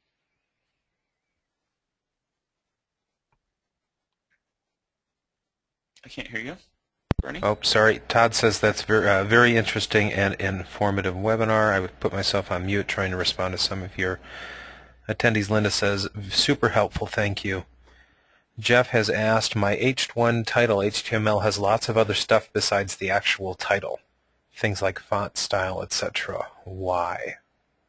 I can't hear you, Bernie. Oh, sorry. Todd says that's very interesting and informative webinar. I would put myself on mute trying to respond to some of your attendees. Linda says, super helpful, thank you. Jeff has asked, my H1 title HTML has lots of other stuff besides the actual title, things like font style, etc. Why?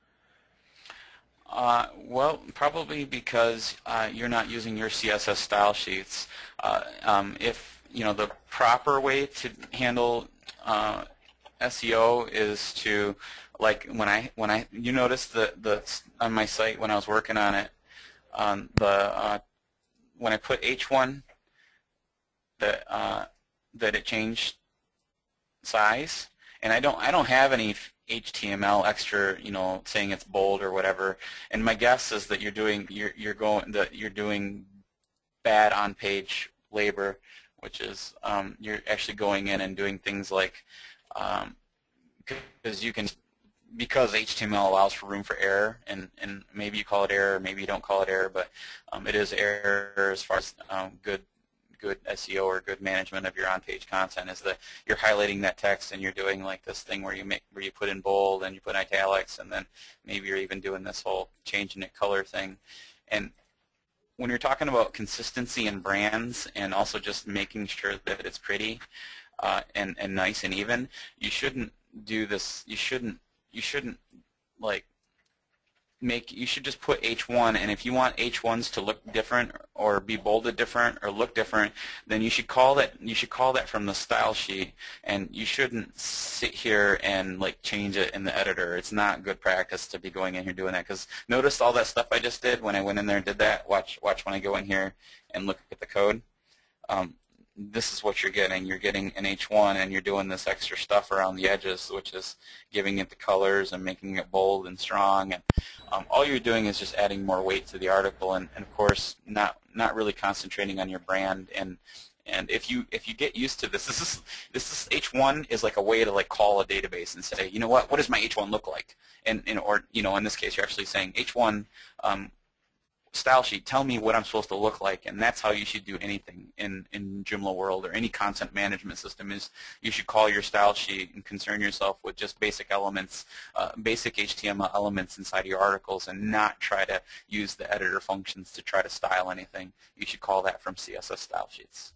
Well, probably because you're not using your CSS style sheets. If the proper way to handle SEO is to, like, when you notice the on my site when I was working on it, on the when I put H1, that it changed size, and I don't have any HTML extra, saying it's bold or whatever. And my guess is that you're doing bad on-page labor, which is you're actually going in and doing things like because HTML allows for room for error, and maybe you call it error, maybe you don't call it error, but it is error as far as good SEO or good management of your on-page content, is that you're highlighting that text and you're doing like this thing where you put in bold and you put italics, and then maybe you're even doing this whole changing it color thing. And when you're talking about consistency in brands and also just making sure that it's pretty and nice and even, you shouldn't do this. You shouldn't like you should just put H1, and if you want H1s to look different or be bolded different or look different, then you should call that from the style sheet, and you shouldn't sit here and like change it in the editor. It's not good practice to be going in here doing that, because notice all that stuff I just did when I went in there and did that. Watch when I go in here and look at the code. This is what you're getting. You're getting an H1, and you're doing this extra stuff around the edges, which is giving it the colors and making it bold and strong. And all you're doing is just adding more weight to the article, and of course, not really concentrating on your brand. And if you get used to this is H1 is like a way to like call a database and say, you know what does my H1 look like? And or in this case, you're actually saying H1. Style sheet, tell me what I'm supposed to look like, and that's how you should do anything in Joomla world or any content management system. Is you should call your style sheet and concern yourself with just basic elements, basic HTML elements inside of your articles, and not try to use the editor functions to try to style anything. You should call that from CSS style sheets.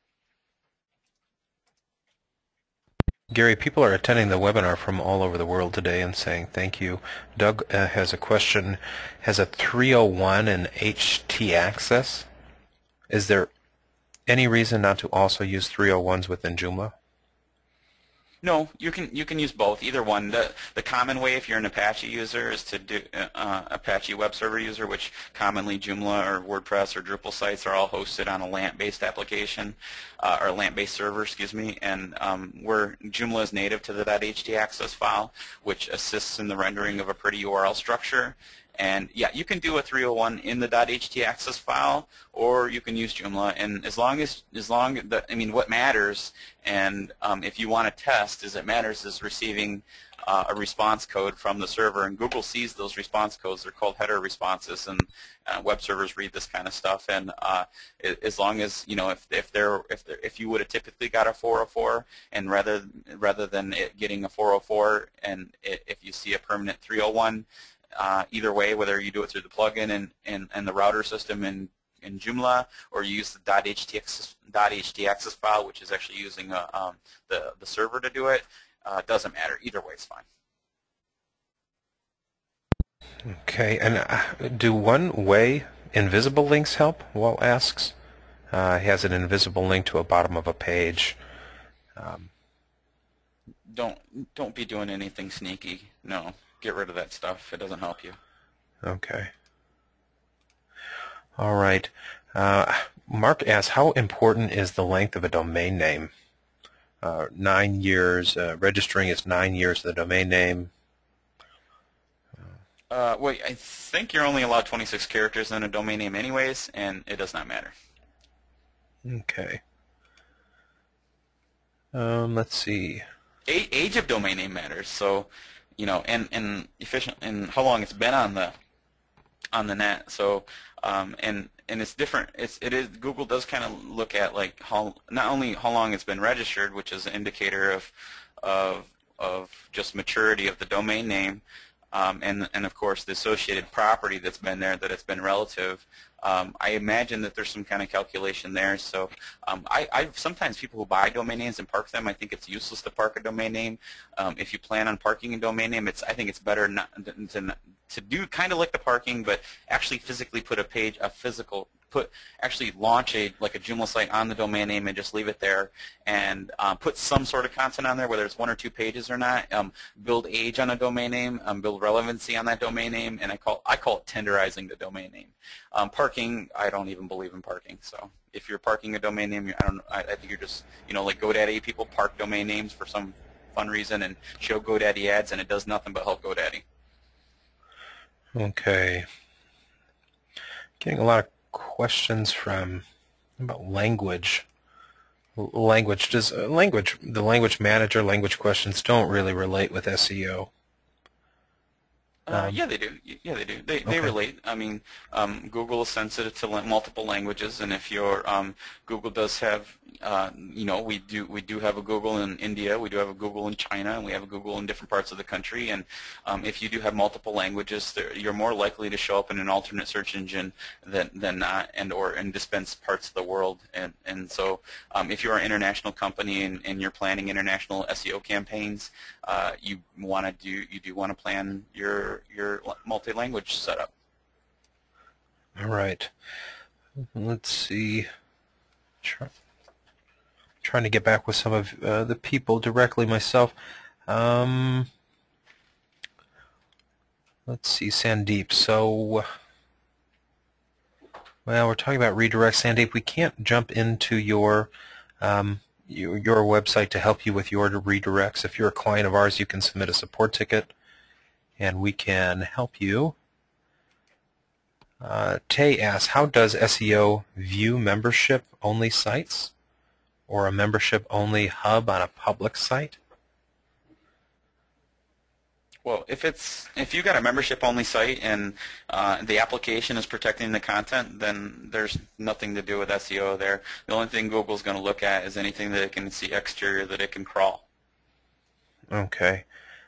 Gary, people are attending the webinar from all over the world today and saying thank you. Doug has a question. Has a 301 and HT access? Is there any reason not to also use 301s within Joomla? No, you can use both, either one. The common way, if you're an Apache user, is to do Apache web server user, which commonly Joomla or WordPress or Drupal sites are all hosted on a LAMP-based application, or a LAMP-based server, excuse me. And where Joomla is native to the .htaccess file, which assists in the rendering of a pretty URL structure. And yeah, you can do a 301 in the .htaccess file, or you can use Joomla. And what matters, and if you want to test, is receiving a response code from the server. And Google sees those response codes. They're called header responses, and web servers read this kind of stuff. And as long as if you would have typically got a 404, and rather than it getting a 404, and if you see a permanent 301. Either way, whether you do it through the plugin and the router system in Joomla, or you use the .htaccess file, which is actually using the server to do it, doesn't matter. Either way is fine. Okay, and do one-way invisible links help? Walt asks. He has an invisible link to a bottom of a page. Don't be doing anything sneaky. No. Get rid of that stuff. It doesn't help you. Okay. All right. Mark asks, how important is the length of a domain name? 9 years. Registering is 9 years of the domain name. Well, I think you're only allowed 26 characters in a domain name anyways, and it does not matter. Okay. Let's see. Age of domain name matters. So, and efficient, and how long it's been on the net. So, and it's different. It is Google does kind of look at like not only how long it's been registered, which is an indicator of just maturity of the domain name, and of course the associated property that's been there, that it's been relative. I imagine that there's some kind of calculation there. So I sometimes people who buy domain names and park them, I think it's useless to park a domain name. If you plan on parking a domain name, I think it's better not to do kind of like the parking, but actually physically put a physical actually launch like a Joomla site on the domain name and just leave it there, and put some sort of content on there, whether it's 1 or 2 pages or not. Build age on a domain name, build relevancy on that domain name, and I call it tenderizing the domain name. Parking, I don't even believe in parking. So if you're parking a domain name, I think you're just, like GoDaddy, people park domain names for some fun reason and show GoDaddy ads, and it does nothing but help GoDaddy. Okay. Getting a lot of questions about language. Does the language manager language questions don't really relate with SEO? Yeah, they do. Yeah, they do. They relate. I mean, Google is sensitive to multiple languages, and if your Google does have, we do have a Google in India, we do have a Google in China, and we have a Google in different parts of the country. And if you do have multiple languages, you're more likely to show up in an alternate search engine than not, or in dispense parts of the world. And so, if you're an international company and you're planning international SEO campaigns, you do want to plan your multi-language setup. All right. Let's see. Trying to get back with some of the people directly myself. Let's see, Sandeep. So, well, we're talking about redirects. Sandeep, we can't jump into your website to help you with your redirects. If you're a client of ours, you can submit a support ticket, and we can help you. Tay asks, how does SEO view membership-only sites or a membership-only hub on a public site? Well, if you got a membership-only site and the application is protecting the content, then there's nothing to do with SEO there. The only thing Google's going to look at is anything that it can see exterior that it can crawl. Okay.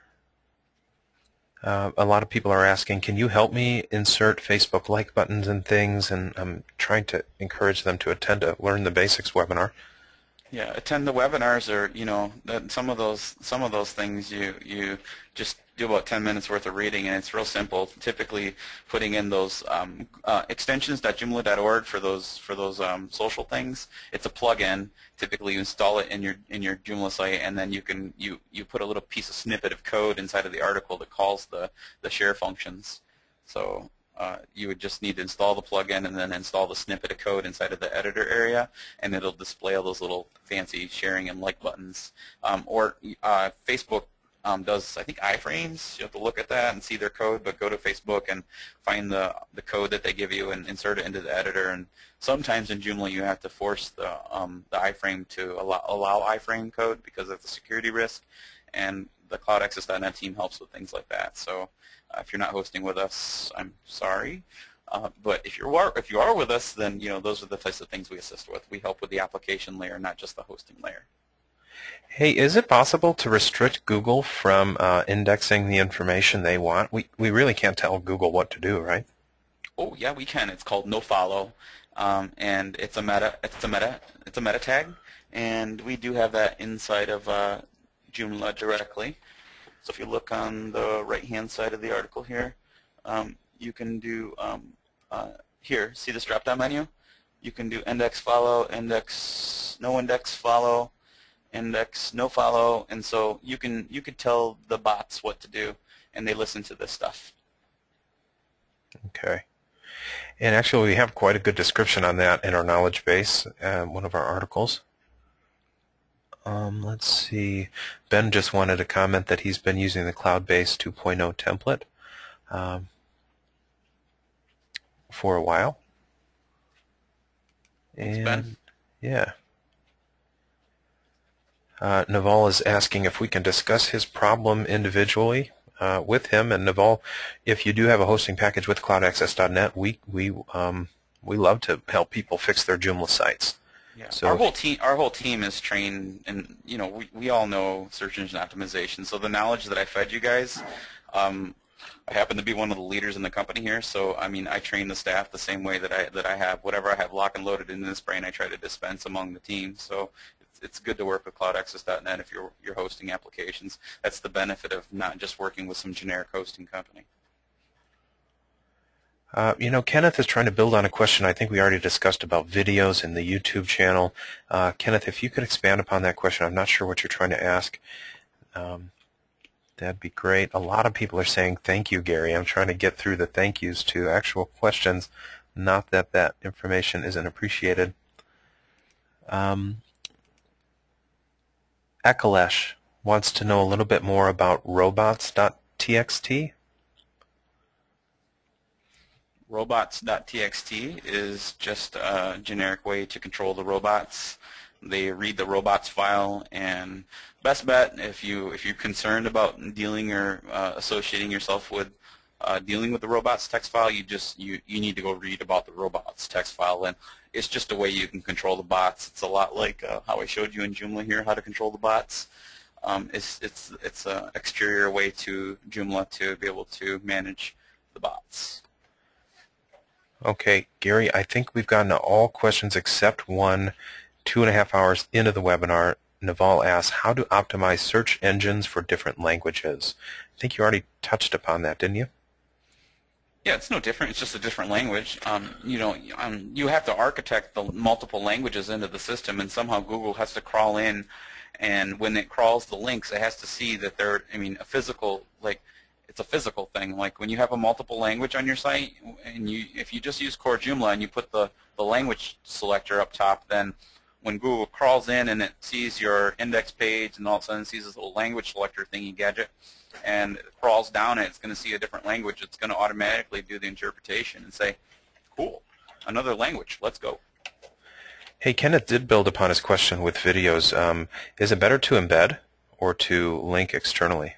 A lot of people are asking, can you help me insert Facebook like buttons and things? And I'm trying to encourage them to attend a Learn the Basics webinar. Yeah, attend the webinars, or some of those things you just do about 10 minutes worth of reading, and it's real simple. Typically, putting in those extensions.joomla.org for those social things. It's a plugin. Typically, you install it in your Joomla site, and then you put a little piece of snippet of code inside of the article that calls the share functions. So you would just need to install the plugin and then install the snippet of code inside of the editor area, and it'll display all those little fancy sharing and like buttons. Or Facebook does, I think, iframes. You have to look at that and see their code, but go to Facebook and find the code that they give you and insert it into the editor. And sometimes in Joomla you have to force the iframe to allow iframe code because of the security risk, and the CloudAccess.net team helps with things like that. So if you're not hosting with us, I'm sorry. But if you are with us, then those are the types of things we assist with. We help with the application layer, not just the hosting layer. Hey, is it possible to restrict Google from indexing the information they want? We really can't tell Google what to do, right? Oh yeah, we can. It's called nofollow, and it's a meta tag, and we do have that inside of Joomla directly. So if you look on the right-hand side of the article here, you can do here. See this drop-down menu? You can do index follow, index no index follow, index no follow, and so you could tell the bots what to do, and they listen to this stuff. Okay. And actually, we have quite a good description on that in our knowledge base, one of our articles. Let's see. Ben just wanted to comment that he's been using the cloud-based 2.0 template for a while. Thanks, and Ben. Yeah. Naval is asking if we can discuss his problem individually with him. And Naval, if you do have a hosting package with CloudAccess.net, we love to help people fix their Joomla sites. Yeah. So our whole team is trained, and we all know search engine optimization. So the knowledge that I fed you guys, I happen to be one of the leaders in the company here. So I mean, I train the staff the same way that I have whatever I have lock and loaded in this brain, I try to dispense among the team. So it's good to work with CloudAccess.net if you're hosting applications. That's the benefit of not just working with some generic hosting company. Kenneth is trying to build on a question I think we already discussed about videos in the YouTube channel. Kenneth, if you could expand upon that question, I'm not sure what you're trying to ask. That'd be great. A lot of people are saying thank you, Gary. I'm trying to get through the thank yous to actual questions. Not that that information isn't appreciated. Ekalesh wants to know a little bit more about robots.txt. Robots.txt is just a generic way to control the robots. They read the robots file, and best bet if you're concerned about dealing or associating yourself with dealing with the robots text file, you need to go read about the robots text file, and it's just a way you can control the bots. It's a lot like how I showed you in Joomla here, how to control the bots. It's an exterior way to Joomla to be able to manage the bots. Okay, Gary, I think we've gotten to all questions except one. 2.5 hours into the webinar, Naval asks, how to optimize search engines for different languages? I think you already touched upon that, didn't you? Yeah, it's no different. It's just a different language. You have to architect the multiple languages into the system, and somehow Google has to crawl in, and when it crawls the links, it has to see that they're, a physical, it's a physical thing. Like when you have a multiple language on your site, and if you just use core Joomla and you put the language selector up top, then when Google crawls in and it sees your index page and all of a sudden sees this little language selector thingy gadget and it crawls down and it's going to see a different language, it's going to automatically do the interpretation and say, cool, another language, let's go. Hey, Kenneth did build upon his question with videos. Is it better to embed or to link externally?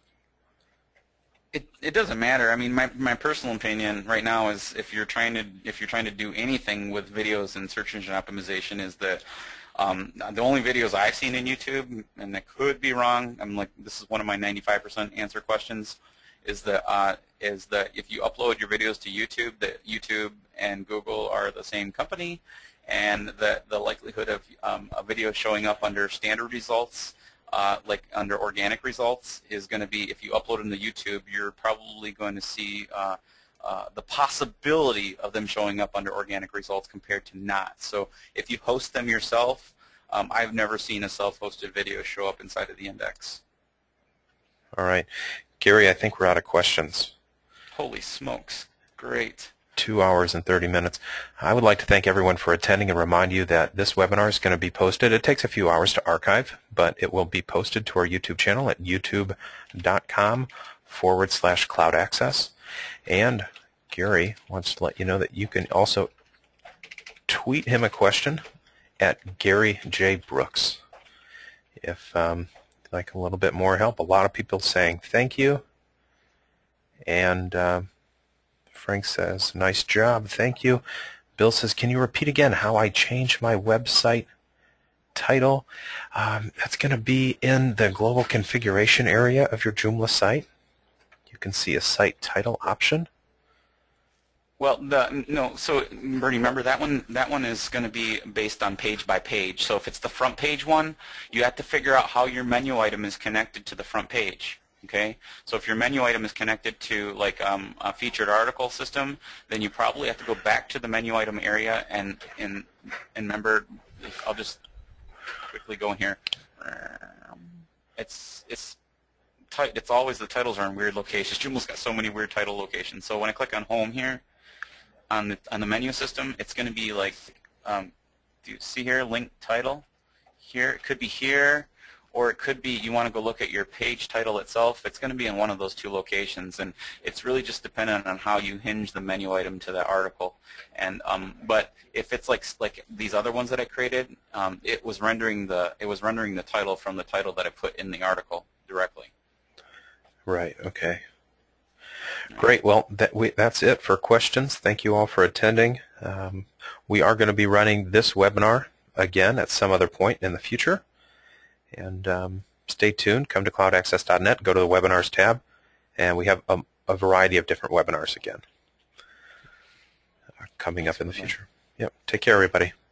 It doesn't matter. My personal opinion right now is if you're trying to do anything with videos and search engine optimization is that the only videos I've seen in YouTube, and I could be wrong, this is one of my 95% answer questions, is that if you upload your videos to YouTube, that YouTube and Google are the same company, and that the likelihood of a video showing up under standard results, like under organic results, is going to be, if you upload them to YouTube, you're probably going to see the possibility of them showing up under organic results compared to not. So if you host them yourself, I've never seen a self-hosted video show up inside of the index. All right. Gary, I think we're out of questions. Holy smokes. Great. 2 hours and 30 minutes. I would like to thank everyone for attending and remind you that this webinar is going to be posted. It takes a few hours to archive, but it will be posted to our YouTube channel at youtube.com/CloudAccess. And Gary wants to let you know that you can also tweet him a question at Gary J. Brooks. If you'd like a little bit more help, a lot of people saying thank you. And Frank says, nice job, thank you. Bill says, can you repeat again how I change my website title? That's going to be in the global configuration area of your Joomla site. You can see a site title option. Well, so Bernie, remember that one is going to be based on page by page. So if it's the front page one, you have to figure out how your menu item is connected to the front page. Okay, so if your menu item is connected to like a featured article system, then you probably have to go back to the menu item area and remember. I'll just quickly go in here. It's always the titles are in weird locations. Joomla's got so many weird title locations. So when I click on Home here on the menu system, it's going to be like, do you see here link title? Here it could be here. Or it could be you want to go look at your page title itself. It's going to be in one of those two locations, and it's really just dependent on how you hinge the menu item to that article. And but if it's like these other ones that I created, it was rendering the title from the title that I put in the article directly. Right. Okay. Great. Well, that's it for questions. Thank you all for attending. We are going to be running this webinar again at some other point in the future. And stay tuned. Come to CloudAccess.net, go to the Webinars tab, and we have a variety of different webinars again coming up in the future. Yep. Take care, everybody.